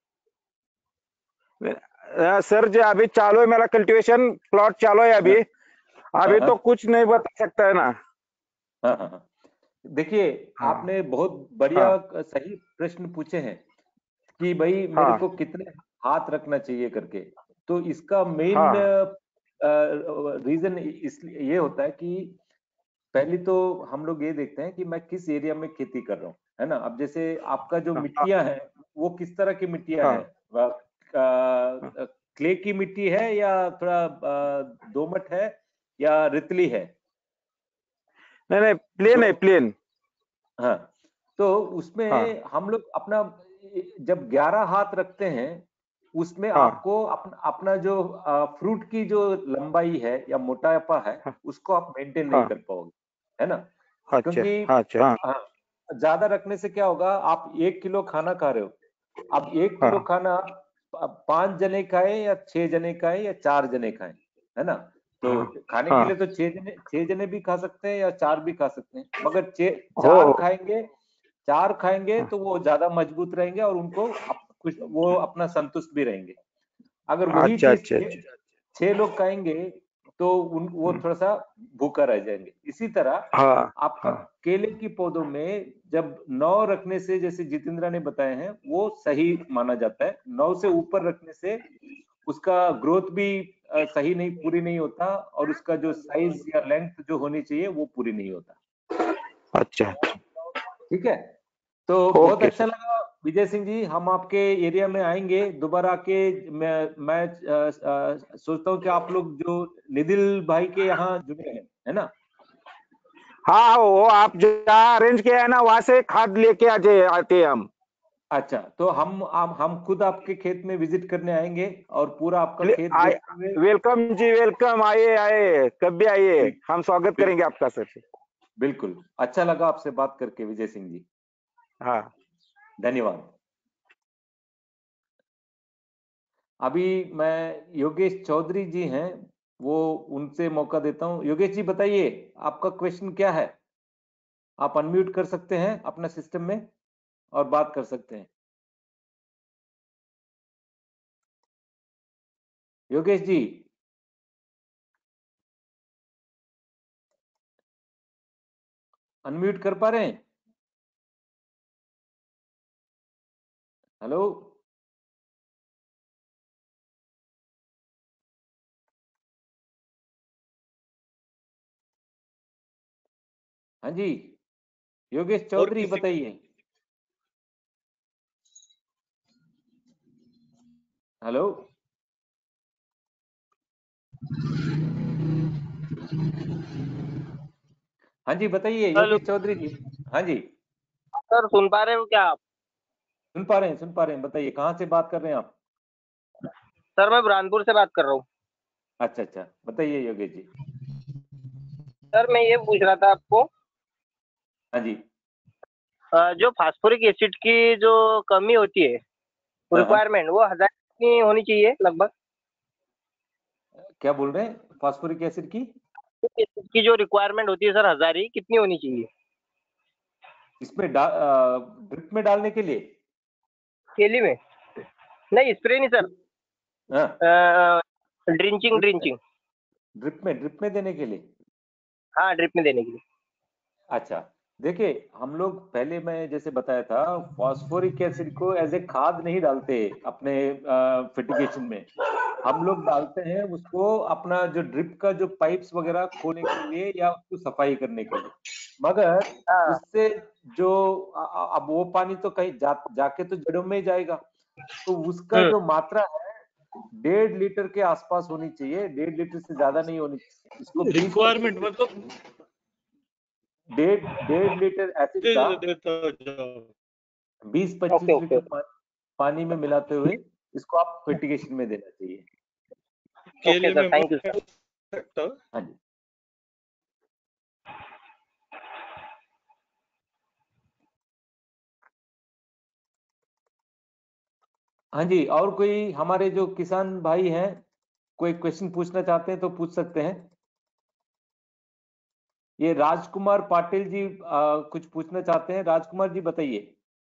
अ, सर जी अभी चालू है मेरा कल्टीवेशन प्लॉट चालू है अभी हाँ हाँ अभी हाँ तो कुछ नहीं बता सकता है ना। हाँ हाँ हाँ। देखिए, हाँ आपने बहुत बढ़िया हाँ सही प्रश्न पूछे हैं कि भाई मेरे हाँ को कितने हाथ रखना चाहिए करके। तो इसका मेन हाँ रीजन इसलिए ये होता है कि पहले तो हम लोग ये देखते हैं कि मैं किस एरिया में खेती कर रहा हूँ, है ना। अब जैसे आपका जो हाँ मिट्टियां हैं वो किस तरह की मिट्टियां हाँ हैं? क्ले की मिट्टी है या थोड़ा अ, दोमट है या रेतली है? नहीं नहीं प्लेन तो है प्लेन। हाँ, तो हाँ उसमें हम लोग अपना जब ग्यारह हाथ रखते हैं उसमें हाँ आपको अपना अपना जो फ्रूट की जो लंबाई है या मोटापा है हाँ उसको आप मेंटेन नहीं हाँ कर पाओगे, है ना। अच्छा क्योंकि अच्छा हाँ हाँ, ज्यादा रखने से क्या होगा, आप एक किलो खाना खा रहे हो, अब एक किलो हाँ खाना आप पांच जने खाए या छह जने खाए या चार जने खाए, है ना। तो हाँ खाने के हाँ लिए तो छह जने छह जने भी खा सकते हैं या चार भी खा सकते हैं, मगर छह हो चार खाएंगे चार खाएंगे हाँ, तो वो ज्यादा मजबूत रहेंगे और उनको अप, कुछ वो अपना संतुष्ट भी रहेंगे। अगर वही अच्छा चीज अच्छा छह अच्छा छह लोग खाएंगे तो उन वो हम्म, थोड़ा सा भूखा रह जाएंगे। इसी तरह हाँ आपका हाँ केले की पौधों में जब नौ रखने से, जैसे जितेंद्र ने बताए हैं, वो सही माना जाता है। नौ से ऊपर रखने से उसका ग्रोथ भी अ, सही नहीं पूरी नहीं होता और उसका जो साइज या लेंथ जो होनी चाहिए वो पूरी नहीं होता। अच्छा ठीक है, तो बहुत ओके अच्छा सर। लगा विजय सिंह जी, हम आपके एरिया में आएंगे दोबारा आके। मैं मैं अ, अ, सोचता हूँ कि आप लोग जो निधिल भाई के यहाँ जुड़े हैं, है ना। हाँ वो आप जहाँ अरेंज किया है ना वहां से खाद लेके आ जाए आते हैं हम। अच्छा, तो हम हम हम खुद आपके खेत में विजिट करने आएंगे और पूरा आपका ले- खेत आए देखते हुए। वेलकम जी वेलकम आइए आइए कब भी आइए बिल, हम स्वागत बिल, करेंगे आपका सर। बिल्कुल अच्छा लगा आपसे बात करके विजय सिंह जी, हाँ धन्यवाद। अभी मैं योगेश चौधरी जी हैं, वो उनसे मौका देता हूँ। योगेश जी बताइए, आपका क्वेश्चन क्या है? आप अनम्यूट कर सकते हैं अपना सिस्टम में और बात कर सकते हैं। योगेश जी, अनम्यूट कर पा रहे हैं? हेलो। हाँ जी, योगेश और चौधरी किसी बताइए। हेलो। हाँ जी बताइए हेलो योगेश चौधरी जी। हाँ जी, सर, सुन पा रहे हो क्या आप? सुन पा रहे हैं सुन पा रहे हैं बताइए, कहाँ से बात कर रहे हैं आप? सर मैं बुरहानपुर से बात कर रहा हूँ। अच्छा अच्छा, बताइए योगेश जी। सर मैं ये पूछ रहा था आपको, हाँ जी। अ, जो फास्फोरिक एसिड की जो कमी होती है, हाँ हाँ, रिक्वायरमेंट, वो हजार की होनी चाहिए लगभग। क्या बोल रहे हैं, फास्फोरिक एसिड की? एसिड की जो रिक्वायरमेंट होती है सर, हजार ही कितनी होनी चाहिए इसमें ड्रिप में डालने के लिए? केली में? नहीं, स्प्रे नहीं सर, हाँ, ड्रिंचिंग ड्रिप में ड्रिंचिंग। ड्रिप में ड्रिप में देने के लिए। हाँ, ड्रिप में देने के लिए। अच्छा, देखिए, हम लोग पहले मैं जैसे बताया था, फास्फोरिक एसिड को एज ए खाद नहीं डालते अपने फिटिगेशन में। हम लोग डालते हैं उसको अपना जो ड्रिप का जो पाइप्स वगैरह खोलने के लिए या उसको सफाई करने के लिए। मगर हाँ उससे जो अ- अ- अब वो पानी तो कहीं जा, जाके तो जड़ों में ही जाएगा, तो उसका हम्म जो मात्रा है डेढ़ लीटर के आसपास होनी चाहिए, डेढ़ लीटर से ज्यादा नहीं होनी चाहिए। इसको बीस रिक्वायरमेंट पच्चीस मतलब डेढ़ डेढ़ लीटर एसिड दे का देता जाओ। बीस ओके पच्चीस ओके लीटर पा, पानी में मिलाते हुए इसको आप फर्टिगेशन में देना चाहिए। ओके केले सर, में थैंक यू मैं सर। सकता हूँ। हाँ जी। हाँ जी, और कोई हमारे जो किसान भाई हैं कोई क्वेश्चन पूछना चाहते हैं तो पूछ सकते हैं। ये राजकुमार पाटिल जी आ, कुछ पूछना चाहते हैं। राजकुमार जी बताइए।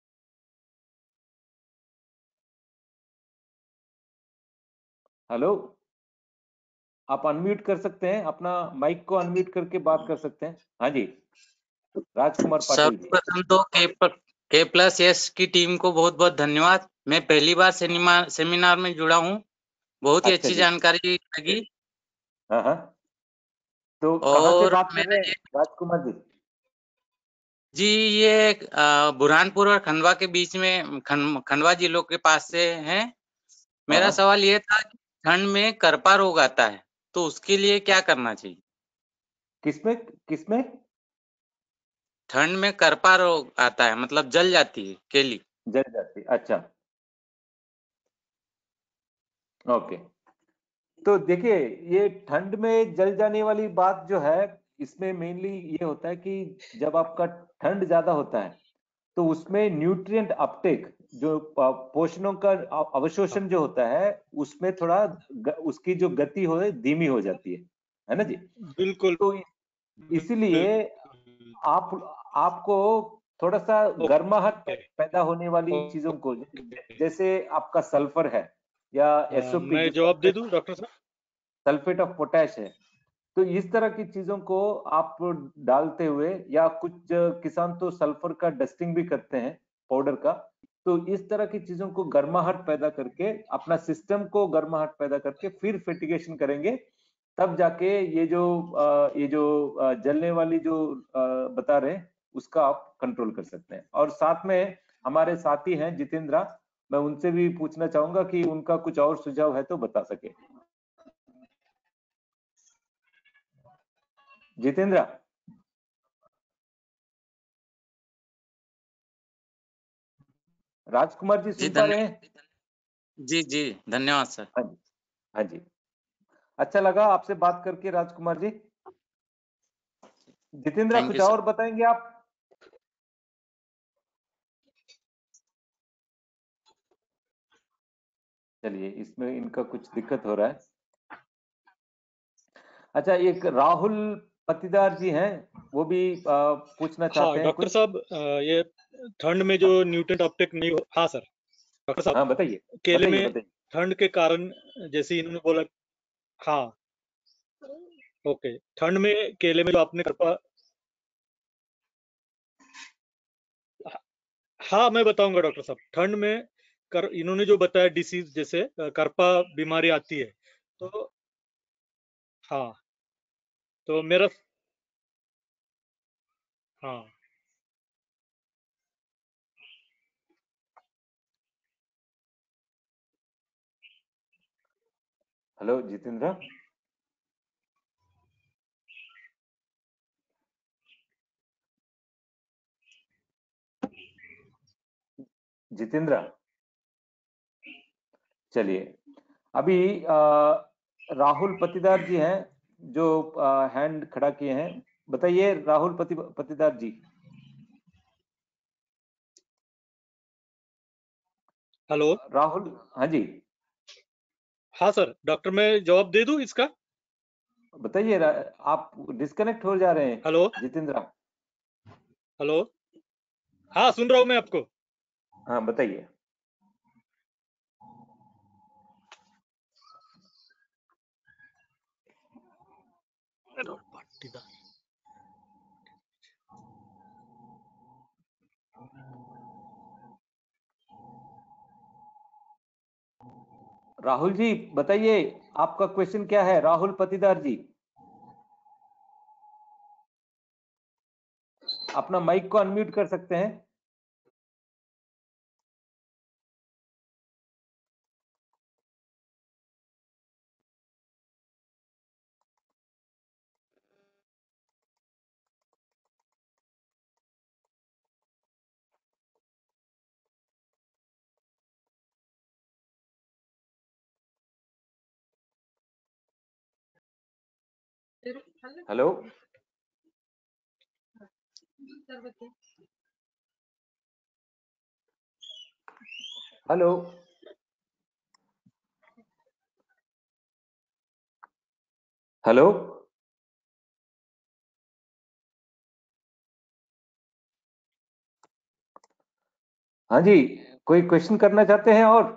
हेलो, आप अनम्यूट कर सकते हैं, अपना माइक को अनम्यूट करके बात कर सकते हैं। हाँ जी, राजकुमार पाटिल जी। सर्वप्रथम तो के प- के प्लस एस की टीम को बहुत बहुत धन्यवाद। मैं पहली बार सेमिनार सेमिनार में जुड़ा हूँ, बहुत ही अच्छा अच्छी जी। जानकारी लगी। हाँ हाँ, तो कहाँ से और बात कर मैंने रहे हैं राजकुमार जी? जी ये अ, बुरहानपुर और खंडवा के बीच में खं, खंडवा जिलों के पास से है। हाँ मेरा हाँ, सवाल ये था कि ठंड में करपा रोग आता है तो उसके लिए क्या करना चाहिए? किसमें किसमें? ठंड में करपा रोग आता है मतलब जल जाती है केली। जल जाती, अच्छा, ओके। तो देखिए, ये ठंड में जल जाने वाली बात जो है, इसमें मेनली ये होता है कि जब आपका ठंड ज्यादा होता है तो उसमें न्यूट्रिएंट अपटेक, जो प- पोषणों का अ- अवशोषण जो होता है, उसमें थोड़ा ग, उसकी जो गति हो धीमी हो जाती है है ना जी? बिल्कुल तो इसीलिए बिल्कुल। आप आपको थोड़ा सा गर्माहट ओके पैदा होने वाली चीजों को, ओके। जैसे आपका सल्फर है या हाँ, एसओपी मैं जिसको जवाब दे दूं डॉक्टर साहब? सल्फेट ऑफ पोटैश है, तो इस तरह की चीजों को आप डालते हुए, या कुछ किसान तो सल्फर का डस्टिंग भी करते हैं पाउडर का, तो इस तरह की चीजों को गर्माहट पैदा करके, अपना सिस्टम को गर्माहट पैदा करके फिर फेटिगेशन करेंगे, तब जाके ये जो अ, ये जो अ, जलने वाली जो अ, बता रहे हैं उसका आप कंट्रोल कर सकते हैं। और साथ में हमारे साथी हैं जितेंद्रा, मैं उनसे भी पूछना चाहूंगा कि उनका कुछ और सुझाव है तो बता सके। जितेंद्रा, राजकुमार जी जी सुन पा रहे हैं? धन्यवाद। जी जी धन्यवाद सर। हाँ जी, हाँ जी, अच्छा लगा आपसे बात करके राजकुमार जी। जितेंद्रा, थैंक कुछ यू सर। और बताएंगे आप? चलिए, इसमें इनका कुछ दिक्कत हो रहा है। अच्छा, एक राहुल पतिदार जी हैं, वो भी आ, पूछना हाँ चाहते हैं डॉक्टर कुछ। साहब, अ, ये ठंड में जो न्यूट्रिएंट अपटेक नहीं हो, हाँ सर डॉक्टर साहब, हाँ बताइए, केले बताइए में बताइए। ठंड के कारण, जैसे इन्होंने बोला, हाँ ओके, ठंड में केले में जो आपने करपा, हाँ मैं बताऊंगा डॉक्टर साहब। ठंड में कर इन्होंने जो बताया डिसीज, जैसे अ, करपा बीमारी आती है, तो हाँ, तो मेरा, हाँ हेलो जितेंद्रा, जितेंद्रा, चलिए, अभी आ, राहुल पतिदार जी हैं जो हैंड खड़ा किए हैं। बताइए राहुल पति पतिदार जी। हेलो, राहुल, हाँ जी, हाँ सर डॉक्टर, मैं जवाब दे दूं इसका? बताइए। रा- आप डिस्कनेक्ट हो जा रहे हैं हेलो जितेंद्रा। हेलो, हाँ सुन रहा हूँ मैं आपको। हाँ बताइए। राहुल जी बताइए, आपका क्वेश्चन क्या है? राहुल पतिदार जी, अपना माइक को अनम्यूट कर सकते हैं। हेलो, हेलो, हेलो, हाँ जी, कोई क्वेश्चन करना चाहते हैं? और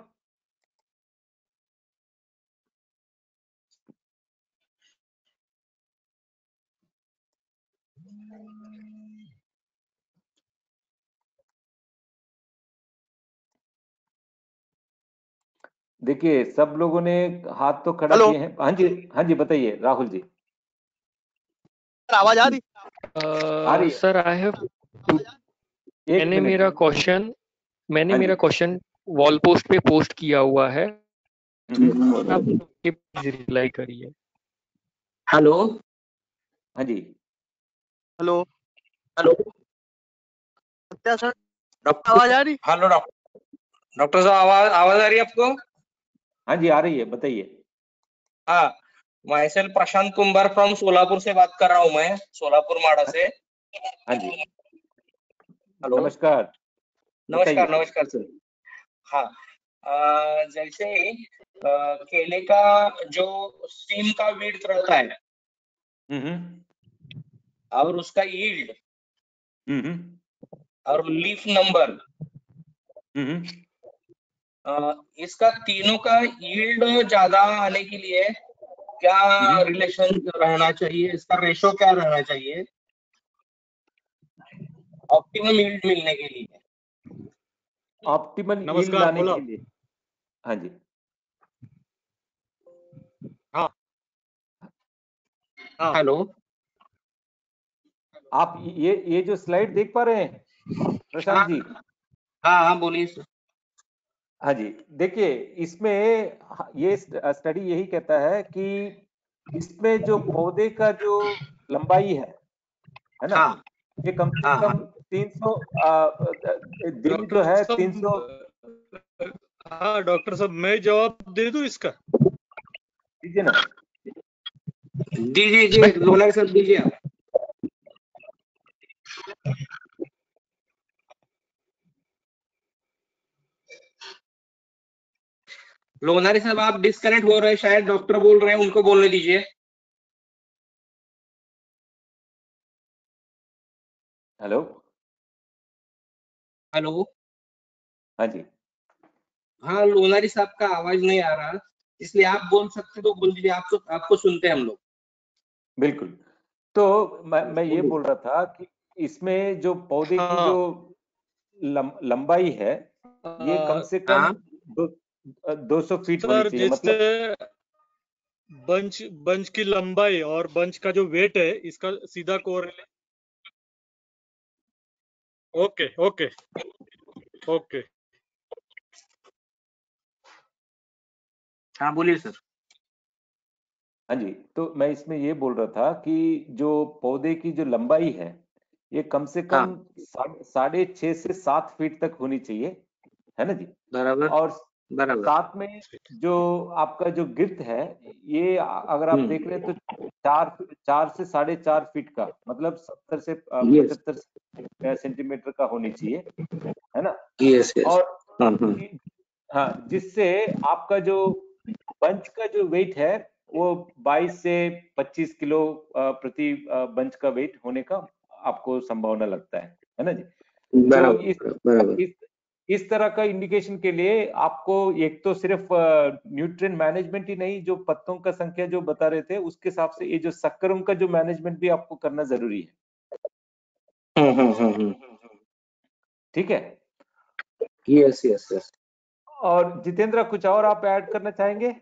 देखिए, सब लोगों ने हाथ तो खड़ा हेलो किए हैं। हाँ जी, हाँ जी, बताइए राहुल जी। सर, आवाज आ रही? आ रही है। सर आई हैव एक मैंने मिनट। मेरा क्वेश्चन मैंने हाँ जी। मेरा क्वेश्चन वॉल पोस्ट पे पोस्ट किया हुआ है, हम्म, आप प्लीज रिप्लाई करिए। हेलो हाँ जी, hello hello Satya sir, doctor आवाज आ रही? हेलो डॉक्टर डॉक्टर साहब, आवाज आवाज आ रही है आपको? हाँ जी, आ रही है, बताइए। हाँ, मैं सेल प्रशांत कुंभार फ्रॉम सोलापुर से बात कर रहा हूँ, मैं सोलापुर माड़ा से। हाँ जी, हेलो, नमस्कार, नमस्कार बताइए। नमस्कार सर। हाँ, अ, जैसे अ, केले का जो स्टीम का विड्थ रहता है हम्म, और उसका यील्ड हम्म, और लीफ नंबर, हम्म, इसका तीनों का यील्ड ज्यादा आने के लिए क्या हम्म। रिलेशन रहना चाहिए? इसका रेशो क्या रहना चाहिए ऑप्टिमम यील्ड मिलने के लिए? ऑप्टिमल यील्ड नमस्कार, लाने बोलो। के लिए, हाँ जी, हाँ हाँ हेलो, आप ये ये जो स्लाइड देख पा रहे हैं प्रशांत जी? हाँ हाँ बोलिए सर। हाँ जी, देखिए, इसमें ये स्टडी यही कहता है कि इसमें जो पौधे का जो लंबाई है है ना, हाँ ये कम से हाँ हाँ कम तीन सौ दिन जो डॉक्टर है साहब, तीन सौ। हाँ डॉक्टर साहब, मैं जवाब दे दूं इसका? दीजिए ना। दीजिए दीजिए लोनारी सर, दीजिए आप। लोनारी साहब, आप डिस्कनेक्ट हो रहे हैं, शायद डॉक्टर बोल रहे हैं, उनको बोलने दीजिए। हेलो, हेलो, हाँ जी, हाँ लोनारी साहब का आवाज नहीं आ रहा, इसलिए आप बोल सकते तो बोल दीजिए, आपको आपको सुनते हैं हम लोग। बिल्कुल। तो मैं मैं ये बोलिए। बोल रहा था कि इसमें जो पौधे की हाँ जो लम, लंबाई है, ये कम से कम हाँ दो दो सौ फीट होनी सर, चाहिए, जैसे मतलब। बंच बंच की लंबाई और बंच का जो वेट है, इसका सीधा कोरिलेट। Okay okay okay. हाँ बोलिए सर। हाँ जी, तो मैं इसमें ये बोल रहा था कि जो पौधे की जो लंबाई है, ये कम से हाँ कम सा- साढ़े छह से सात फीट तक होनी चाहिए, है ना जी? बराबर और बराबर। साथ में जो आपका जो गिर्थ है, ये अगर आप देख रहे हम्म। हैं तो चार चार से साढ़े चार फीट का, मतलब सत्तर से यस पचहत्तर सेंटीमीटर का होनी चाहिए, है ना? Yes yes. और हाँ हाँ हाँ, जिससे आपका जो बंच का जो वेट है, वो बाईस से पच्चीस किलो अ, प्रति अ, बंच का वेट होने का आपको संभावना लगता है है ना जी? तो इस बराबर बराबर। इस इस तरह का इंडिकेशन के लिए आपको एक तो सिर्फ न्यूट्रिएंट मैनेजमेंट ही नहीं, जो पत्तों का संख्या जो बता रहे थे उसके हिसाब से ये जो सक्करों का जो मैनेजमेंट भी आपको करना जरूरी है। हम्म हम्म हम्म हम्म। ठीक है। Yes yes yes. और जितेंद्र, कुछ और आप ऐड करना चाहेंगे?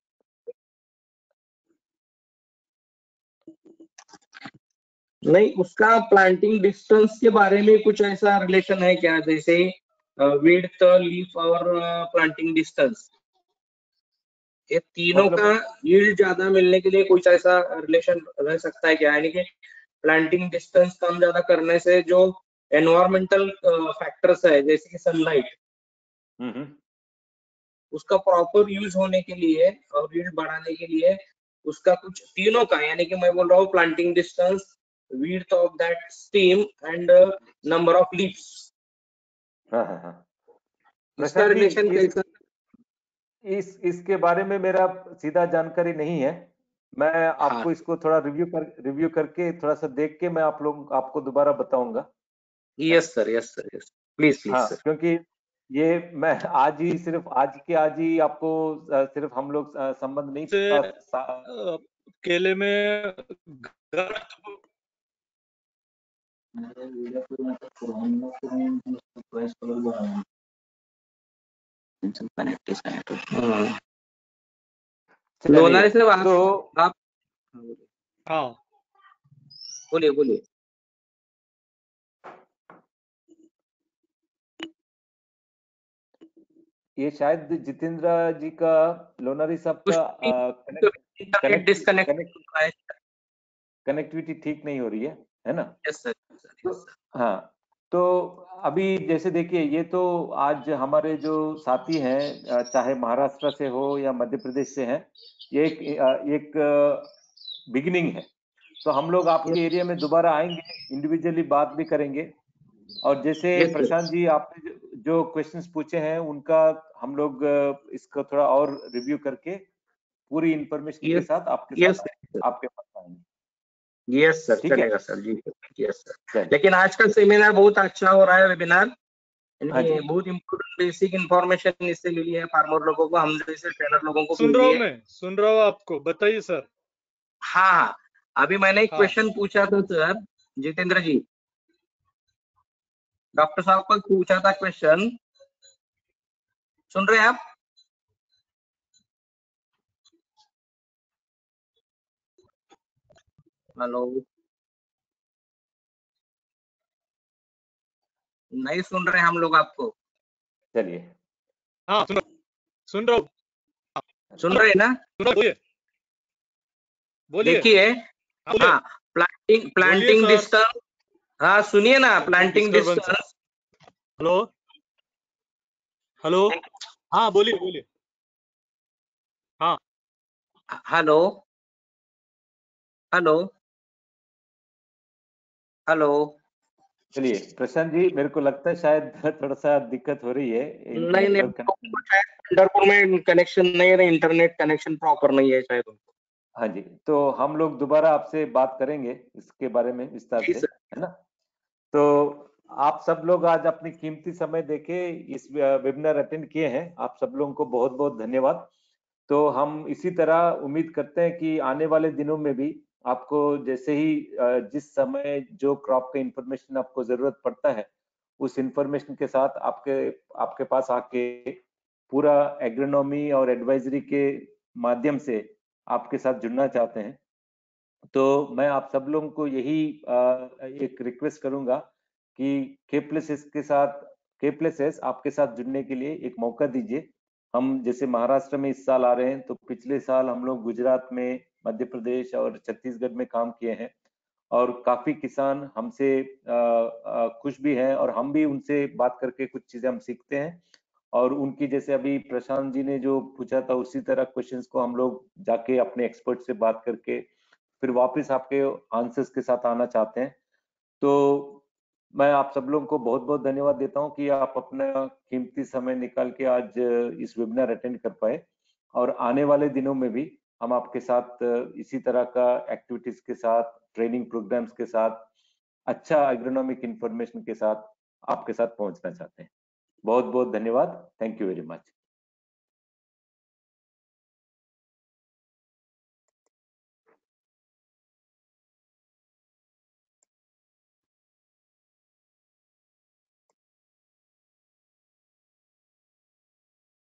नहीं, उसका प्लांटिंग डिस्टेंस के बारे में कुछ ऐसा रिलेशन है क्या, जैसे विड्थ, लीफ और प्लांटिंग डिस्टेंस, ये तीनों मतलब का यील्ड ज्यादा मिलने के लिए कुछ ऐसा रिलेशन रह सकता है क्या? यानी कि प्लांटिंग डिस्टेंस कम ज्यादा करने से जो एनवायरमेंटल फैक्टर्स है जैसे कि सनलाइट, उसका प्रॉपर यूज होने के लिए और यील्ड बढ़ाने के लिए उसका कुछ तीनों का, यानी कि मैं बोल रहा हूँ planting distance, width of that stem and uh, number of leaves. हाँ हाँ हाँ इसका प्रशांत जी, रिलेशन इस, कैसा? इस इसके बारे में मेरा सीधा जानकारी नहीं है। मैं आपको हाँ, इसको थोड़ा रिव्यू कर रिव्यू करके थोड़ा सा देख के मैं आप लोग आपको दोबारा बताऊंगा। Yes sir, yes sir, yes please please हाँ, सर। क्योंकि ये मैं आज ही सिर्फ आज के आज ही आपको अ, सिर्फ हम लोग अ, संबंध नहीं से सा- सा- अ, केले में ग्रोथ चलिए, लोनारी से आप तो आप हाँ बोलिए बोलिए। ये शायद जितेंद्र जी का, लोनारी साहब कुछ का इंटरनेट कनेक्ट डिस्कनेक्ट कनेक्ट हुआ है। कनेक्टिविटी ठीक नहीं हो रही है, है ना? यस सर, तो यस सर। हाँ, तो अभी जैसे देखिए, ये तो आज हमारे जो साथी हैं, अ, चाहे महाराष्ट्र से हो या मध्य प्रदेश से हैं, ये एक अ, एक बिगिनिंग है। तो हम लोग आपके एरिया में दोबारा आएंगे, इंडिविजुअली बात भी करेंगे। और जैसे यस सर, प्रशांत जी आपने जो, जो क्वेश्चंस पूछे हैं उनका हम लोग अ, इसको थोड़ा और रिव्यू करके पूरी इंफॉर्मेशन के यस साथ आपके यस साथ सर, आपके पास आएंगे। यस सर, ठीक है, चलेगा सर जी, यस सर। चलिए। लेकिन आज का सेमिनार बहुत अच्छा हो रहा है, वेबिनार, हाँ जी, बहुत इम्पोर्टेंट बेसिक इंफॉर्मेशन इससे मिली है फार्मर लोगों को, हम जैसे ट्रेनर लोगों को सुन रहा मिली हूँ, है। मैं सुन रहा हूँ आपको, बताइए सर। हाँ, अभी मैंने एक हाँ क्वेश्चन पूछा था सर, जितेंद्र जी, डॉक्टर साहब को पूछा था क्वेश्चन, सुन रहे हैं आप? हेलो, नहीं सुन रहे हम लोग आपको? चलिए। हाँ सुन सुन रहा हूँ, सुन रहे हैं ना? सुन रहा हूँ, बोलिए बोलिए। देखिए, हाँ बोलिए, हाँ, प्लांटिंग बोलिए प्लांटिंग सर। डिस्टेंस, हाँ सुनिए ना, प्लांटिंग डिस्टर्बेंस है। डिस्टेंस। हेलो हेलो, हाँ बोलिए बोलिए। हाँ हेलो हेलो हेलो, चलिए प्रशांत जी, मेरे को लगता है शायद थोड़ा सा दिक्कत हो रही है नहीं नहीं, नेटवर्क कनेक्शन। पंढरपुर में कनेक्शन नहीं है, इंटरनेट कनेक्शन प्रॉपर नहीं है शायद उनको। हाँ जी, तो हम लोग दोबारा आपसे बात करेंगे इसके बारे में विस्तार जी से, सर, है ना? तो आप सब लोग आज अपनी कीमती समय देके इस वेबिनार अटेंड किए हैं, आप सब लोगों को बहुत बहुत धन्यवाद। तो हम इसी तरह उम्मीद करते हैं कि आने वाले दिनों में भी आपको जैसे ही अ, जिस समय जो क्रॉप का इंफॉर्मेशन आपको जरूरत पड़ता है, उस इंफॉर्मेशन के साथ आपके आपके पास आके पूरा एग्रोनॉमी और एडवाइजरी के माध्यम से आपके साथ जुड़ना चाहते हैं। तो मैं आप सब लोगों को यही अ, एक रिक्वेस्ट करूंगा कि के प्लस एस के साथ के प्लस एस आपके साथ जुड़ने के लिए एक मौका दीजिए। हम जैसे महाराष्ट्र में इस साल आ रहे हैं, तो पिछले साल हम लोग गुजरात में, मध्य प्रदेश और छत्तीसगढ़ में काम किए हैं, और काफी किसान हमसे अ, अ, खुश भी हैं, और हम भी उनसे बात करके कुछ चीजें हम सीखते हैं। और उनकी, जैसे अभी प्रशांत जी ने जो पूछा था, उसी तरह क्वेश्चंस को हम लोग जाके अपने एक्सपर्ट से बात करके फिर वापस आपके आंसर्स के साथ आना चाहते हैं। तो मैं आप सब लोगों को बहुत बहुत धन्यवाद देता हूं कि आप अपना कीमती समय निकाल के आज इस वेबिनार अटेंड कर पाए, और आने वाले दिनों में भी हम आपके साथ इसी तरह का एक्टिविटीज के साथ, ट्रेनिंग प्रोग्राम्स के साथ, अच्छा एग्रोनॉमिक इंफॉर्मेशन के साथ आपके साथ पहुंचना चाहते हैं। बहुत बहुत धन्यवाद। Thank you very much.